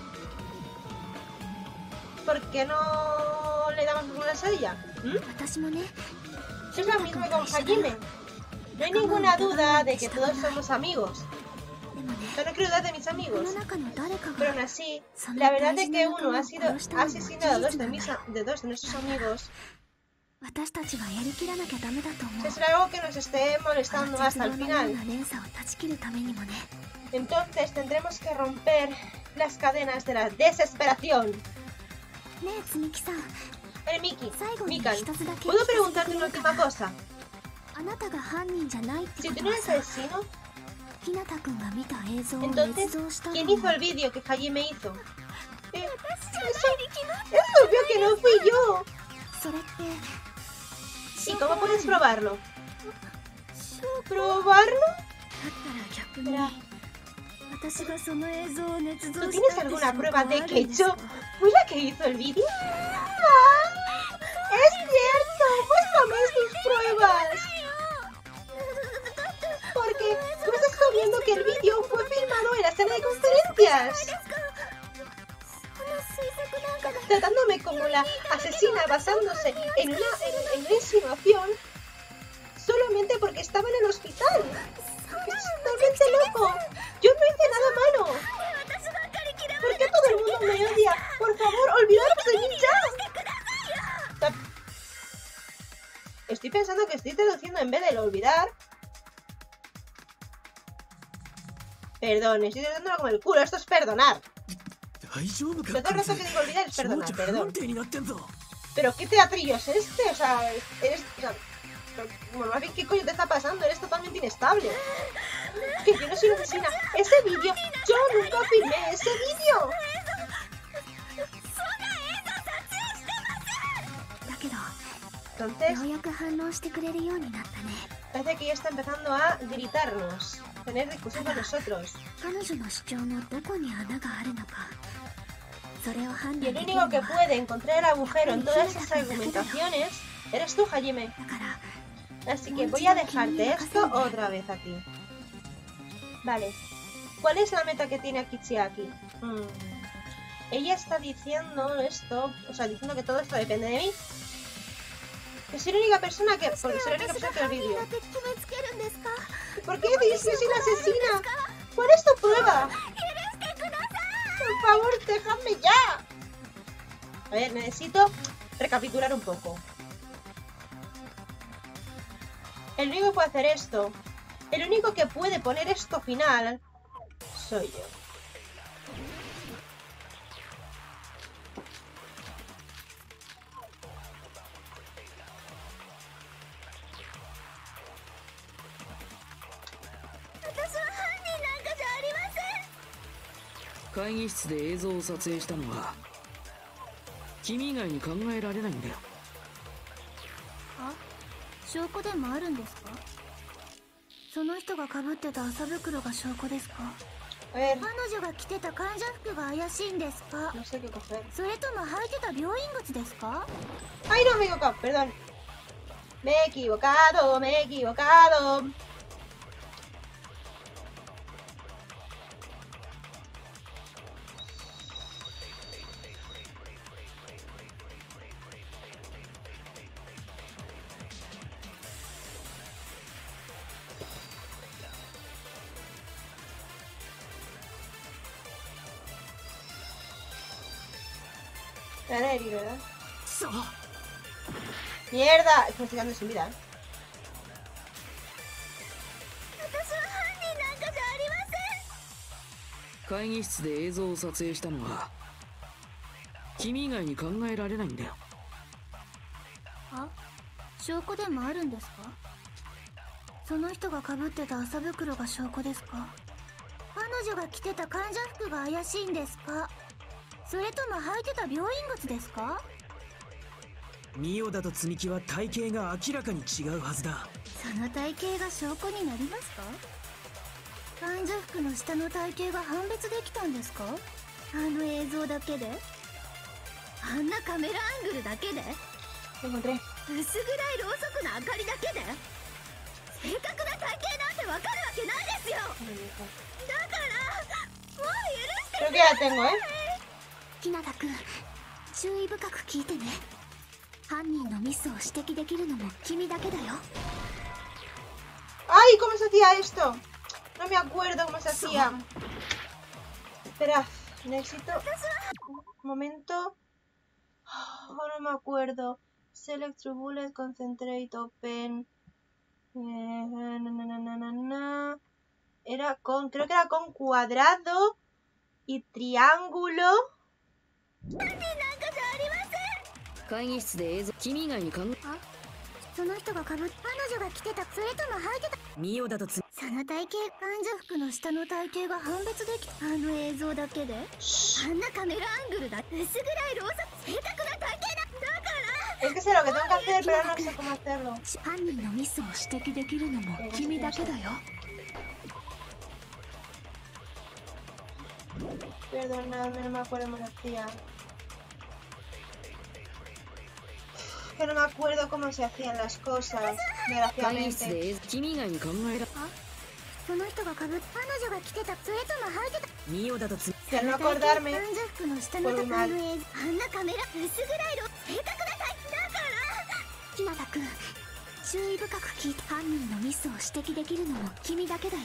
S2: ¿Por qué no le damos algunas a ella? ¿Mm?
S4: 私もね
S2: Es lo mismo con Hajime. No hay ninguna duda de que todos somos amigos.
S4: でもね
S2: Yo no quiero dudar de mis
S4: こ
S2: amigos.
S4: の中の誰か
S2: Pero
S4: が
S2: aún así, la verdad de que uno ha sido ha asesinado a dos de, mis, a- de dos de nuestros amigos
S4: 私たちはやりきらなきゃダメだと思う
S2: es algo que nos esté
S4: この
S2: molestando
S4: 絶
S2: hasta
S4: 望
S2: el
S4: のよう
S2: final.
S4: な連鎖を断ち切るためにもね
S2: Entonces tendremos que romper las cadenas de la desesperación.
S4: ねえつみきさん
S2: El Miki,
S4: 最後に
S2: Mikan,
S4: 一つだけ
S2: ¿puedo preguntarte una última cosa?
S4: あなたが犯人じゃないって
S2: Si
S4: こ
S2: tú
S4: と
S2: no
S4: は
S2: eres
S4: さ
S2: asesino,
S4: ひなたくんが見た映像を
S2: entonces,
S4: 捏造したの
S2: ¿quién
S4: も
S2: hizo el vídeo que Hajime hizo? Eh,
S4: 私じゃない
S2: eso,
S4: に決まっ
S2: es obvio que no fui yo.
S4: それって
S2: ¿Y cómo puedes probarlo?
S4: 証拠
S2: ¿Probarlo?
S4: だったら逆に
S2: Mira,
S4: 私がその映像を捏造
S2: ¿tú
S4: し
S2: tienes
S4: たって証
S2: alguna
S4: 拠
S2: prueba
S4: はあ
S2: de
S4: る
S2: que
S4: んです
S2: yo
S4: か
S2: fui la que hizo el vídeo? ¡Ah! ¡Es cierto! ¡Muéstrame tus pruebas! Porque tú estás sabiendo que el vídeo fue filmado en la sala de conferencias.
S4: この推測なんかが
S2: Tratándome como la asesina basándose en una, en, en una insinuación solamente porque estaba en el hospital. Es totalmente loco. Yo no hice nada malo.
S4: 私ばっかり嫌わ
S2: ¿Por qué todo el mundo me odia? Por favor, olvidaros de mí ya. Ta- Estoy pensando que estoy traduciendo en vez de el olvidar. Perdón, estoy traduciéndolo como el culo. Esto es perdonar.
S8: 大丈夫
S2: Lo
S8: か
S2: otro rato que digo olvidar es
S8: 情
S2: perdonar,
S8: 緒不
S2: perdón.
S8: 安定になってんぞ
S2: Pero ¿qué teatrillo es este? O sea, eres... O sea, pero, bueno, más bien, ¿qué coño te está pasando? Eres totalmente inestable. Que yo no soy una asesina. Ese vídeo, yo nunca filmé ese vídeo.
S4: だけど
S2: Entonces,
S4: ようやく反応してくれるようになったね
S2: parece que ya está empezando a gritarnos. Tener discusión con nosotros.
S4: 彼女の主張のどこに穴があるのかそれを判
S2: Y
S4: 断
S2: el
S4: できる
S2: único
S4: の
S2: que
S4: は
S2: puede encontrar el agujero en todas esas argumentaciones eres tú, Hajime.
S4: だから
S2: Así que voy a dejarte esto otra vez aquí. Vale. ¿Cuál es la meta que tiene aquí Chiaki? Hmm. Ella está diciendo esto, o sea, diciendo que todo esto depende de mí. Que soy la única persona que... Porque soy la única persona que lo vídeo.
S4: って決めつけるんですか
S2: ¿Por qué dices que soy una asesina? ¿Cuál es tu prueba? Por favor, déjame ya. A ver, necesito recapitular un poco. El único que puede hacer esto, el único que puede poner esto final, soy yo.
S4: 私は犯人なんかじゃありません
S7: 会議室で映像を撮影したのは君以外に考えられないんだよ
S4: あ証拠でもあるんですかその人が被ってた麻袋が証拠ですか
S2: A ver,
S4: 彼女が着てた患者服が怪しいんですか？
S2: no sé qué coger.
S4: それとも履いてた病院靴ですか？
S2: ¡Ay, no! Me he equivocado, perdón. Me he equivocado, me he equivocado. Me van a herir, ¿verdad?
S8: そう
S2: ¡Mierda! Es que me estoy quedando sin vida, ¿eh?
S4: 私は犯人なんかじゃありません。
S7: 会議室で映像を撮影したのは君以外に考えられないんだよ。
S4: あ、証拠でもあるんですか？その人が被ってた麻袋が証拠ですか？彼女が着てた患者服が怪しいんですか？それとも履いてた病院靴ですか？
S8: ミオダと積み木は体型が明らかに違うはずだ。
S4: その体型が証拠になりますか？患者服の下の体型が判別できたんですか？あの映像だけで？あんなカメラアングルだけで？
S2: Lo encontré.
S4: 薄暗いろうそくの明かりだけで？正確な体型なんてわかるわけないですよ。だからもう許して
S2: Creo que ya tengo, ¿eh?
S4: 日向くん、注意深く聞いてね。犯人のミスを指摘できるのも君だけだよ。
S2: ¡Ay! ¿Cómo se hacía esto? No me acuerdo cómo se hacía. Espera, necesito... Un momento. Oh, no me acuerdo. Select True Bullet, Concentrate, Open... Eh, na, na, na, na, na, na. Era con... Creo que era con cuadrado y triángulo.
S7: 会議室で映像君以外に考え
S4: あ、その人がかぶっ彼女が着てた、それとも履いてた。
S8: ミオダと積
S4: その体型、患者服の下の体型が判別できた。あの映像だけで？あんなカメラアングルだ。薄暗いろうそく、正確な体型だ。だから
S2: Es que sé lo que tengo que hacer, pero no sé cómo hacerlo.
S4: 犯人のミスを指摘できるのも君だけだよ。
S2: Perdonadme, no me acuerdo cómo se hacía. Que no me acuerdo cómo se hacían las cosas,
S7: 会議室
S2: desgraciadamente.
S7: で映像君以外に考えら
S4: その人がかぶっ彼女が着てた、それとも履いてた。
S8: ミオダと積
S2: De no acordarme.
S4: 患者服の下の
S2: Por
S4: あ
S2: mal.
S4: の映像、あんなカメラ、薄暗いろ、正確な体型だから。日向くん、注意深く聞いて。犯人のミスを指摘できるのも君だけだよ。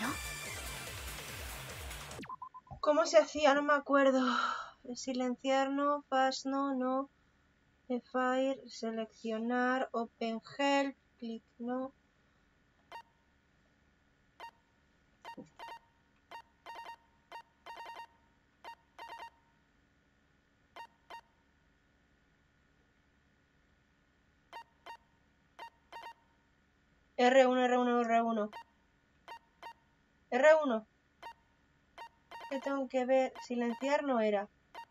S2: ¿Cómo se hacía? No me acuerdo. Silenciar no, fast no, no. Fire, seleccionar, open help, click no. R uno, R uno, R uno. R uno. Que tengo que ver. Silenciar no era.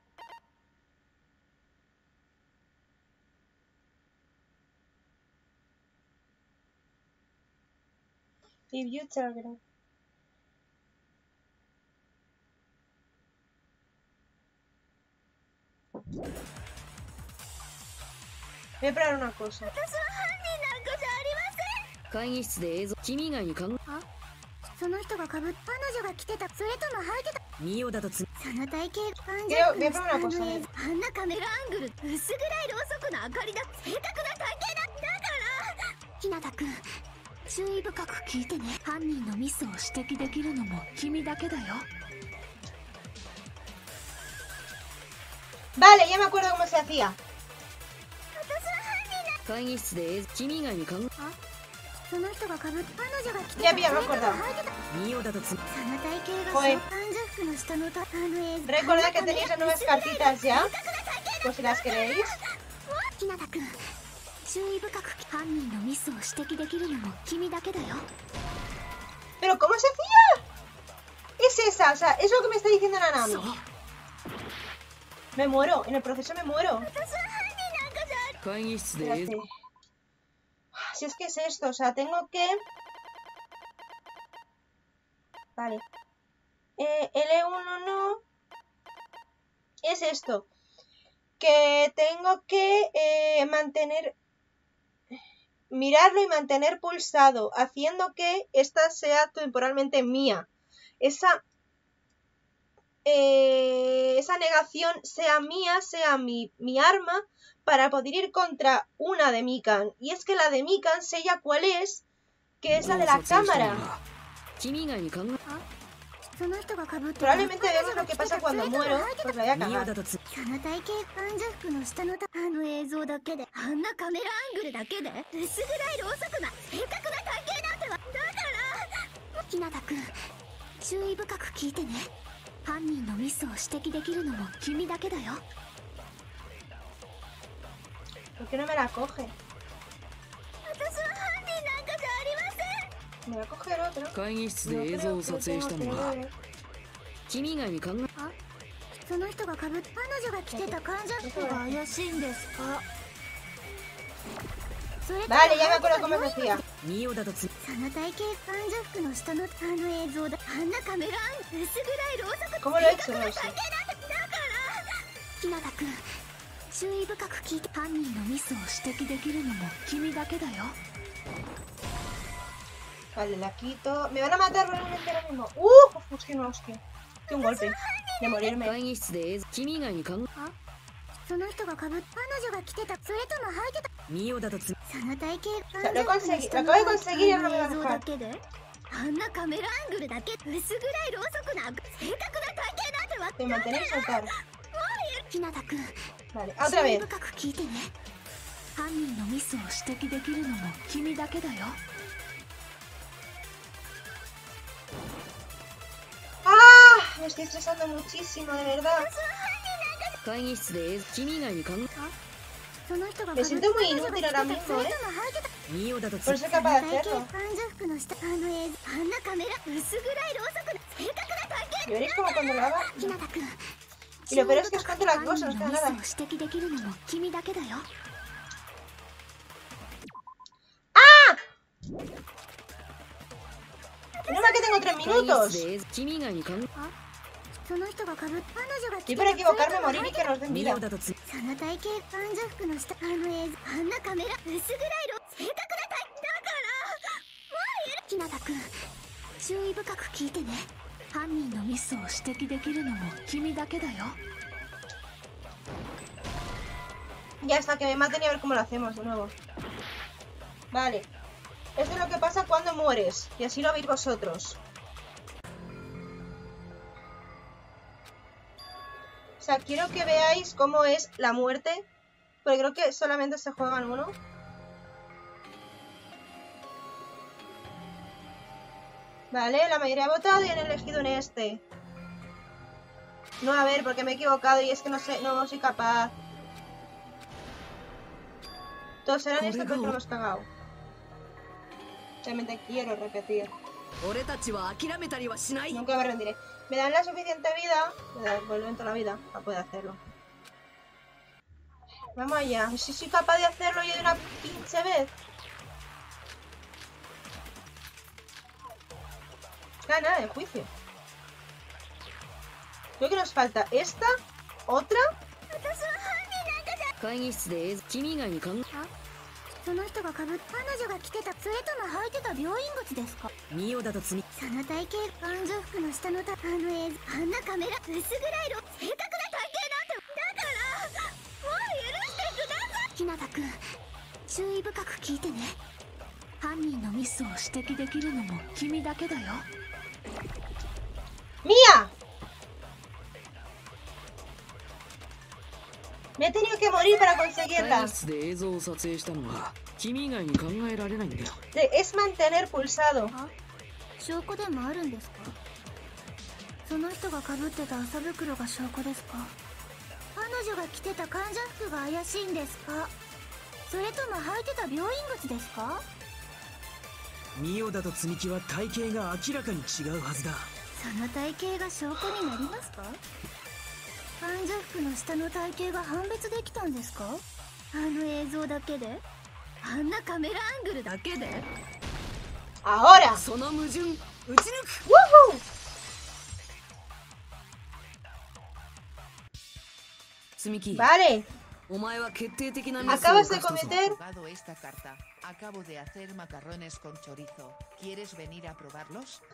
S2: Y view Telegram. Voy a probar una cosa.
S7: 会議室で映像君以外に考え
S4: あ、その人がかぶっ彼女が着てた、それとも履いてた。
S8: ミオダと積
S4: その体型、患
S2: Quiero,
S4: 者
S2: voy a
S4: 服
S2: probar
S4: の
S2: una
S4: 下
S2: cosa.
S4: の映
S2: ¿Eh?
S4: 像、あんなカメラアングル、薄暗いろうそくの明かりだ。正確な体型だ。だから日向くん、注意深く聞いてね。犯人のミスを指摘できるのも君だけだよ。
S2: Vale, ya me acuerdo cómo se hacía.
S7: 会議室で映像君以外に考え
S4: あ、その人がかぶっ彼女が着て
S2: Ya
S4: た、
S2: había
S4: それとも
S2: recordado.
S4: 履いてた。
S8: ミオダと積
S4: その体型が
S2: Joder.
S4: 患者服の下のたあの映像。
S2: Recordad que tenéis las nuevas cartitas ya. Pues si las queréis.
S4: 日向くん、注意深く犯人のミスを指摘できるのも君だけだよ。
S2: ¿Pero cómo se hacía? Es esa, o sea, es lo que me está diciendo Nanami. Me muero, en el proceso me muero.
S7: 会議室で映
S2: Espérate.
S7: 像
S2: Si es que es esto, o sea, tengo que... Vale. Eh, L uno no. Es esto. Que tengo que eh, mantener... mirarlo y mantener pulsado, haciendo que esta sea temporalmente mía. Esa... Eh, esa negación sea mía, sea mi, mi arma, para poder ir contra una de Mikan. Y es que la de Mikan sé ya cuál es, que es la de la cámara. Probablemente veamos lo que pasa cuando muero, pues la voy a cagar.
S4: その体型感情服の下のたあの映像だけであんなカメラアングルだけで薄暗いろうそくな正確な体型なんてはだから日向君注意深く聞いてね犯人のミスを指摘できるのも君だけだよ
S2: ¿Por qué no me la coge?
S4: 私は犯人なんかじゃありません
S2: Me va a coger otro.
S7: 会議室で映像を撮影したのは君以外に考え
S4: あその人がかぶっ彼女が着てた患者服が怪しいんですかそれとも
S2: Vale, ya me acuerdo cómo se hacía.
S7: ミオだとつ
S4: その体型患者服の下のあの映像だあんなカメラアン薄暗いろうそく
S2: ¿Cómo lo he hecho? No lo sé.
S4: だから日向君注意深く聞いて犯人のミスを指摘できるのも君だけだよ
S2: Vale, la quito. Me van a matar realmente ahora mismo. ¡Uh! Hostia, no, hostia. De un golpe. De morirme.
S7: 会議室で映像君以外に考え
S4: あその人がかぶっ彼女が着てたそれとも履いてた
S7: ミオだとつ
S4: その体型
S2: Lo he conseguido, lo acabo de conseguir y ahora me va a
S4: 映像
S2: dejar.
S4: だけであんなカメラアングルだけ薄暗いろうそくな正確な体型なんてわ
S2: De mantener y soltar.
S4: 日向君
S2: Vale, otra
S4: 注意
S2: vez.
S4: 深く聞いてね犯人のミスを指摘できるのも君だけだよ
S2: ¡Ah! Me estoy estresando muchísimo, de verdad.
S7: 会議室で映像君以外に考え
S4: その人が
S2: Me siento muy inútil ahora mismo, ¿eh?
S7: ミオだとつ
S2: Por ser capaz de
S4: 体
S2: hacerlo.
S4: 型患者服の下あの映像あんなカメラ薄暗いろうそくな正確な体型
S2: ¿Y veréis como cuando lo haga?
S4: 日向君
S2: Y lo peor es que es contra las cosas, no queda
S4: 犯
S2: nada.
S4: 人のミスを指摘できるのも君だけだよ
S2: No más que tengo tres
S7: 会議
S2: minutos.
S7: 室で映像君以外に考え
S4: その人がかぶっ彼女が着
S2: Y
S4: て
S2: por
S4: た
S2: equivocarme morir y que nos den
S7: ミ
S2: vida.
S7: オだとつ
S4: その体型患者服の下あの映像あんなカメラ薄暗いろ正確な体だから日向君注意深く聞いてね犯人のミスを指摘できるのも君だけだよ
S2: Ya hasta que me maten y a ver cómo lo hacemos de nuevo. Vale. Esto es lo que pasa cuando mueres. Y así lo veis vosotros. O sea, quiero que veáis cómo es la muerte. Porque creo que solamente se juegan uno. Vale, la mayoría ha votado y han elegido en este. No, a ver, porque me he equivocado y es que no sé, no soy capaz. Todos eran esto, pero lo hemos cagado. Realmente quiero repetir.
S7: 俺たちは諦めたりはしない
S2: Nunca me rendiré. Me dan la suficiente vida. Me devuelven toda la vida para poder hacerlo. Vamos allá. Si soy capaz de hacerlo yo de una pinche vez. Ah, nada, de juicio. Creo que nos falta esta, otra.
S7: 会議室で映像君以外に考え
S4: その人がかぶっ彼女が着てたそれとも履いてた病院靴ですか
S7: ミオだとつみ
S4: その体型患者服の下のたあの映像あんなカメラ薄暗いろ正確な体型なんてだからもう許してください日向君注意深く聞いてね犯人のミスを指摘できるのも君だけだよ
S2: ¡Mía! Me he tenido que morir para
S7: 会
S2: conseguirla.
S7: 議室で映像を撮影したのは君以外に考えられないんだよ
S2: De- Es mantener pulsado.
S4: あ証拠でもあるんですかその人がかぶってた麻袋が証拠ですか彼女が着てた患者服が怪しいんですかそれとも履いてた病院靴ですか
S8: ミオだと積み木は体型が明らかに違うはずだ
S4: その体型が証拠になりますか患者服の下の体型が判別できたんですかあの映像だけであんなカメラアングルだけで
S2: Ahora.
S7: その矛盾打ち抜く
S2: ¡Woohoo!
S7: Tsumiki,
S2: Vale,
S7: お前は決定的なミスを
S2: acabas
S7: 犯
S2: de
S7: したぞ。
S2: cometer...
S9: Jugado esta carta. Acabo de hacer macarrones con chorizo. ¿Quieres venir a probarlos?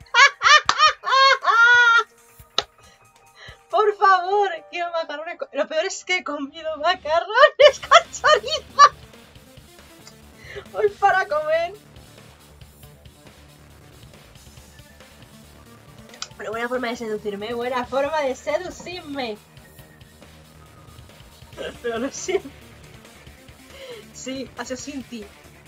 S2: Por favor, quiero macarrones con... Lo peor es que he comido macarrones con chorizo. Hoy para comer. Pero buena forma de seducirme, buena forma de seducirme. Pero lo siento. Sí, Assassini.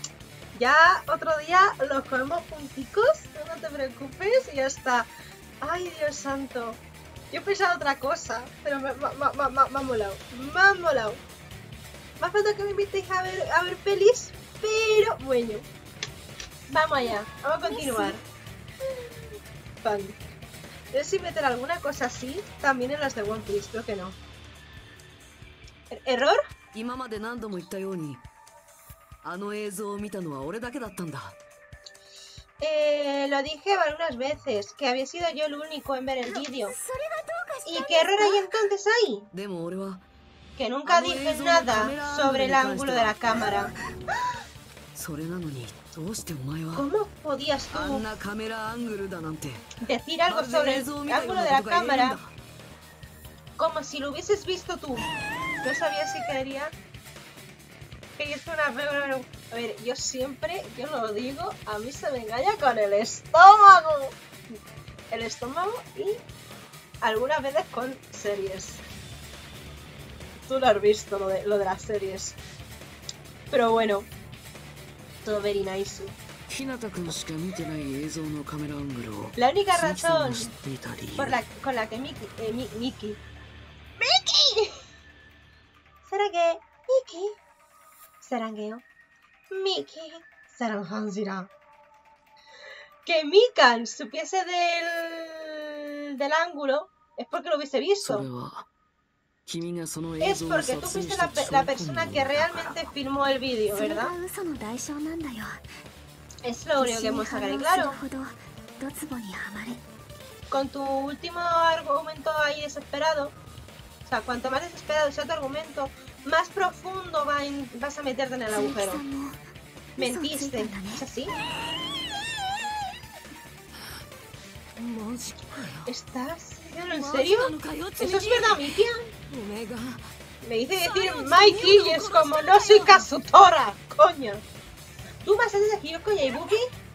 S2: Ya otro día los comemos junticos, no te preocupes y ya está. Ay, Dios santo. Yo he pensado otra cosa, pero me, me, me, me, me ha molado. Me ha molado. Me ha faltado que me invitéis a ver, a ver pelis, pero bueno. Vamos allá, vamos a continuar. Fan. No sé si meter alguna cosa así también en las de One Piece, creo que no. Er- ¿Error?
S7: 今まで何度も言ったように、あの映像を見たのは俺だけだったんだ。
S2: Eh, lo dije algunas veces, que había sido yo el único en ver el vídeo. ¿Y qué error hay entonces ahí?
S7: でも俺は
S2: Que nunca dije nada sobre el ángulo de la cámara.
S7: それなのにどうしてお前は
S2: ¿Cómo podías
S7: あ
S2: tú
S7: んなカメラアングルだなんて
S2: decir algo sobre el ángulo de la cámara como si lo hubieses visto tú? No sabía si quería... Querías una... A ver, yo siempre, yo lo digo, a mí se me engaña con el estómago. El estómago y algunas veces con series. Tú lo has visto, lo de, lo de las series. Pero bueno, todo very nice.
S7: 日向君しか見てない映像のカメラアングルを
S2: La única
S7: 鈴木さん
S2: razón
S7: が知っていた理由
S2: por la, con la que Miki... Eh, Mi- Miki... ¡Miki! ¿Será Miki? Sarangeo. Miki. Saranhanzira. Que Mikan supiese del... del ángulo es porque lo hubiese
S7: そ
S2: visto.
S7: れは君がその映
S2: Es
S7: 像を
S2: porque
S7: 撮
S2: tú
S7: 影
S2: fuiste
S7: し
S2: la,
S7: た
S2: pe-
S7: 証
S2: la
S7: 拠
S2: persona
S7: 人
S2: que
S7: だから
S2: realmente filmó el vídeo,
S4: それ
S2: ¿verdad?
S4: が嘘の代償なんだよ。
S2: Es lo único que hemos sacado claro.
S4: ほどドツボにはまれ。
S2: Con tu último argumento ahí desesperado, o sea, cuanto más desesperado sea tu argumento, más profundo va en- vas a meterte en el
S4: 鈴木
S2: agujero.
S4: さんも
S2: Mentiste,
S4: 嘘をついたんだね。
S2: ¿es así?
S3: マジかよ。
S2: ¿Estás diciendo en
S3: マジ
S2: serio?
S3: なのかよ、
S2: ¿Eso es verdad, Miki?
S3: おめが
S2: Me dice decir Mikey y es como no soy Kazutora, coño. ¿Tú vas a decir Hyoko y Ibuki?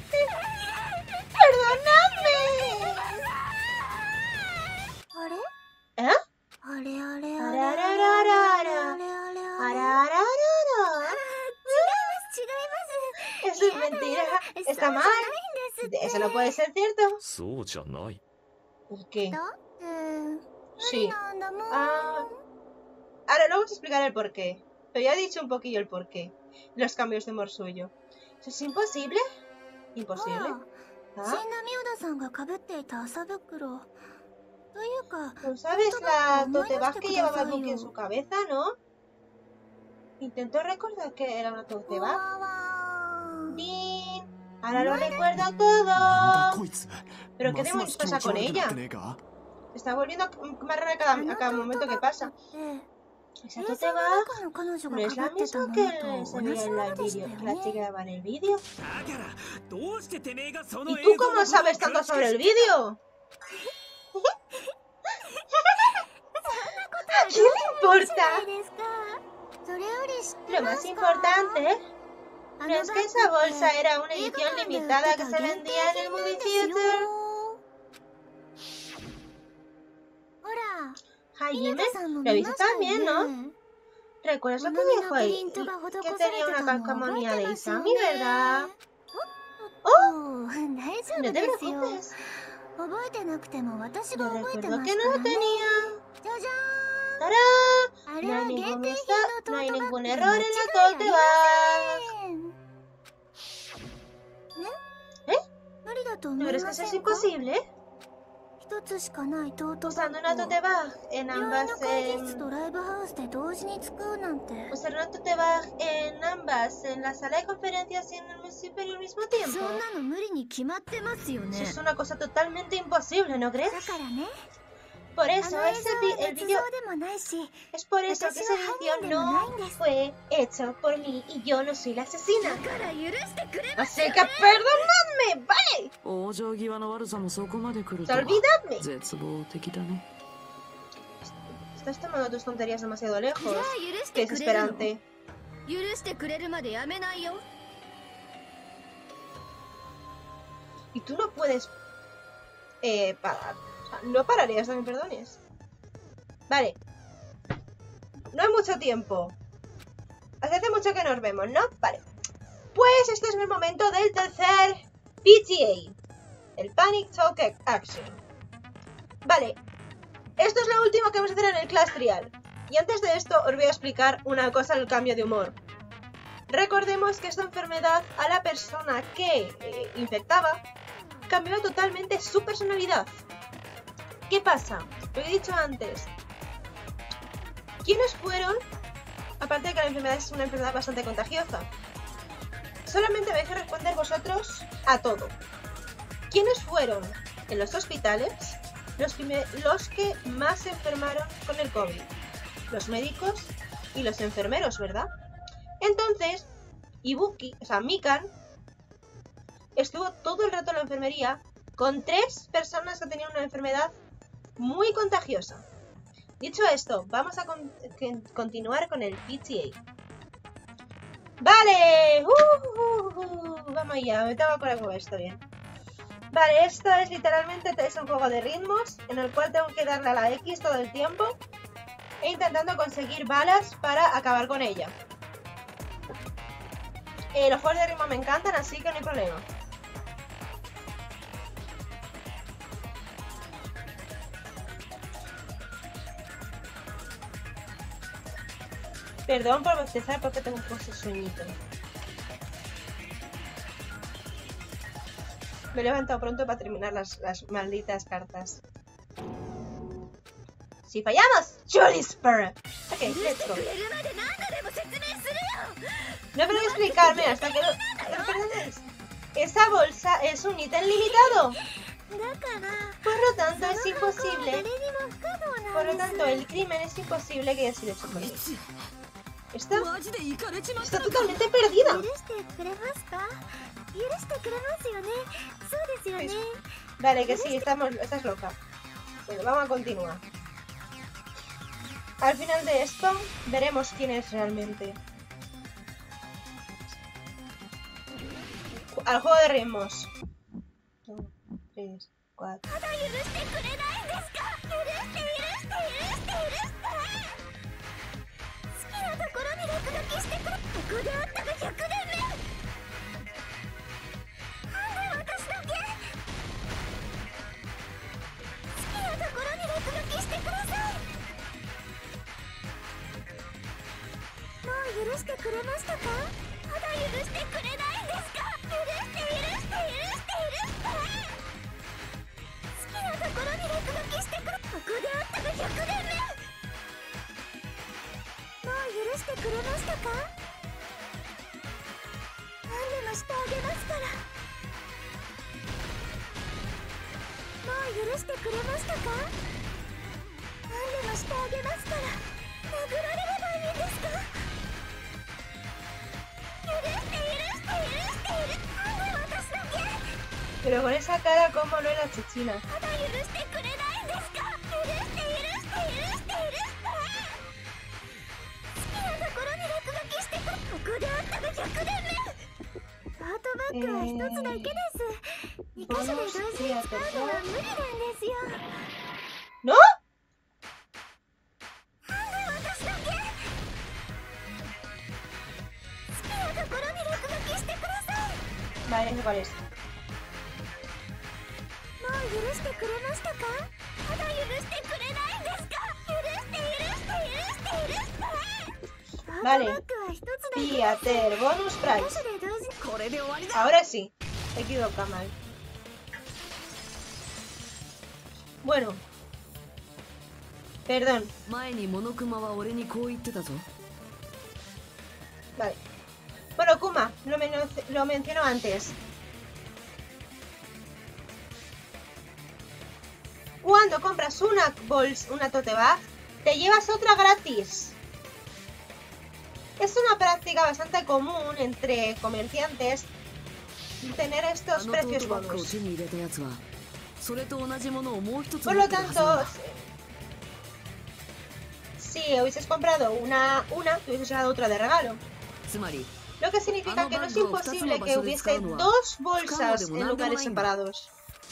S2: ¡Perdóname!
S4: あれ
S2: ¿Eh?
S4: あれあれ
S2: あ
S4: あれ
S2: ららららら
S4: あれあれあれ
S2: ¡Arararara!
S4: 違います違います
S2: Eso es mentira, está mal. Eso no puede ser cierto.
S6: そうじゃない。
S2: ¿Por qué?
S4: だって無
S2: Sí.
S4: 理なんだもん
S2: Ah. Ahora luego os explicaré el porqué. Pero ya he dicho un poquillo el porqué. Los cambios de humor suyo. ¿Eso es imposible?
S4: ほ
S2: ¿Imposible?
S4: ら
S2: ¿Ah?
S4: 死んだミオダさんがかぶっていた麻袋というか
S2: ¿Tú sabes la tote bag que llevaba Buki en su cabeza, no? Intento recordar que era una tote
S4: わ
S2: bag.
S4: わわ
S2: ¡Din! Ahora lo recuerdo
S5: なんだ
S2: todo.
S5: こいつ
S2: ¿Pero qué
S5: ますま
S2: demonios
S5: す気
S2: pasa
S5: 持ち
S2: con
S5: 悪くな
S2: ella?
S5: ってねえか
S2: Se está volviendo más rara a cada,
S4: あの
S2: a cada
S4: トー
S2: momento
S4: ト
S2: que
S4: バッ
S2: pasa.
S4: グって
S2: Esa
S4: 映
S2: tote
S4: 像の
S2: bag
S4: 中の彼女
S2: no
S4: が
S2: es
S4: か
S2: la
S4: ぶってた
S2: misma
S4: も
S2: que
S4: の
S2: se
S4: と同
S2: veía
S4: じ
S2: en
S4: も
S2: la
S4: のでし
S2: vídeo,
S4: た
S2: que
S4: よ
S2: la chica
S4: ね
S2: llevaba en el vídeo.
S8: だからどうしててめえがその
S2: ¿Y
S8: 映
S2: tú
S8: 像の
S2: cómo
S8: ことを
S2: sabes tanto
S8: 詳しく
S2: sobre el
S8: 知って
S2: vídeo? ¿A quién le
S4: じゃな
S2: importa?
S4: いですかそれより知って
S2: Lo
S4: ま
S2: más
S4: すか
S2: importante
S4: あ
S2: no
S4: の
S2: es
S4: バ
S2: que
S4: ッ
S2: esa
S4: グって
S2: bolsa era una
S4: 映画
S2: edición
S4: 館で売っ
S2: limitada
S4: て
S2: que
S4: た
S2: se
S4: 限定
S2: vendía en el
S4: 品なん
S2: movie
S4: ですよ
S2: theater.
S4: ほら
S2: Hajime,
S4: 皆さんも
S2: lo
S4: 見
S2: viste
S4: ましたよ
S2: también, ¿no?
S4: ね
S2: ¿Recuerdas lo
S4: 物
S2: que
S4: 見
S2: dijo
S4: のプ
S2: ahí?
S4: リントが
S2: Que
S4: 施
S2: tenía
S4: され
S2: una
S4: たの覚
S2: calcamonía
S4: え
S2: de
S4: てますよ
S2: Isami,
S4: ね
S2: ¿verdad?
S4: おお大丈
S2: No
S4: 夫
S2: te
S4: ですよ
S2: preocupes.
S4: 覚えてなくても私
S2: Yo
S4: が覚えて
S2: recuerdo
S4: ま
S2: que
S4: す
S2: no
S4: か
S2: lo
S4: らね
S2: tenía.
S4: じゃじゃ
S2: ¡Tarán!
S4: ーんあれ
S2: No
S4: は
S2: hay
S4: 限
S2: ningún,
S4: 定
S2: esta-
S4: 品のト
S2: no
S4: ー
S2: hay
S4: トバッ
S2: ningún
S4: グで
S2: error
S4: 間
S2: en
S4: 違
S2: la
S4: いあ
S2: tote
S4: り
S2: bag.
S4: ません
S2: ¿Eh?
S4: 無理だと思
S2: ¿No
S4: い
S2: crees
S4: ま
S2: que eso
S4: せ
S2: es
S4: んか
S2: imposible?
S4: 一つしかないトートバ
S2: Usando
S4: ッ
S2: una
S4: グ
S2: tote
S4: を
S2: bag en
S4: 病院
S2: ambas...
S4: の会議室
S2: em,
S4: とライブハウスで同時に使うなんて
S2: Usar una tote bag en ambas, en la sala de conferencias y en el superior al mismo
S4: そ
S2: tiempo.
S4: んなの無理に決まってますよ
S2: Eso
S4: ね
S2: es una cosa totalmente imposible, ¿no
S4: だ
S2: crees?
S4: からね
S2: por
S4: あ
S2: eso
S4: の映
S2: ese
S4: 像
S2: vi-
S4: は
S2: el
S4: 捏
S2: vídeo
S4: 造でもないし
S2: es por eso que ese vídeo no fue hecho por mí y yo no soy la asesina.
S4: だから許してくれ
S2: Así que perdonadme, ¿vale?
S7: 往生際の悪さもそこまで来ると
S2: Olvidadme.
S7: 絶望的だね。
S2: Estás tomando tus tonterías demasiado lejos.
S4: じゃあ許し
S2: Qué
S4: てくれるの
S2: desesperante.
S4: 許してくれるまでやめないよ
S2: Y tú no puedes eh, parar. O sea, no pararé hasta que me perdones. Vale. No hay mucho tiempo. Hace mucho que nos vemos, ¿no? Vale. Pues este es el momento del tercer P T A. El Panic Talk Action. Vale. Esto es lo último que vamos a hacer en el Clash Trial. Y antes de esto os voy a explicar una cosa del cambio de humor. Recordemos que esta enfermedad a la persona que eh, infectaba cambió totalmente su personalidad. ¿Qué pasa? Lo he dicho antes. ¿Quiénes fueron? Aparte de que la enfermedad es una enfermedad bastante contagiosa. Solamente vais a responder vosotros a todo. ¿Quiénes fueron en los hospitales los que, me, los que más se enfermaron con el COVID? Los médicos y los enfermeros, ¿verdad? Entonces, Ibuki, o sea, Mikan, estuvo todo el rato en la enfermería con tres personas que tenían una enfermedad muy contagiosa. Dicho esto, vamos a con continuar con el P T A. ¡Vale! Uh, uh, uh, vamos allá, me tengo que acordar con esto bien. Vale, esto es literalmente es un juego de ritmos en el cual tengo que darle a la X todo el tiempo e intentando conseguir balas para acabar con ella. Eh, los juegos de ritmo me encantan, así que no hay problema. Perdón por bostezar porque tengo un poco de sueñito. Me he levantado pronto para terminar las, las malditas cartas. ¡Si fallamos! ¡Julisper! Ok, let's go. No tengo que explicarme hasta que lo, hasta que lo perdonéis. Esa bolsa es un ítem limitado. Por lo tanto, es imposible. Por lo tanto, el crimen es imposible que haya sido hecho por mí. Está, está totalmente perdida. Vale, que sí, estamos, estás loca. Bueno, vamos a continuar. Al final de esto, veremos quién es realmente. Al juego de ritmos. dos, tres, cuatro. Pero con esa cara, ¿cómo no es la chichina? ¿No? Vale, no sé cuál es. Vale. Theater, bonus prize. Ahora sí. He equivocado mal. Bueno. Perdón. Vale. Bueno, Kuma, lo, men lo menciono antes. Cuando cuando compras una bols, una tote bag, te llevas otra gratis. Es una práctica bastante común entre comerciantes tener estos precios bonus. Por lo tanto, si hubieses comprado una, una, te hubieses dado otra de regalo. Lo que significa que no es imposible que hubiese dos bolsas en lugares separados.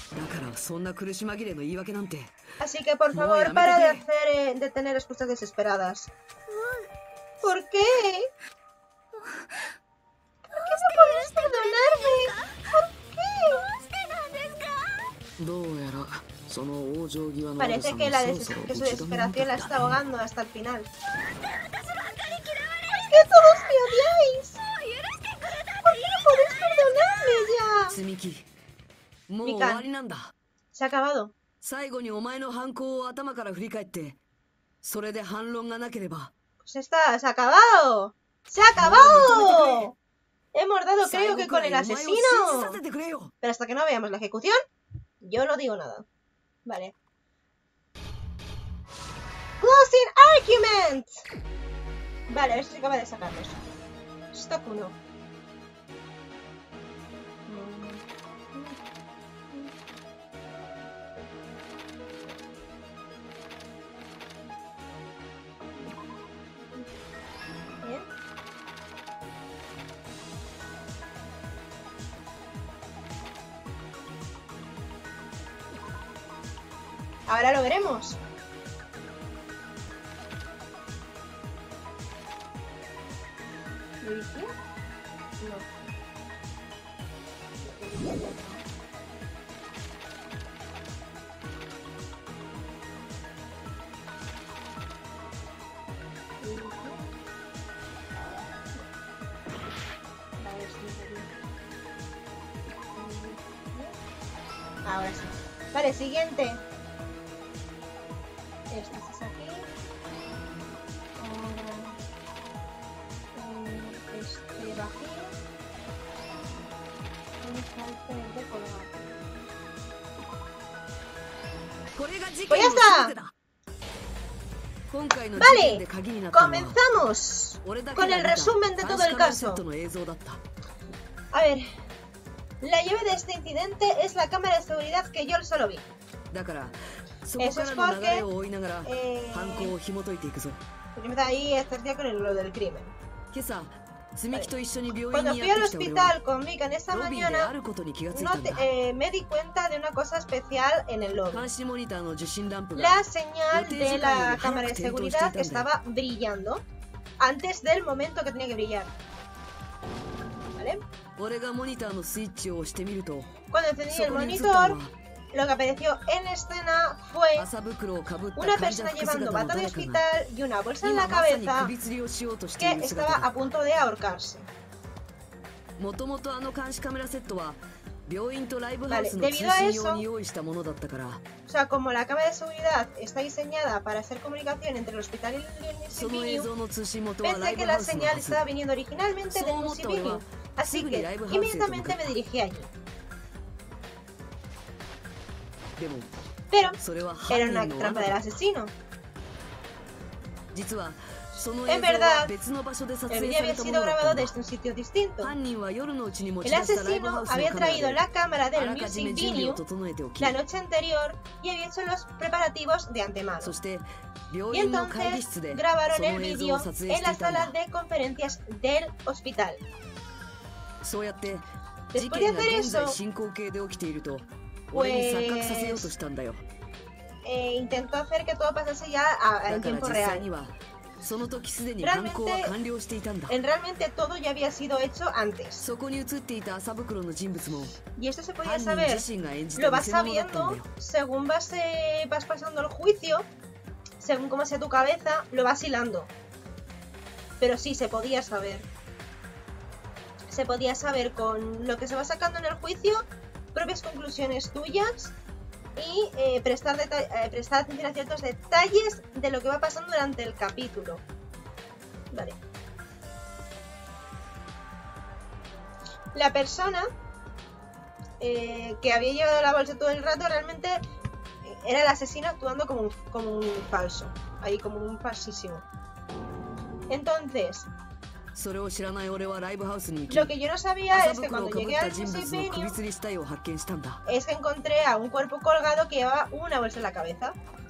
S2: Así que por favor, para de hacer, eh, de tener respuestas desesperadas. ¿Por qué? ¿Por qué no puedes perdonarme? ¿Por qué? Parece que, la des que su desesperación la está ahogando hasta el final. ¿Por qué todos me odiáis? ¿Por qué no podéis perdonarme ya? Mikan, se ha acabado. Pues está, se ha acabado. ¡Se ha acabado! Hemos dado, creo que con el asesino. Pero hasta que no veamos la ejecución, yo no digo nada. Vale. Closing argument. Vale, a ver si se acaba de sacarlos. Stop uno. Bien. Ahora lo veremos. ¿Dirigir? No. Ahora sí. Vale, siguiente. Esto es aquí. Ahora eh, este vacío. Y falta el de colgar. Pues ya está. Vale, comenzamos con el resumen de todo el caso. A ver, la llave de este incidente es la cámara de seguridad que yo solo vi. Eso es porque eh, ahí estaría con el, lo del crimen. Vale. Cuando fui al hospital con Mikan esta mañana, no te, eh, me di cuenta de una cosa especial en el lobby. La señal de la cámara de seguridad estaba brillando antes del momento que tenía que brillar. ¿Vale? Cuando encendí el monitor, lo que apareció en escena fue una persona llevando bata de hospital y una bolsa en la cabeza que estaba a punto de ahorcarse. Vale, debido a eso, o sea, como la cámara de seguridad está diseñada para hacer comunicación entre el hospital y el municipio, pensé que la señal estaba viniendo originalmente del municipio, así que inmediatamente me dirigí allí. Pero era una trampa del asesino. En verdad, el vídeo había sido grabado desde un sitio distinto. El asesino había traído la cámara del music video la noche anterior y había hecho los preparativos de antemano. Y entonces grabaron el vídeo en la sala de conferencias del hospital. Después de hacer eso, pues eh, intentó hacer que todo pasase ya a, a en tiempo real. Realmente, en realmente todo ya había sido hecho antes. Y esto se podía saber, lo vas sabiendo según vas, eh, vas pasando el juicio, según cómo sea tu cabeza, lo vas hilando. Pero sí, se podía saber. Se podía saber con lo que se va sacando en el juicio, propias conclusiones tuyas y eh, prestar, eh, prestar atención a ciertos detalles de lo que va pasando durante el capítulo. Vale. La persona eh, que había llevado la bolsa todo el rato realmente era el asesino actuando como un, como un falso. Ahí como un falsísimo. Entonces, lo que yo no sabía es que cuando llegué al Music Venue es que encontré a un cuerpo colgado que llevaba una bolsa en la cabeza.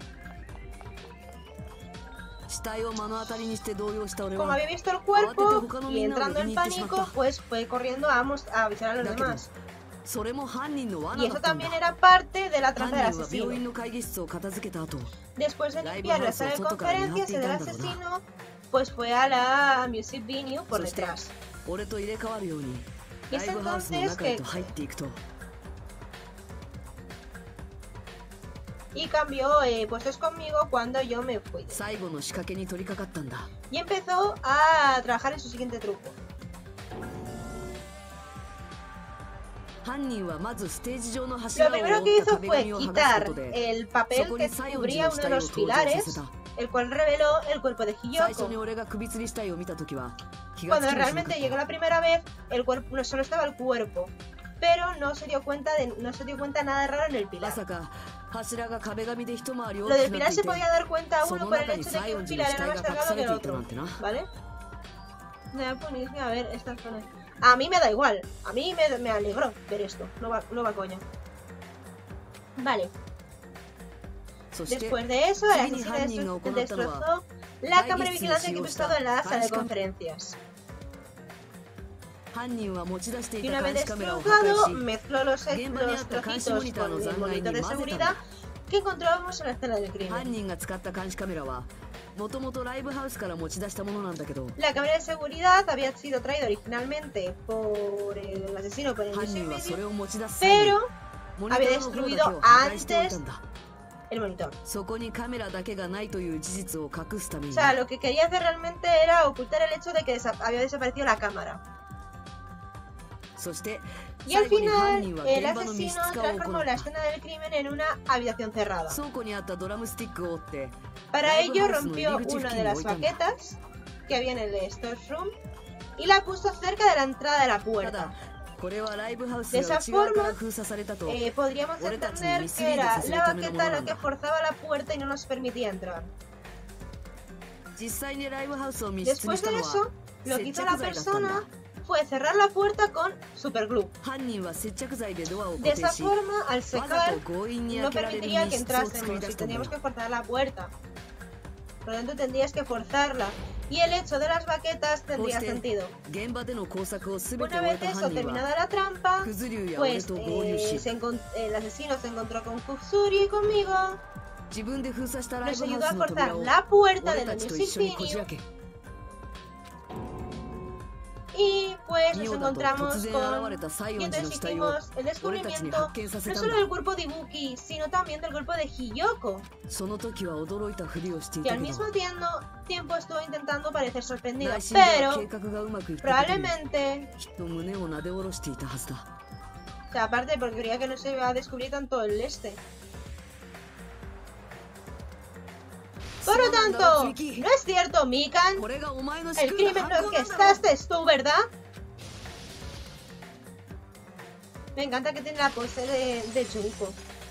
S2: Como había visto el cuerpo y entrando en pánico, pues fue corriendo a, a avisar a los demás. Y eso también era parte de la trampa del asesino. Después de limpiar la sala de conferencias, el asesino pues fue a la Music Venue por detrás. Y es entonces que... Y cambió eh, puestos conmigo cuando yo me fui. Y empezó a trabajar en su siguiente truco. Lo primero que hizo fue quitar el papel que cubría uno de los pilares, el cual reveló el cuerpo de Hiyoko. Cuando realmente llegó la primera vez, el cuerpo no solo estaba el cuerpo, pero no se dio cuenta de no se dio cuenta nada raro en el pilar. Lo del pilar se podía dar cuenta uno por el hecho de que un pilar era más delgado que el otro, ¿vale? A ver, esta zona. A mí me da igual, a mí me, me alegró ver esto, no va, no va coña. Vale. Después de eso, el asesino destrozó la cámara de vigilancia que he estado en la sala de conferencias. Y una vez destrozado, mezcló los, los trocitos con el monitor de seguridad que encontrábamos en la escena del crimen. La cámara de seguridad había sido traída originalmente por el asesino por el Music Venue, pero había destruido antes el monitor. O sea, lo que quería hacer realmente era ocultar el hecho de que desa había desaparecido la cámara. Y al final, el asesino transformó la escena del crimen en una habitación cerrada. Para ello rompió una de las baquetas que había en el storage room y la puso cerca de la entrada de la puerta. De esa forma, eh, podríamos entender que era la baqueta la que forzaba la puerta y no nos permitía entrar. Después de eso, lo que hizo la persona fue cerrar la puerta con superglue. De esa forma, al secar, no permitiría que entrásemos y tendríamos que forzar la puerta. Por lo tanto, tendrías que forzarla. Y el hecho de las baquetas tendría sentido. Una vez eso, terminada la trampa, pues eh, se el asesino se encontró con Kuzuri y conmigo. Nos ayudó a forzar la puerta de la Music Venue. Y pues nos encontramos con... Y entonces hicimos el descubrimiento no solo del cuerpo de Ibuki, sino también del cuerpo de Hiyoko. Y al mismo tiempo, tiempo estuvo intentando parecer sorprendido, pero probablemente... O sea, aparte porque creía que no se iba a descubrir tanto el este. Por lo tanto, no es cierto, Mikan. El crimen no orquestaste es tú, ¿verdad? Me encanta que tiene la pose de, de Junko.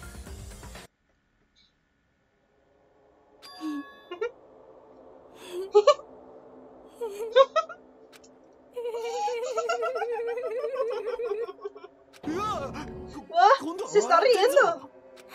S2: ¡Oh! ¡Se está riendo!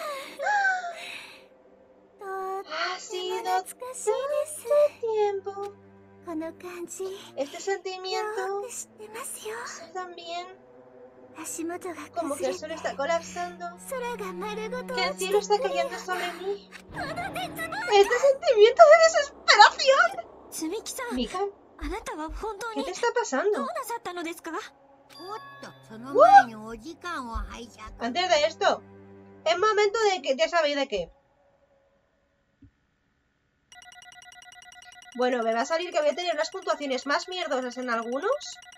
S2: Ha sido tanto tiempo. Este sentimiento también, como que el sol está colapsando, que el cielo está cayendo sobre mí. Este sentimiento de desesperación. Mikan, ¿qué te está pasando? ¡Uh! Antes de esto, es momento de que ya sabéis de qué. Bueno, me va a salir que voy a tener unas puntuaciones más mierdosas en algunos.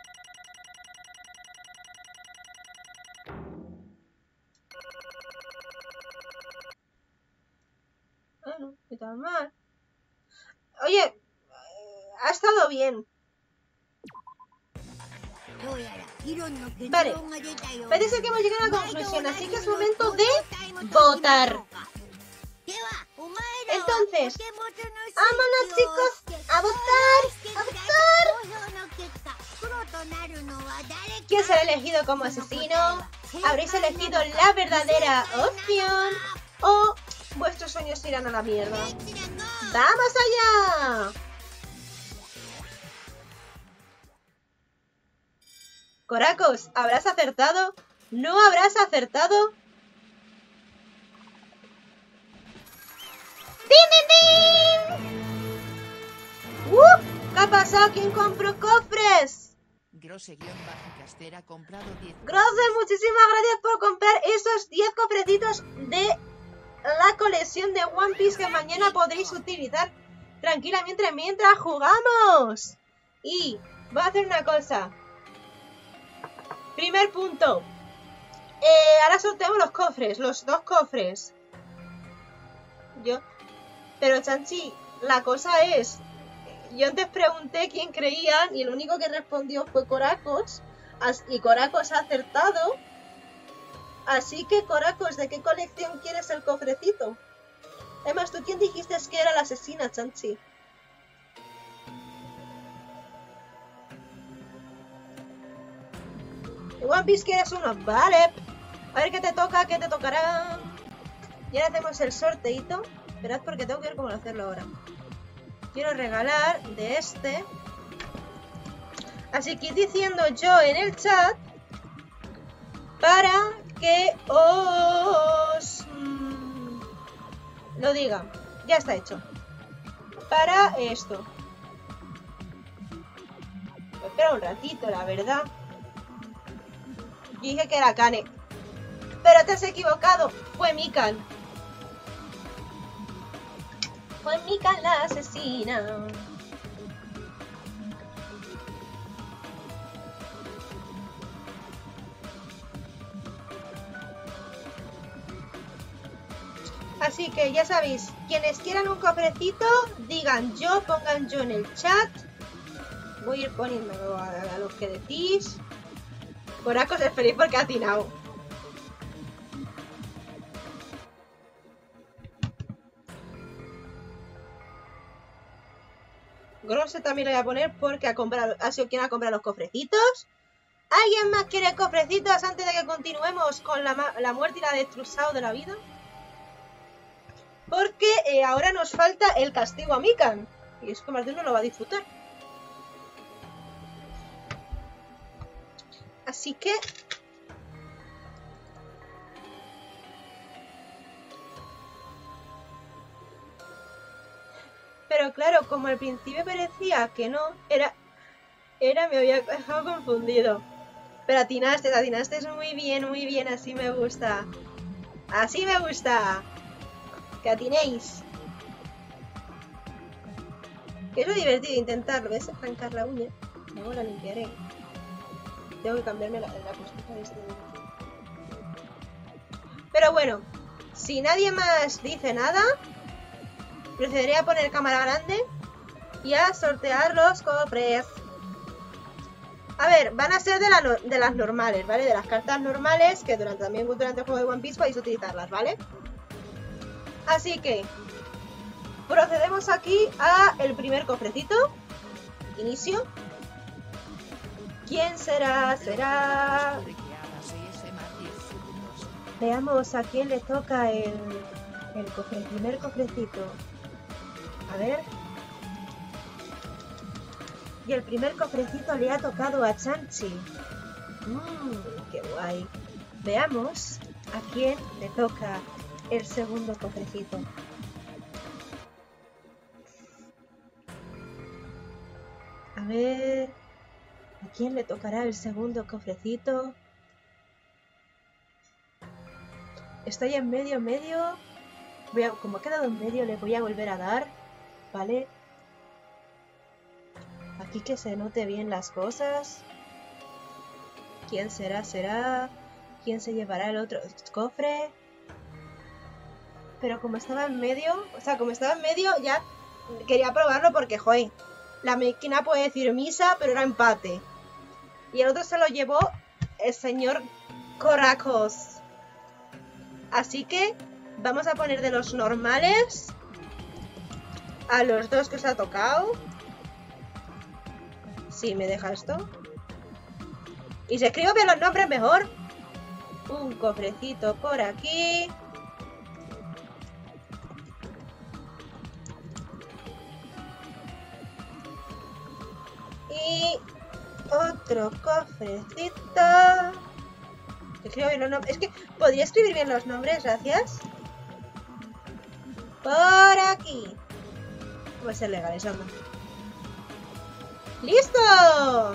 S2: Ah, no, no tan mal. Oye, eh, ha estado bien. Vale, parece que hemos llegado a la conclusión, así que es momento de votar. Entonces, vámonos chicos, a votar, a votar. ¿Quién será elegido como asesino? ¿Habréis elegido la verdadera opción? ¿O vuestros sueños irán a la mierda? ¡Vamos allá! Coracos, ¿habrás acertado? ¿No habrás acertado? ¡Din, din, din! ¡Uh! ¿Qué ha pasado? ¿Quién compró cofres?
S9: Grosse-Caster ha comprado diez.
S2: Grosse, muchísimas gracias por comprar esos diez cofrecitos de la colección de One Piece que mañana podréis utilizar tranquilamente mientras jugamos. Y voy a hacer una cosa. Primer punto. Eh, ahora sorteamos los cofres, los dos cofres. Yo... Pero Chanchi, la cosa es... Yo antes pregunté quién creían y el único que respondió fue Coracos. Y Coracos ha acertado. Así que Coracos, ¿de qué colección quieres el cofrecito? Además, ¿tú quién dijiste que era la asesina, Chanchi? One Piece quieres uno, vale. A ver qué te toca, qué te tocará. Y ahora hacemos el sorteito. Esperad porque tengo que ver cómo hacerlo ahora. Quiero regalar de este. Así que id diciendo yo en el chat para que os mmm, lo diga. Ya está hecho. Para esto. Espera un ratito, la verdad. Yo dije que era Kane. Pero te has equivocado. Fue Mikan. Fue Mikan la asesina. Así que ya sabéis, quienes quieran un cofrecito, digan yo, pongan yo en el chat. Voy a ir poniéndolo a, a los que decís. Coracos es feliz porque ha atinado. Grosse también lo voy a poner porque ha, comprado, ha sido quien ha comprado los cofrecitos. ¿Alguien más quiere cofrecitos antes de que continuemos con la, la muerte y la destrucción de la vida? Porque eh, ahora nos falta el castigo a Mikan. Y es que más de uno lo va a disfrutar. Así que... Pero claro, como al principio parecía que no, era... Era, me había dejado confundido. Pero atinaste, atinaste muy bien, muy bien, así me gusta. Así me gusta. Que atinéis. Que es lo divertido intentarlo, ¿ves? Arrancar la uña. Luego la limpiaré. Tengo que cambiarme la, la cosita de este. Pero bueno, si nadie más dice nada, procederé a poner cámara grande y a sortear los cofres. A ver, van a ser de, la, de las normales, ¿vale? De las cartas normales que durante, también durante el juego de One Piece podéis utilizarlas, ¿vale? Así que procedemos aquí a el primer cofrecito. Inicio. ¿Quién será? Será... Veamos a quién le toca el, el, cofre, el primer cofrecito. A ver. Y el primer cofrecito le ha tocado a Chanchi. Mmm, qué guay. Veamos a quién le toca el segundo cofrecito. A ver... ¿A quién le tocará el segundo cofrecito? Estoy en medio, en medio. Voy a, como ha quedado en medio, le voy a volver a dar. ¿Vale? Aquí que se note bien las cosas. ¿Quién será? ¿Será? ¿Quién se llevará el otro cofre? Pero como estaba en medio, o sea, como estaba en medio, ya quería probarlo porque, joder, la máquina puede decir misa, pero era empate. Y el otro se lo llevó el señor Coracos. Así que Vamos a poner de los normales a los dos que os ha tocado. Sí, me deja esto. Y si escribo bien los nombres mejor. Un cofrecito por aquí. Y otro cofrecito. Escribo bien los nombres. Es que podría escribir bien los nombres, gracias. Por aquí. Va a ser legal eso, ¿no? ¡Listo!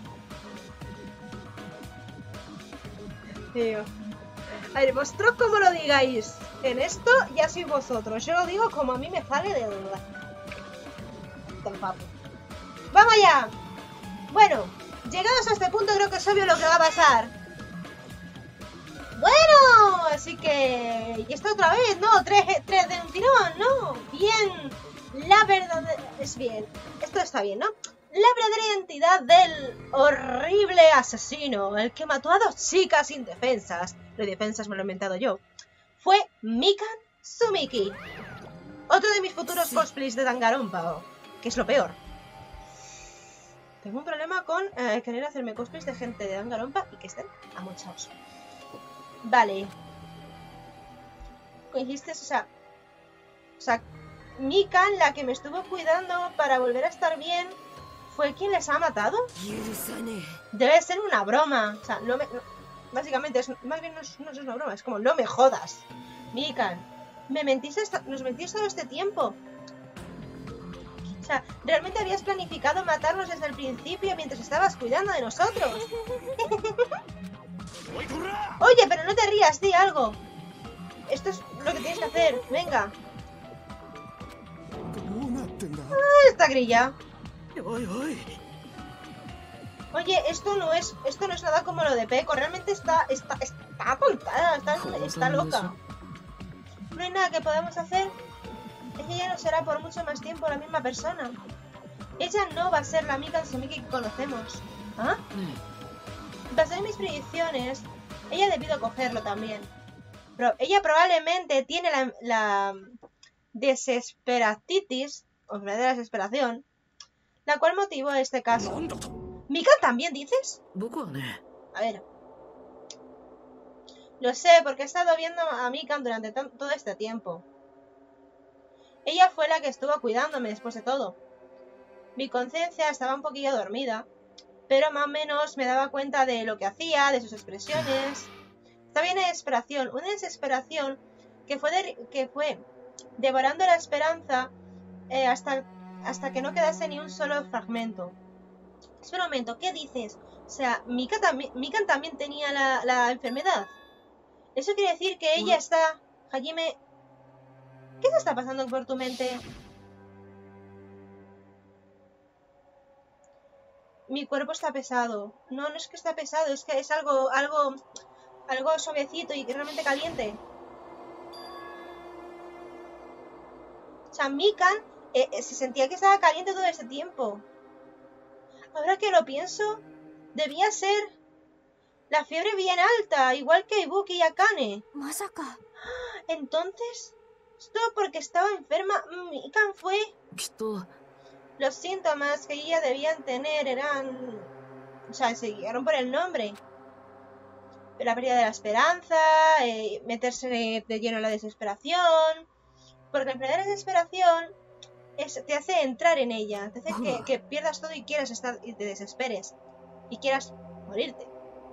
S2: Tío. A ver, vosotros como lo digáis. En esto ya sois vosotros. Yo lo digo como a mí me sale de duda. Del papo. ¡Vamos allá! Bueno, llegados a este punto creo que es obvio lo que va a pasar. Bueno, así que... Y esto otra vez, ¿no? Tres, tres de un tirón, ¿no? Bien. La verdad... Es bien. Esto está bien, ¿no? La verdadera identidad del horrible asesino, el que mató a dos chicas indefensas, lo de defensas me lo he inventado yo, fue Mikan Sumiki. Otro de mis futuros sí. cosplays de Danganronpa, que es lo peor. Tengo un problema con eh, querer hacerme cosplays de gente de Danganronpa y que estén amochados. Vale. Dijiste, o sea... O sea, Mikan, la que me estuvo cuidando para volver a estar bien... ¿Fue quien les ha matado? Debe ser una broma. O sea, no me... No, básicamente, es, más bien no es, no es una broma. Es como, no me jodas. Mikan, me mentiste esta, nos mentiste todo este tiempo. O sea, realmente habías planificado matarnos desde el principio mientras estabas cuidando de nosotros. Oye, pero no te rías, di algo. Esto es lo que tienes que hacer. Venga. Ah, esta grilla. Oye, esto no es esto no es nada como lo de Peko. Realmente está está está apuntada, está, está loca. No hay nada que podamos hacer. Ella ya no será por mucho más tiempo la misma persona. Ella no va a ser la Mikan Sumiki que conocemos. ¿Ah? Basado en mis predicciones, ella ha debido cogerlo también. Pero ella probablemente tiene la, la desesperatitis, o enfermedad de la desesperación, la cual motivó este caso. ¿Mikan también dices? A ver. Lo sé, porque he estado viendo a Mikan durante todo este tiempo. Ella fue la que estuvo cuidándome después de todo. Mi conciencia estaba un poquillo dormida, pero más o menos me daba cuenta de lo que hacía, de sus expresiones. Estaba en desesperación, una desesperación que fue, de, que fue devorando la esperanza eh, hasta... hasta que no quedase ni un solo fragmento. Espera un momento, ¿qué dices? O sea, Mika también, Mikan también tenía la, la enfermedad. Eso quiere decir que ella está... Hajime... ¿Qué se está pasando por tu mente? Mi cuerpo está pesado. No, no es que está pesado, es que es algo... Algo... Algo suavecito y realmente caliente. O sea, Mikan... Eh, eh, se sentía que estaba caliente todo ese tiempo. Ahora que lo pienso, debía ser la fiebre bien alta, igual que Ibuki y Akane.
S4: ¿Masaka?
S2: Entonces, esto porque estaba enferma, Mikan fue... Los síntomas que ella debían tener eran... O sea, se guiaron por el nombre. La pérdida de la esperanza, eh, meterse de lleno en la desesperación... Porque la enfermedad de la desesperación... Es, te hace entrar en ella, te hace que, que pierdas todo y quieras estar y te desesperes y quieras morirte.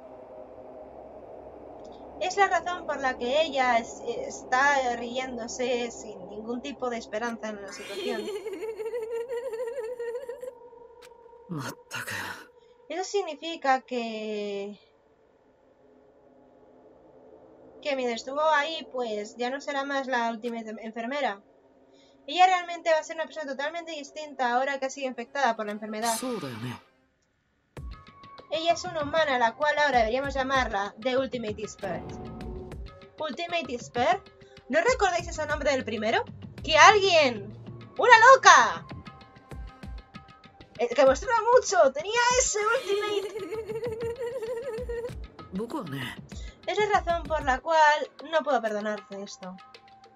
S2: Es la razón por la que ella es, está riéndose sin ningún tipo de esperanza en la situación. Eso significa que... Que mientras estuvo ahí, pues ya no será más la última enfermera. Ella realmente va a ser una persona totalmente distinta ahora que ha sido infectada por la enfermedad. Ella es una humana, la cual ahora deberíamos llamarla The Ultimate Despair. Ultimate Despair. ¿No recordáis ese nombre del primero? ¡Que alguien! ¡Una loca! El que mostraba mucho. Tenía ese Ultimate. Es la razón por la cual no puedo perdonarte esto.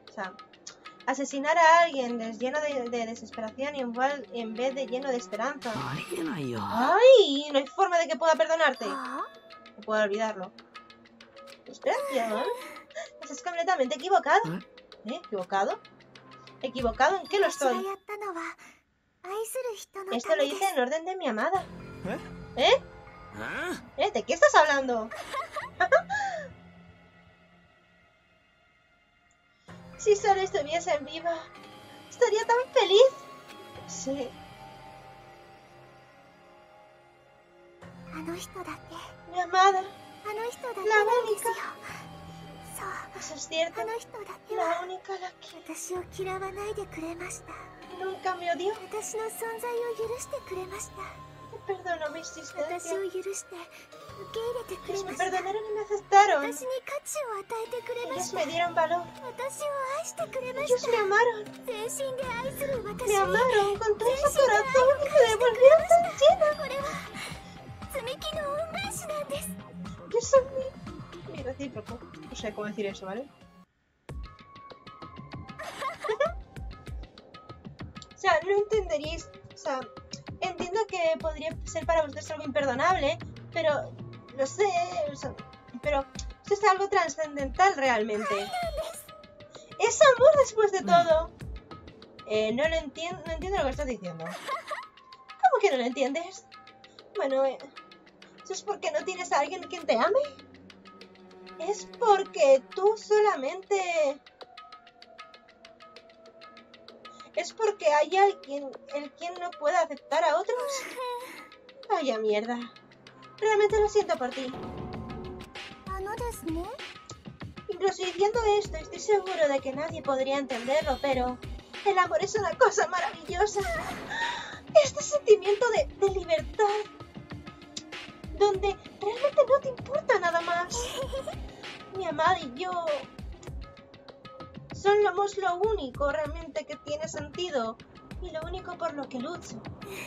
S2: O sea, asesinar a alguien des- lleno de, de desesperación y igual en vez de lleno de esperanza.
S7: ありえないよ。
S2: ¡Ay! No hay forma de que pueda perdonarte.
S4: は
S2: Que pueda olvidarlo. Desesperación. Estás completamente equivocado. ¿Eh? ¿Equivocado? ¿Equivocado en qué lo
S4: 私が
S2: estoy?
S4: やったのは愛する人の
S2: Esto
S4: た
S2: lo
S4: めで
S2: hice
S4: す。
S2: en orden de mi amada.
S5: ¿Eh?
S2: ¿Eh?
S8: あ
S2: ¿Eh? ¿De qué estás hablando? Si solo estuviese en viva, estaría tan feliz. Sí,
S4: あの人だけ、
S2: mi amada.
S4: あの人だけ
S2: La
S4: なんですよ。 そう、
S2: Eso es cierto.
S4: あの人だけ
S2: La
S4: は
S2: única la que
S4: 私を嫌わないでくれました。
S2: nunca me odió.
S4: 私の存在を許してくれました。
S2: Me perdonó mi
S4: 私
S2: existencia.
S4: を許して受け入れてく
S2: Ellos
S4: れ
S2: me
S4: ました。
S2: perdonaron y me aceptaron.
S4: 私に価値を与えてくれま
S2: Ellos
S4: した。
S2: me dieron valor.
S4: 私を愛してくれま
S2: Ellos
S4: し
S2: me
S4: た。
S2: amaron.
S4: 全身で愛する私
S2: Me
S4: に
S2: amaron con todo su corazón y me devolvieron tan llena.
S4: これは積み木の恩返しなんです。
S2: Que son mi, mi recíproco. No sé cómo decir eso, ¿vale? O sea, no entenderíais. O sea, entiendo que podría ser para vosotros algo imperdonable, pero lo sé. O sea, pero esto es algo trascendental realmente. Es amor después de todo. Eh, no lo entiendo, no entiendo lo que estás diciendo. ¿Cómo que no lo entiendes? Bueno, eh, ¿eso es porque no tienes a alguien quien te ame? Es porque tú solamente... ¿Es porque hay alguien el quien no puede aceptar a otros? Vaya mierda. Realmente lo siento por ti.
S4: あのですね。
S2: Incluso diciendo esto, estoy seguro de que nadie podría entenderlo, pero el amor es una cosa maravillosa. Este sentimiento de, de libertad, donde realmente no te importa nada más. Mi amada y yo somos lo único realmente que tiene sentido y lo único por lo que lucho.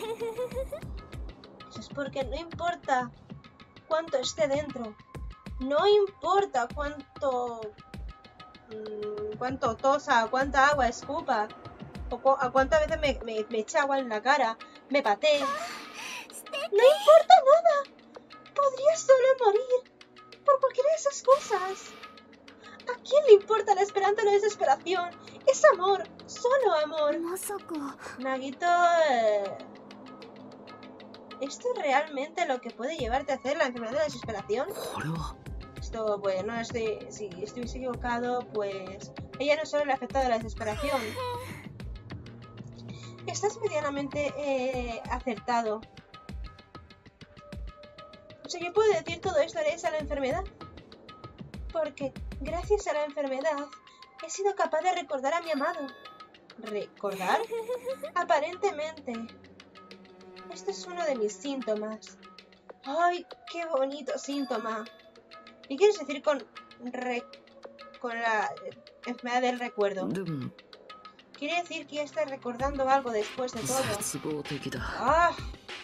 S2: Eso es porque no importa cuánto esté dentro, no importa cuánto mmm, cuánto tosa, cuánta agua escupa, o cu a cuántas veces me, me, me echa agua en la cara, me patee. No importa nada. Podría solo morir por cualquiera de esas cosas. ¿A quién le importa la esperanza o la desesperación? Es amor, solo amor.
S4: まさか
S2: Nagito, eh, ¿esto es realmente lo que puede llevarte a hacer la enfermedad de la desesperación?
S7: これは
S2: Esto, pues, no estoy... Si estuviese equivocado, pues... Ella no solo le ha afectado la desesperación. Estás medianamente eh, acertado. O sea, yo puedo decir todo esto gracias a la enfermedad. Porque gracias a la enfermedad he sido capaz de recordar a mi amado. ¿Recordar? Aparentemente. Esto es uno de mis síntomas. ¡Ay, qué bonito síntoma! ¿Qué quieres decir con re... con la enfermedad del recuerdo?
S7: でも
S2: Quiere decir que ya estás recordando algo después de todo.
S7: 絶望的だ。
S2: ¡Ah!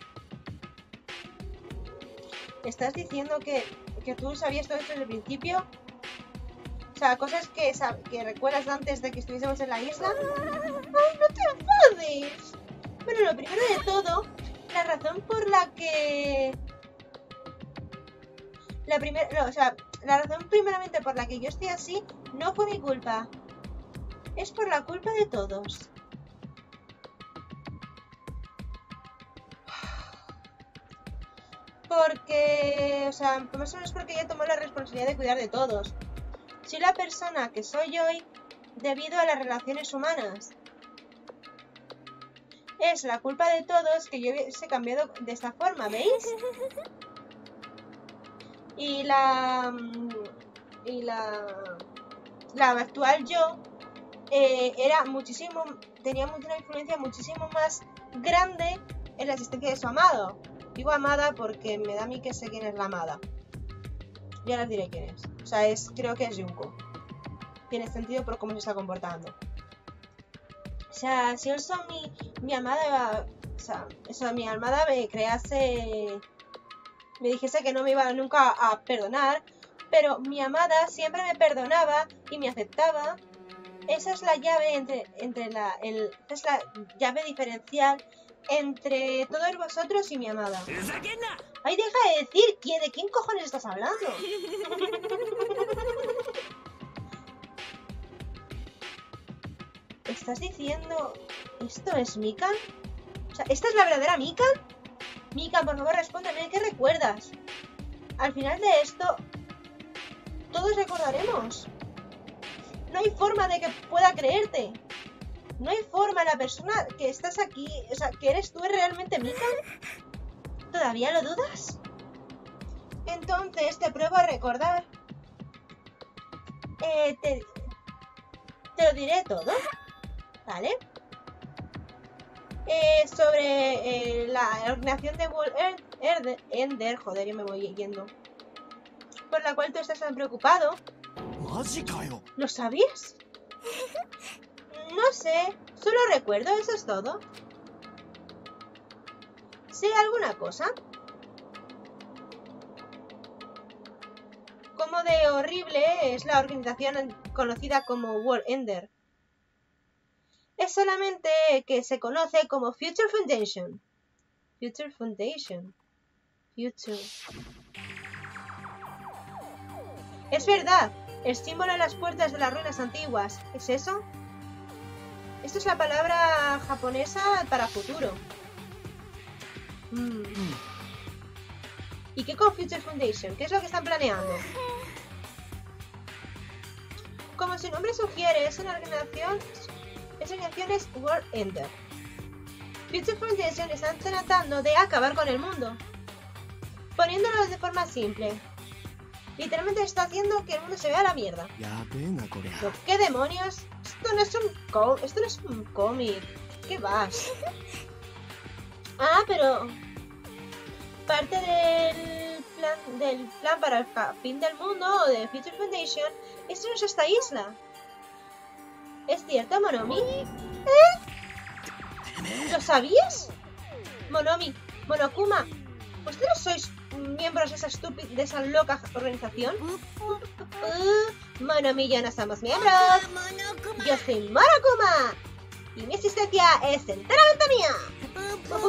S2: ¿Estás diciendo que, que tú sabías todo esto desde el principio? O sea, cosas que, sab- que recuerdas antes de que estuviésemos en la isla. ¡Ay, no te enfades! Bueno, lo primero de todo, la razón por la que... La primera... No, o sea, la razón primeramente por la que yo estoy así no fue mi culpa. Es por la culpa de todos. Porque, o sea, más o menos porque ella tomó la responsabilidad de cuidar de todos. Soy la persona que soy hoy debido a las relaciones humanas. Es la culpa de todos que yo hubiese cambiado de esta forma, ¿veis? Y la... Y la... La actual yo eh, era muchísimo... Tenía una influencia muchísimo más grande en la existencia de su amado. Digo amada porque me da a mí que sé quién es la amada. Ya les diré quién es. O sea, es, creo que es Junko. Tiene sentido por cómo se está comportando. O sea, si eso mi, mi amada... O sea, eso mi amada me crease... Me dijese que no me iba nunca a perdonar. Pero mi amada siempre me perdonaba y me aceptaba. Esa es la llave entre, entre la, el, esa es la llave diferencial entre todos vosotros y mi amada. Ay, deja de decir, ¿quién, ¿de quién cojones estás hablando? ¿Estás diciendo esto es Mikan? O sea, ¿esta es la verdadera Mikan? Mikan, por favor, respóndeme, ¿qué recuerdas? Al final de esto, todos recordaremos. No hay forma de que pueda creerte. No hay forma, la persona que estás aquí, o sea, que eres tú, ¿es realmente Mikan? ¿Todavía lo dudas? Entonces te pruebo a recordar. Eh, te, te lo diré todo, ¿vale? Eh, sobre eh, la organización de World Ender, Ender, joder, yo me voy yendo, por la cual tú estás tan preocupado. ¿Lo sabías? No sé, solo recuerdo, eso es todo. ¿Sé alguna cosa? Como de horrible es la organización conocida como World Ender. Es solamente que se conoce como Future Foundation. Future Foundation. Future. Es verdad, el símbolo en las puertas de las ruinas antiguas. ¿Es eso? Esto es la palabra japonesa para futuro. Mm. ¿Y qué con Future Foundation? ¿Qué es lo que están planeando? Como su nombre sugiere, es una organización... Esa organización es World Ender. Future Foundation están tratando de acabar con el mundo. Poniéndolo de forma simple. Literalmente está haciendo que el mundo se vea a la mierda. ¿Pero qué demonios? Esto no es un có- Esto no es un cómic. ¿Qué vas? Ah, pero... Parte del plan, del plan para el fin del mundo de Future Foundation es no es esta isla. ¿Es cierto, Monomi? ¿Eh? ¿Lo sabías? Monomi, Monokuma, ¿ustedes sois miembros de esa estúpida, de esa loca organización? Uh, Monomi y yo no somos miembros. Yo soy Monokuma y mi existencia es enteramente mía.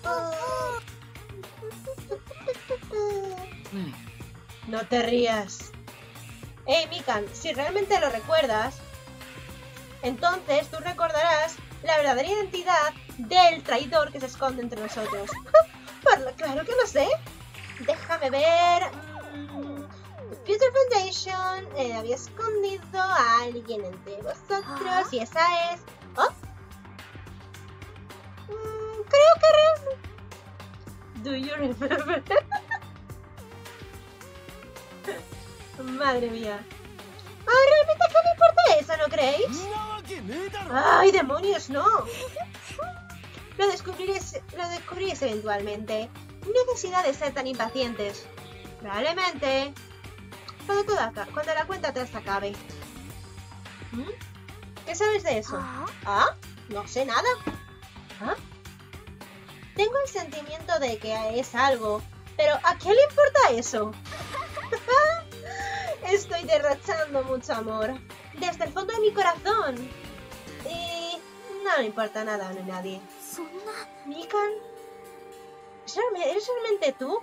S2: No te rías. Hey, Mikan, si realmente lo recuerdas, entonces tú recordarás la verdadera identidad del traidor que se esconde entre nosotros. Pues, claro que lo sé. Déjame ver. Mm, Future Foundation eh, había escondido a alguien entre vosotros y esa es... ¿Oh? Mm, creo que... Re... Do you remember? Madre mía. Ah, ¿realmente qué me importa eso, no creéis? ¡Ay, demonios, no! Lo descubriréis, lo descubriréis eventualmente. Necesidad de ser tan impacientes. Probablemente. Cuando, todo acá, cuando la cuenta atrás acabe. ¿Mm? ¿Qué sabes de eso? ¿Ah? No sé nada. ¿Ah? Tengo el sentimiento de que es algo. Pero ¿a quién le importa eso? Estoy derrochando mucho amor. Desde el fondo de mi corazón. Y no le importa nada a nadie. Mikan, ¿eres realmente tú?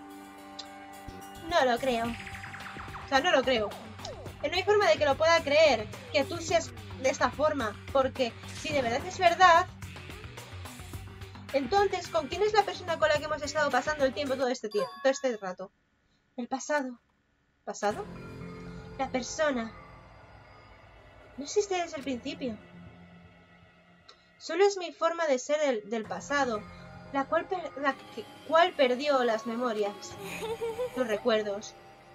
S2: No lo creo. O sea, no lo creo. No hay forma de que lo pueda creer, que tú seas de esta forma. Porque si de verdad es verdad, entonces, ¿con quién es la persona con la que hemos estado pasando el tiempo todo este tiempo, todo este rato? El pasado. ¿Pasado? La persona no existe desde el principio. Solo es mi forma de ser del, del pasado, la cual, per, la que, cual perdió las memorias, los recuerdos.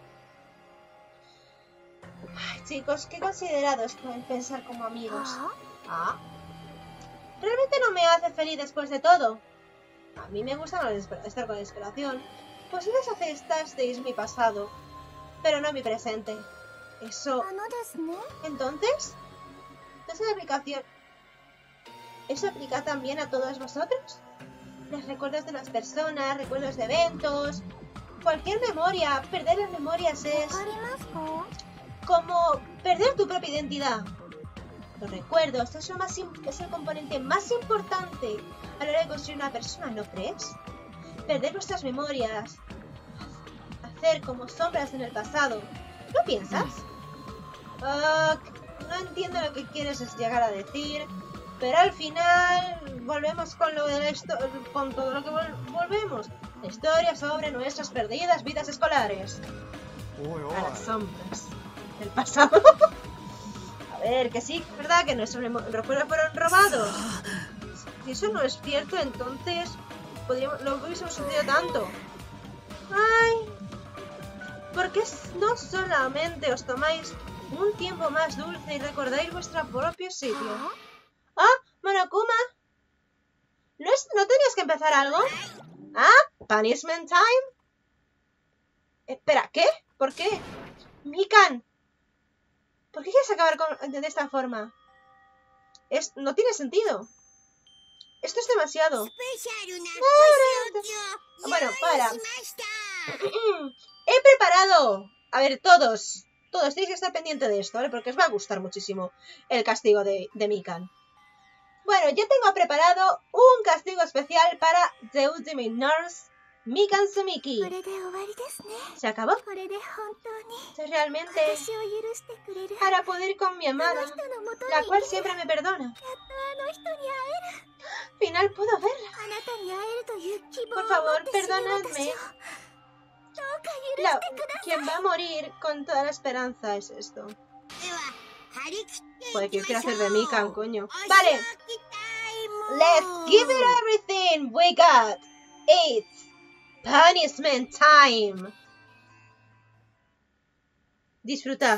S2: Ay, chicos, qué considerados pueden pensar como amigos. ¿Ah? Realmente no me hace feliz después de todo. A mí me gusta estar con desesperación. Pues les aceptasteis mi pasado, pero no mi presente. Eso... Entonces, ¿esa aplicación? ¿Eso aplica también a todos vosotros? Los recuerdos de las personas, recuerdos de eventos, cualquier memoria. Perder las memorias es como perder tu propia identidad. Los recuerdos es, lo más es el componente más importante a la hora de construir una persona, ¿no crees? Perder nuestras memorias, hacer como sombras en el pasado. ¿No piensas? Uh, no entiendo lo que quieres llegar a decir, pero al final volvemos con lo de la historia, con todo lo que vol volvemos. La historia sobre nuestras perdidas vidas escolares.
S5: Oy, oy.
S2: A las sombras del pasado. A ver, que sí, ¿verdad? Que nuestros recuerdos fueron robados. Si eso no es cierto, entonces podríamos, no hubiésemos sentido tanto. Ay, ¿por qué no solamente os tomáis un tiempo más dulce y recordáis vuestro propio sitio? Ah, Monokuma, ¿no, es, ¿no tenías que empezar algo? Ah, punishment time. Espera, ¿qué? ¿Por qué? Mikan, ¿por qué quieres acabar con, de, de esta forma? Es, no tiene sentido. Esto es demasiado. Bueno, para. He preparado. A ver, todos. Todos tenéis que estar pendientes de esto, ¿vale? Porque os va a gustar muchísimo el castigo de, de Mikan. Bueno, yo tengo preparado un castigo especial para The Ultimate Nurse, Mikan Sumiki. ¿Se acabó? Es realmente para poder ir con mi amada, la cual siempre me perdona. Al final puedo verla. Por favor, perdonadme. La, quien va a morir con toda la esperanza es esto. Joder, ¿qué quiero hacer de Mikan, coño? Vale. Let's give it everything we got. It's punishment time. Disfrutad.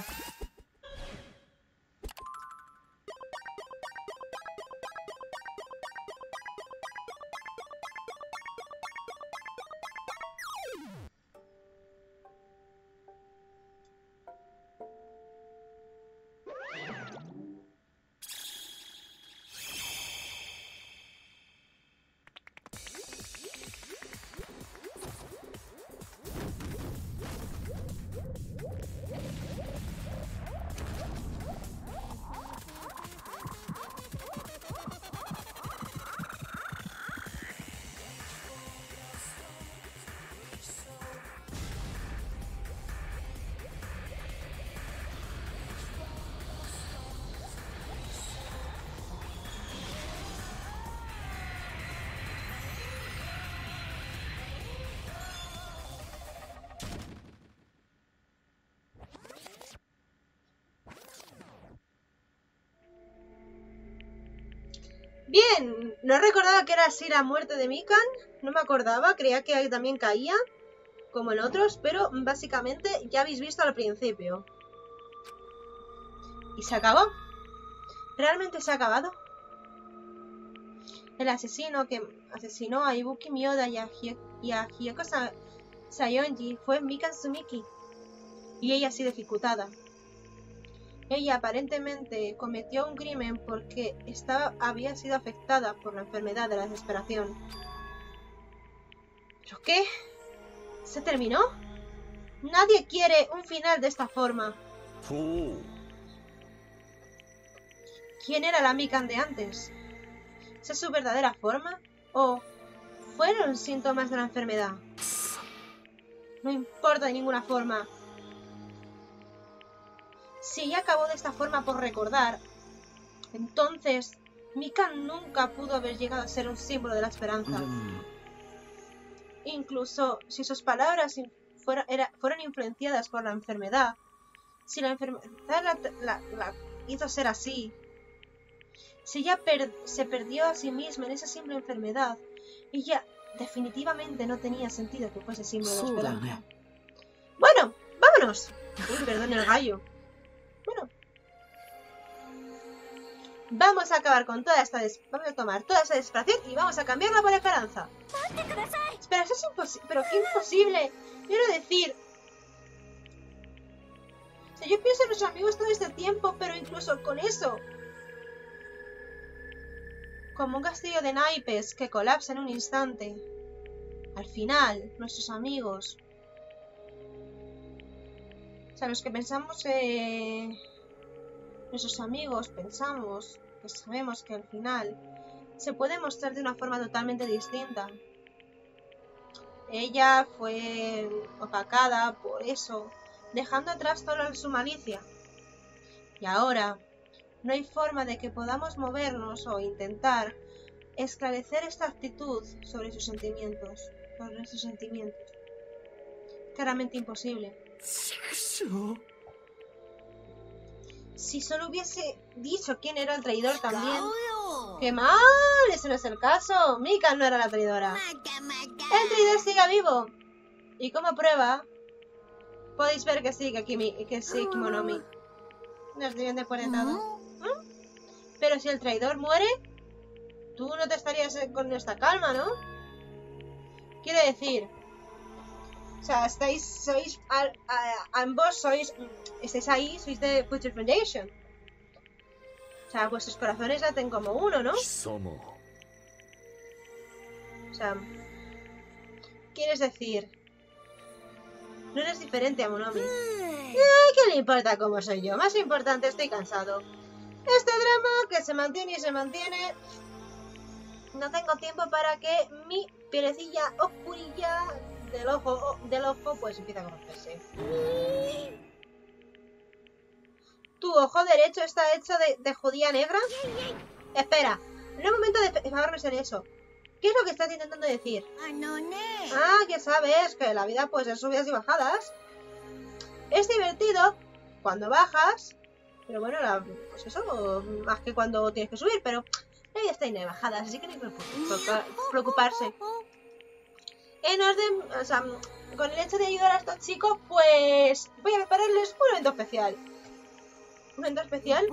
S2: Bien, no recordaba que era así la muerte de Mikan. No me acordaba, creía que también caía, como en otros, pero básicamente ya habéis visto al principio. ¿Y se acabó? ¿Realmente se ha acabado? El asesino que asesinó a Ibuki Miyoda y a, Hie y a Hiyoko Sa Sayonji fue Mikan Sumiki, y ella ha sido ejecutada. Ella aparentemente cometió un crimen porque estaba, había sido afectada por la enfermedad de la desesperación. ¿Pero qué? ¿Se terminó? Nadie quiere un final de esta forma.
S6: Oh.
S2: ¿Quién era la Mikan de antes? ¿Esa es su verdadera forma? ¿O fueron síntomas de la enfermedad? No importa de ninguna forma. Si ella acabó de esta forma por recordar, entonces Mikan nunca pudo haber llegado a ser un símbolo de la esperanza. Mm. Incluso si sus palabras fuera, era, fueron influenciadas por la enfermedad, si la enfermedad la, la, la hizo ser así, si ella per, se perdió a sí misma en esa simple enfermedad, ella definitivamente no tenía sentido que fuese símbolo de esperanza. Bueno, vámonos. Uy, perdón el gallo. Bueno, vamos a acabar con toda esta des vamos a tomar toda esa desesperación y vamos a cambiarla por esperanza. Espera, eso es imposible. Pero qué imposible. Quiero decir, o sea, yo pienso en los amigos todo este tiempo, pero incluso con eso, como un castillo de naipes que colapsa en un instante, al final, nuestros amigos, o sea, los que pensamos eh, nuestros amigos pensamos que sabemos que al final se puede mostrar de una forma totalmente distinta. Ella fue opacada por eso, dejando atrás toda su malicia. Y ahora no hay forma de que podamos movernos o intentar esclarecer esta actitud sobre sus sentimientos, sobre nuestros sentimientos. Claramente imposible. Si solo hubiese dicho quién era el traidor también. ¡Qué mal! Ese no es el caso. Mika no era la traidora. El traidor sigue vivo. Y como prueba, podéis ver que sí, que, Kimi, que sí, Kimonomi nos deben de poner todo. ¿Mm? Pero si el traidor muere, tú no te estarías con esta calma, ¿no? Quiero decir, o sea, estáis, sois, a, a, ambos sois, estáis ahí, sois de Future Foundation. O sea, vuestros corazones laten como uno, ¿no?
S6: Somos.
S2: O sea, quieres decir, no eres diferente a Monomi. Eh, ¿Qué le importa cómo soy yo? Más importante, estoy cansado. Este drama que se mantiene y se mantiene. No tengo tiempo para que mi pielecilla oscurilla del ojo, del ojo pues empiece a corromperse. ¿Tu ojo derecho está hecho de, de judía negra? Espera, no es momento de enfadarnos en eso. ¿Qué es lo que estás intentando decir? Ah, que sabes que la vida pues es subidas y bajadas. Es divertido cuando bajas, pero bueno, la, pues eso, más que cuando tienes que subir, pero la vida está en bajadas, así que no hay que preocuparse. En orden, o sea, con el hecho de ayudar a estos chicos, pues voy a prepararles un evento especial. ¿Un evento especial?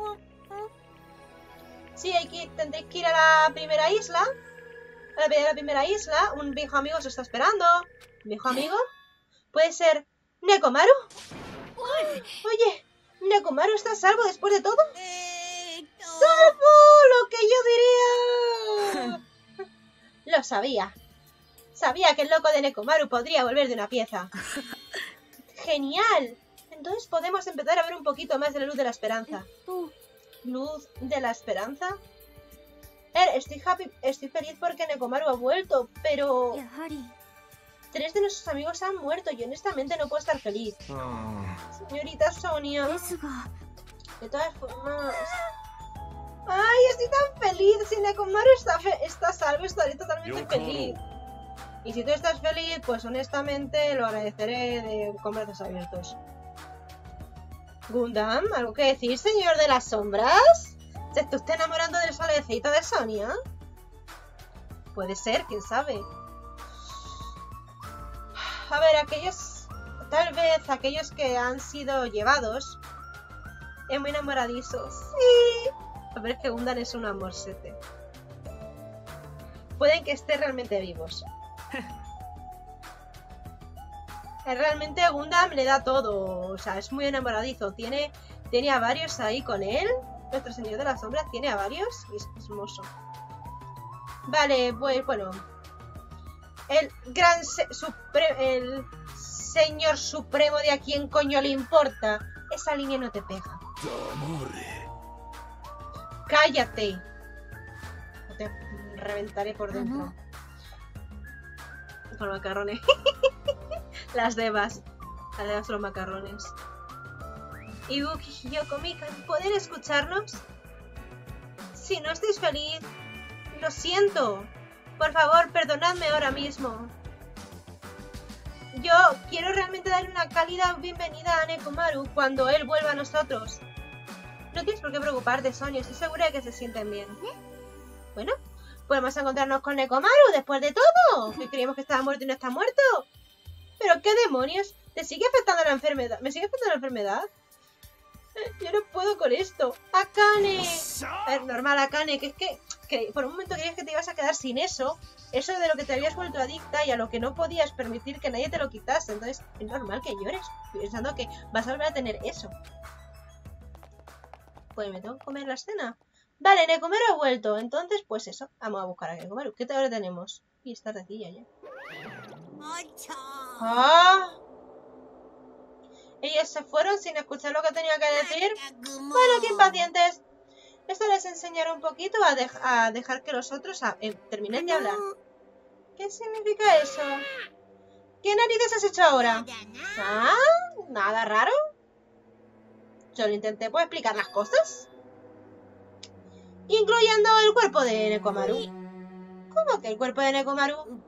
S2: Sí, hay que, tendréis que ir a la primera isla. A la, a la primera isla, un viejo amigo os está esperando. ¿Un viejo amigo? ¿Puede ser Nekomaru? Oye, ¿Nekomaru está a salvo después de todo? ¡Salvo! ¡Lo que yo diría! Lo sabía. Sabía que el loco de Nekomaru podría volver de una pieza. ¡Genial! Entonces podemos empezar a ver un poquito más de la luz de la esperanza. ¿Luz de la esperanza? Er, estoy happy, estoy feliz porque Nekomaru ha vuelto, pero... Tres de nuestros amigos han muerto y honestamente no puedo estar feliz. Oh. Señorita Sonia. De todas formas... ¡Ay, estoy tan feliz! Si Nekomaru está, está salvo, estaré totalmente feliz. Y si tú estás feliz, pues honestamente lo agradeceré de, con brazos abiertos. Gundam, ¿algo que decir, señor de las sombras? ¿Se está usted enamorando del solecito de Sonia? Puede ser, quién sabe. A ver, aquellos... Tal vez aquellos que han sido llevados... Es muy enamoradizos. Sí. A ver, que Gundam es un amorsete. Pueden que esté realmente vivos. Realmente a Gundam le da todo. O sea, es muy enamoradizo. Tiene, tiene a varios ahí con él. Nuestro señor de las sombras tiene a varios. Y es hermoso. Vale, pues bueno. El gran se supre el señor supremo de a quien coño le importa. Esa línea no te pega. Cállate. O te reventaré por dentro. Con macarrones. Las devas. Las devas son los macarrones. Ibuki, Hiyoko, Mika, ¿pueden escucharnos? Si no estáis feliz, lo siento. Por favor, perdonadme ahora mismo. Yo quiero realmente darle una cálida bienvenida a Nekomaru cuando él vuelva a nosotros. No tienes por qué preocuparte, Sonia. Estoy segura de que se sienten bien. Bueno, podemos encontrarnos con Nekomaru después de todo. Que creíamos que estaba muerto y no está muerto. ¿Pero qué demonios? ¿Te sigue afectando la enfermedad? ¿Me sigue afectando la enfermedad? Yo no puedo con esto. ¡Akane! Es normal, Akane, que es que, que por un momento creías que te ibas a quedar sin eso. Eso de lo que te habías vuelto adicta y a lo que no podías permitir que nadie te lo quitase. Entonces es normal que llores pensando que vas a volver a tener eso. Pues me tengo que comer la escena. Vale, Nekomaru ha vuelto. Entonces, pues eso. Vamos a buscar a Nekomaru. ¿Qué hora tenemos? Y es tardecilla ya. ¡Ah! Ellos se fueron sin escuchar lo que tenía que decir. Bueno, qué impacientes. Esto les enseñará un poquito a, dej a dejar que los otros eh, terminen de hablar. ¿Qué significa eso? ¿Qué narices has hecho ahora? ¿Ah? ¿Nada raro? Solo intenté pues, explicar las cosas. Incluyendo el cuerpo de Nekomaru. ¿Cómo que el cuerpo de Nekomaru?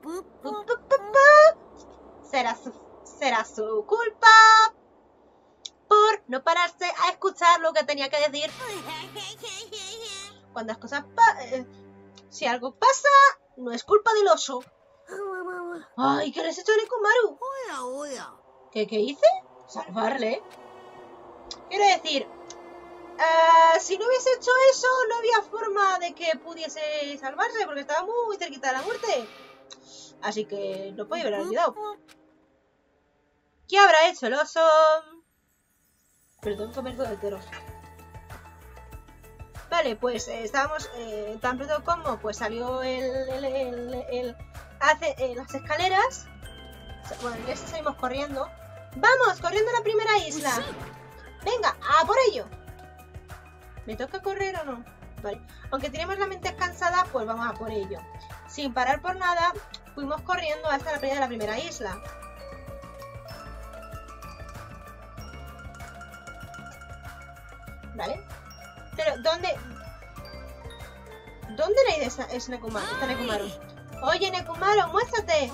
S2: Será su, será su culpa por no pararse a escuchar lo que tenía que decir. Cuando las cosas pa eh, si algo pasa, no es culpa del oso. Ay, ¿qué le has hecho a Nekomaru? ¿Qué, qué hice? Salvarle. Quiero decir, uh, si no hubiese hecho eso, no había forma de que pudiese salvarse, porque estaba muy cerquita de la muerte. Así que no podía haber olvidado. ¿Qué habrá hecho el oso? Perdón, comer dos enteros. Vale, pues eh, estábamos eh, tan pronto como pues salió el, el, el, el hace eh, las escaleras. Bueno, ya salimos corriendo. ¡Vamos! ¡Corriendo a la primera isla! ¡Venga! ¡A por ello! ¿Me toca correr o no? Vale. Aunque tenemos la mente cansada, pues vamos a por ello. Sin parar por nada, fuimos corriendo hasta la playa de la primera isla. ¿Vale? Pero, ¿dónde? ¿Dónde la idea es, es Nekomaru? Está Nekomaru. Oye, Nekomaru, muéstrate.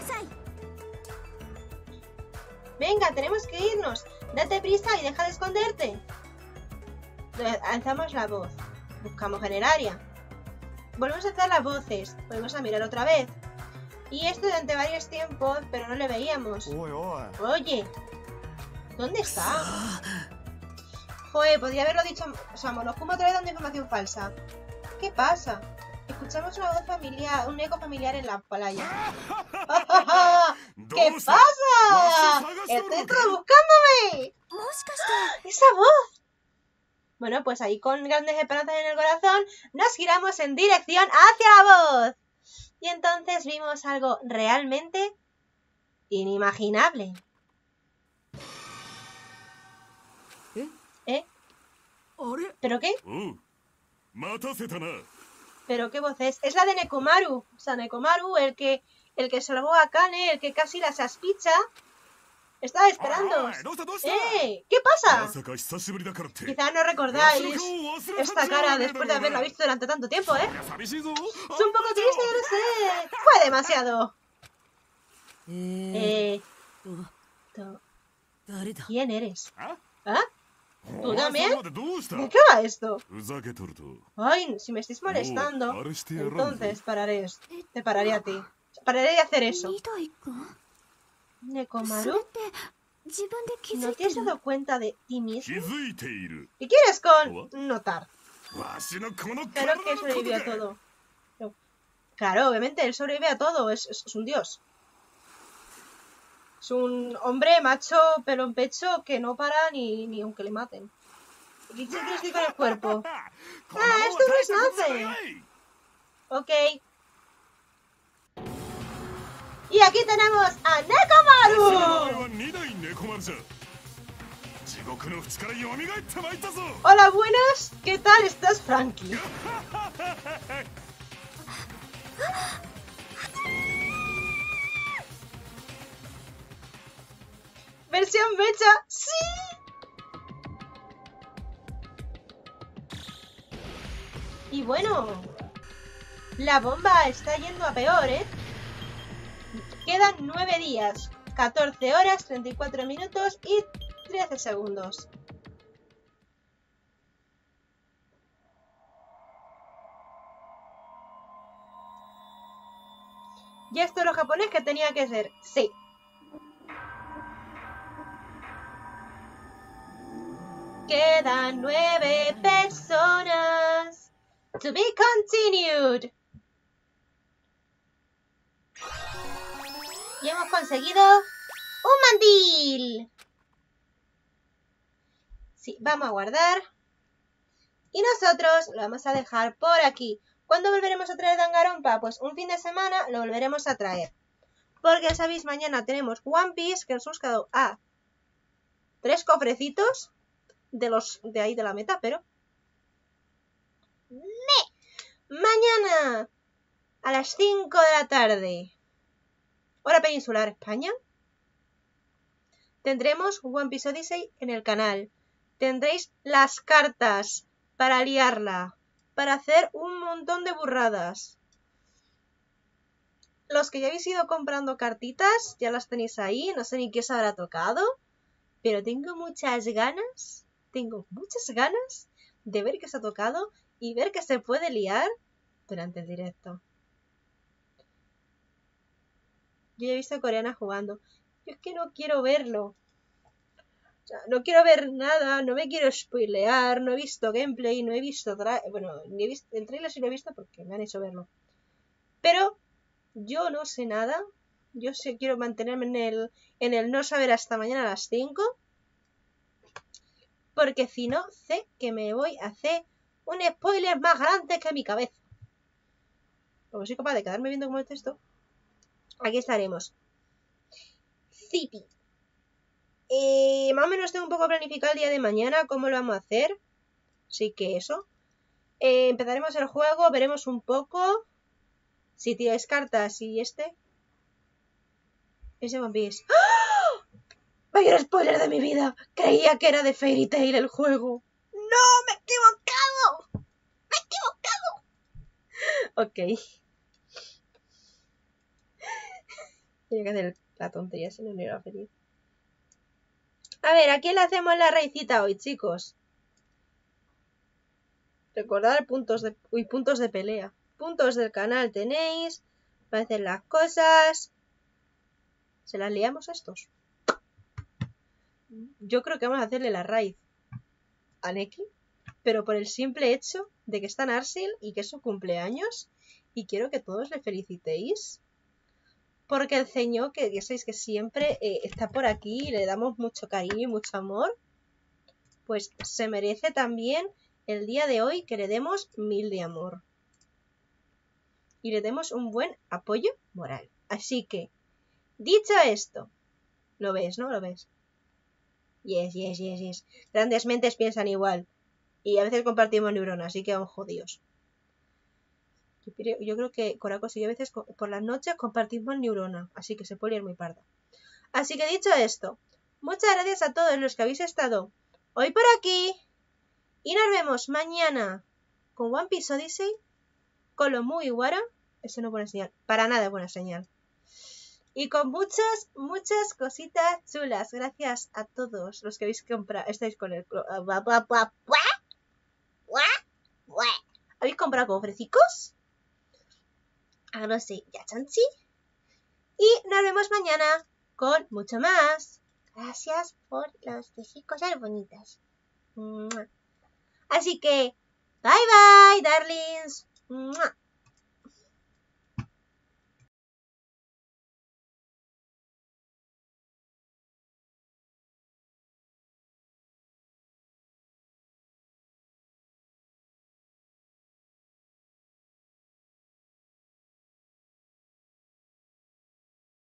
S2: Venga, tenemos que irnos. Date prisa y deja de esconderte. Alzamos la voz. Buscamos en el área. Volvemos a hacer las voces. Volvemos a mirar otra vez. Y esto durante varios tiempos, pero no le veíamos. Oye, ¿dónde está? Joder, podría haberlo dicho. O sea, Monokuma otra vez dando información falsa. ¿Qué pasa? Escuchamos una voz familiar, un eco familiar en la playa. ¿Qué pasa? ¡Estoy todo buscándome! ¡Esa voz! Bueno, pues ahí con grandes esperanzas en el corazón, nos giramos en dirección hacia la voz. Y entonces vimos algo realmente inimaginable.
S7: ¿Eh?
S2: ¿Eh? ¿Pero qué? ¿Pero qué voz es? Es la de Nekomaru. O sea, Nekomaru, el que, el que salvó a Kane, el que casi las aspicha. Estaba esperando. ¡Eh! ¿Qué pasa? Quizás no recordáis esta cara después de haberla visto durante tanto tiempo, ¿eh? Es un poco triste, yo lo sé. Fue demasiado. Eh... ¿tú? ¿Quién eres? ¿Ah? ¿Tú también? ¿De qué va esto? Ay, si me estáis molestando, entonces pararé. Te pararé a ti. Pararé de hacer eso. ¿Nekomaru? ¿No te has dado cuenta de ti mismo? ¿Qué quieres con notar? Claro que sobrevive a todo. Claro, obviamente, él sobrevive a todo. Es, es, es un dios. Es un hombre macho, pelo en pecho, que no para ni, ni aunque le maten. ¿Y qué quieres decir con el cuerpo? ¡Ah, esto no es nada! Ok. Y aquí tenemos a Nekomaru. Hola, buenas. ¿Qué tal estás, Frankie? ¿Versión mecha? ¡Sí! Y bueno, la bomba está yendo a peor, ¿eh? Quedan nueve días, catorce horas, treinta y cuatro minutos y trece segundos. ¿Ya esto es lo japonés que tenía que ser? Sí. Quedan nueve personas. To be continued. Y hemos conseguido un mandil. Sí, vamos a guardar. Y nosotros lo vamos a dejar por aquí. ¿Cuándo volveremos a traer Danganronpa? Pues un fin de semana lo volveremos a traer. Porque, sabéis, mañana tenemos One Piece, que nos hemos quedado a tres cofrecitos de los de ahí de la meta, pero... ¡Me! Mañana a las cinco de la tarde, hora peninsular España, tendremos One Piece Odyssey en el canal. Tendréis las cartas para liarla, para hacer un montón de burradas. Los que ya habéis ido comprando cartitas, ya las tenéis ahí, no sé ni qué os habrá tocado, pero tengo muchas ganas, tengo muchas ganas de ver qué os ha tocado y ver qué se puede liar durante el directo. Yo ya he visto a Coreana jugando. Yo es que no quiero verlo. O sea, no quiero ver nada, no me quiero spoilear, no he visto gameplay, no he visto... Bueno, ni he visto... el trailer sí lo he visto porque me han hecho verlo. Pero yo no sé nada. Yo sé, quiero mantenerme en el, en el no saber hasta mañana a las cinco. Porque si no, sé que me voy a hacer un spoiler más grande que mi cabeza. Como soy capaz de quedarme viendo como el texto, aquí estaremos. Zipi. Eh, más o menos tengo un poco planificado el día de mañana cómo lo vamos a hacer. Así que eso. Eh, empezaremos el juego, veremos un poco. Si tiráis cartas y este. Ese One Piece. ¡Oh! Mayor spoiler de mi vida. Creía que era de Fairy Tail el juego. ¡No! ¡Me he equivocado! ¡Me he equivocado! Ok. Tenía que hacer la tontería, si no me iba feliz. A ver, ¿a quién le hacemos la raicita hoy, chicos? Recordad puntos de... Uy, puntos de pelea. Puntos del canal tenéis. Para hacer las cosas. ¿Se las liamos a estos? Yo creo que vamos a hacerle la raíz a Neki. Pero por el simple hecho de que está en Arsil y que es su cumpleaños. Y quiero que todos le felicitéis. Porque el señor, que ya sabéis que siempre eh, está por aquí y le damos mucho cariño y mucho amor, pues se merece también el día de hoy que le demos mil de amor. Y le demos un buen apoyo moral. Así que, dicho esto, ¿lo ves, no? ¿Lo ves? Yes, yes, yes, yes. Grandes mentes piensan igual. Y a veces compartimos neuronas, así que vamos jodidos. Yo creo que Coracos y yo a veces por las noches compartimos neurona, así que se puede ir muy parda. Así que dicho esto, muchas gracias a todos los que habéis estado hoy por aquí y nos vemos mañana con One Piece Odyssey, con lo muy guara, eso no es buena señal, para nada es buena señal, y con muchas, muchas cositas chulas. Gracias a todos los que habéis comprado, estáis con el... ¿Habéis comprado cofrecicos? A no sé, ya chanchi. Y nos vemos mañana con mucho más. Gracias por los decir cosas bonitas. Así que, bye bye, darlings.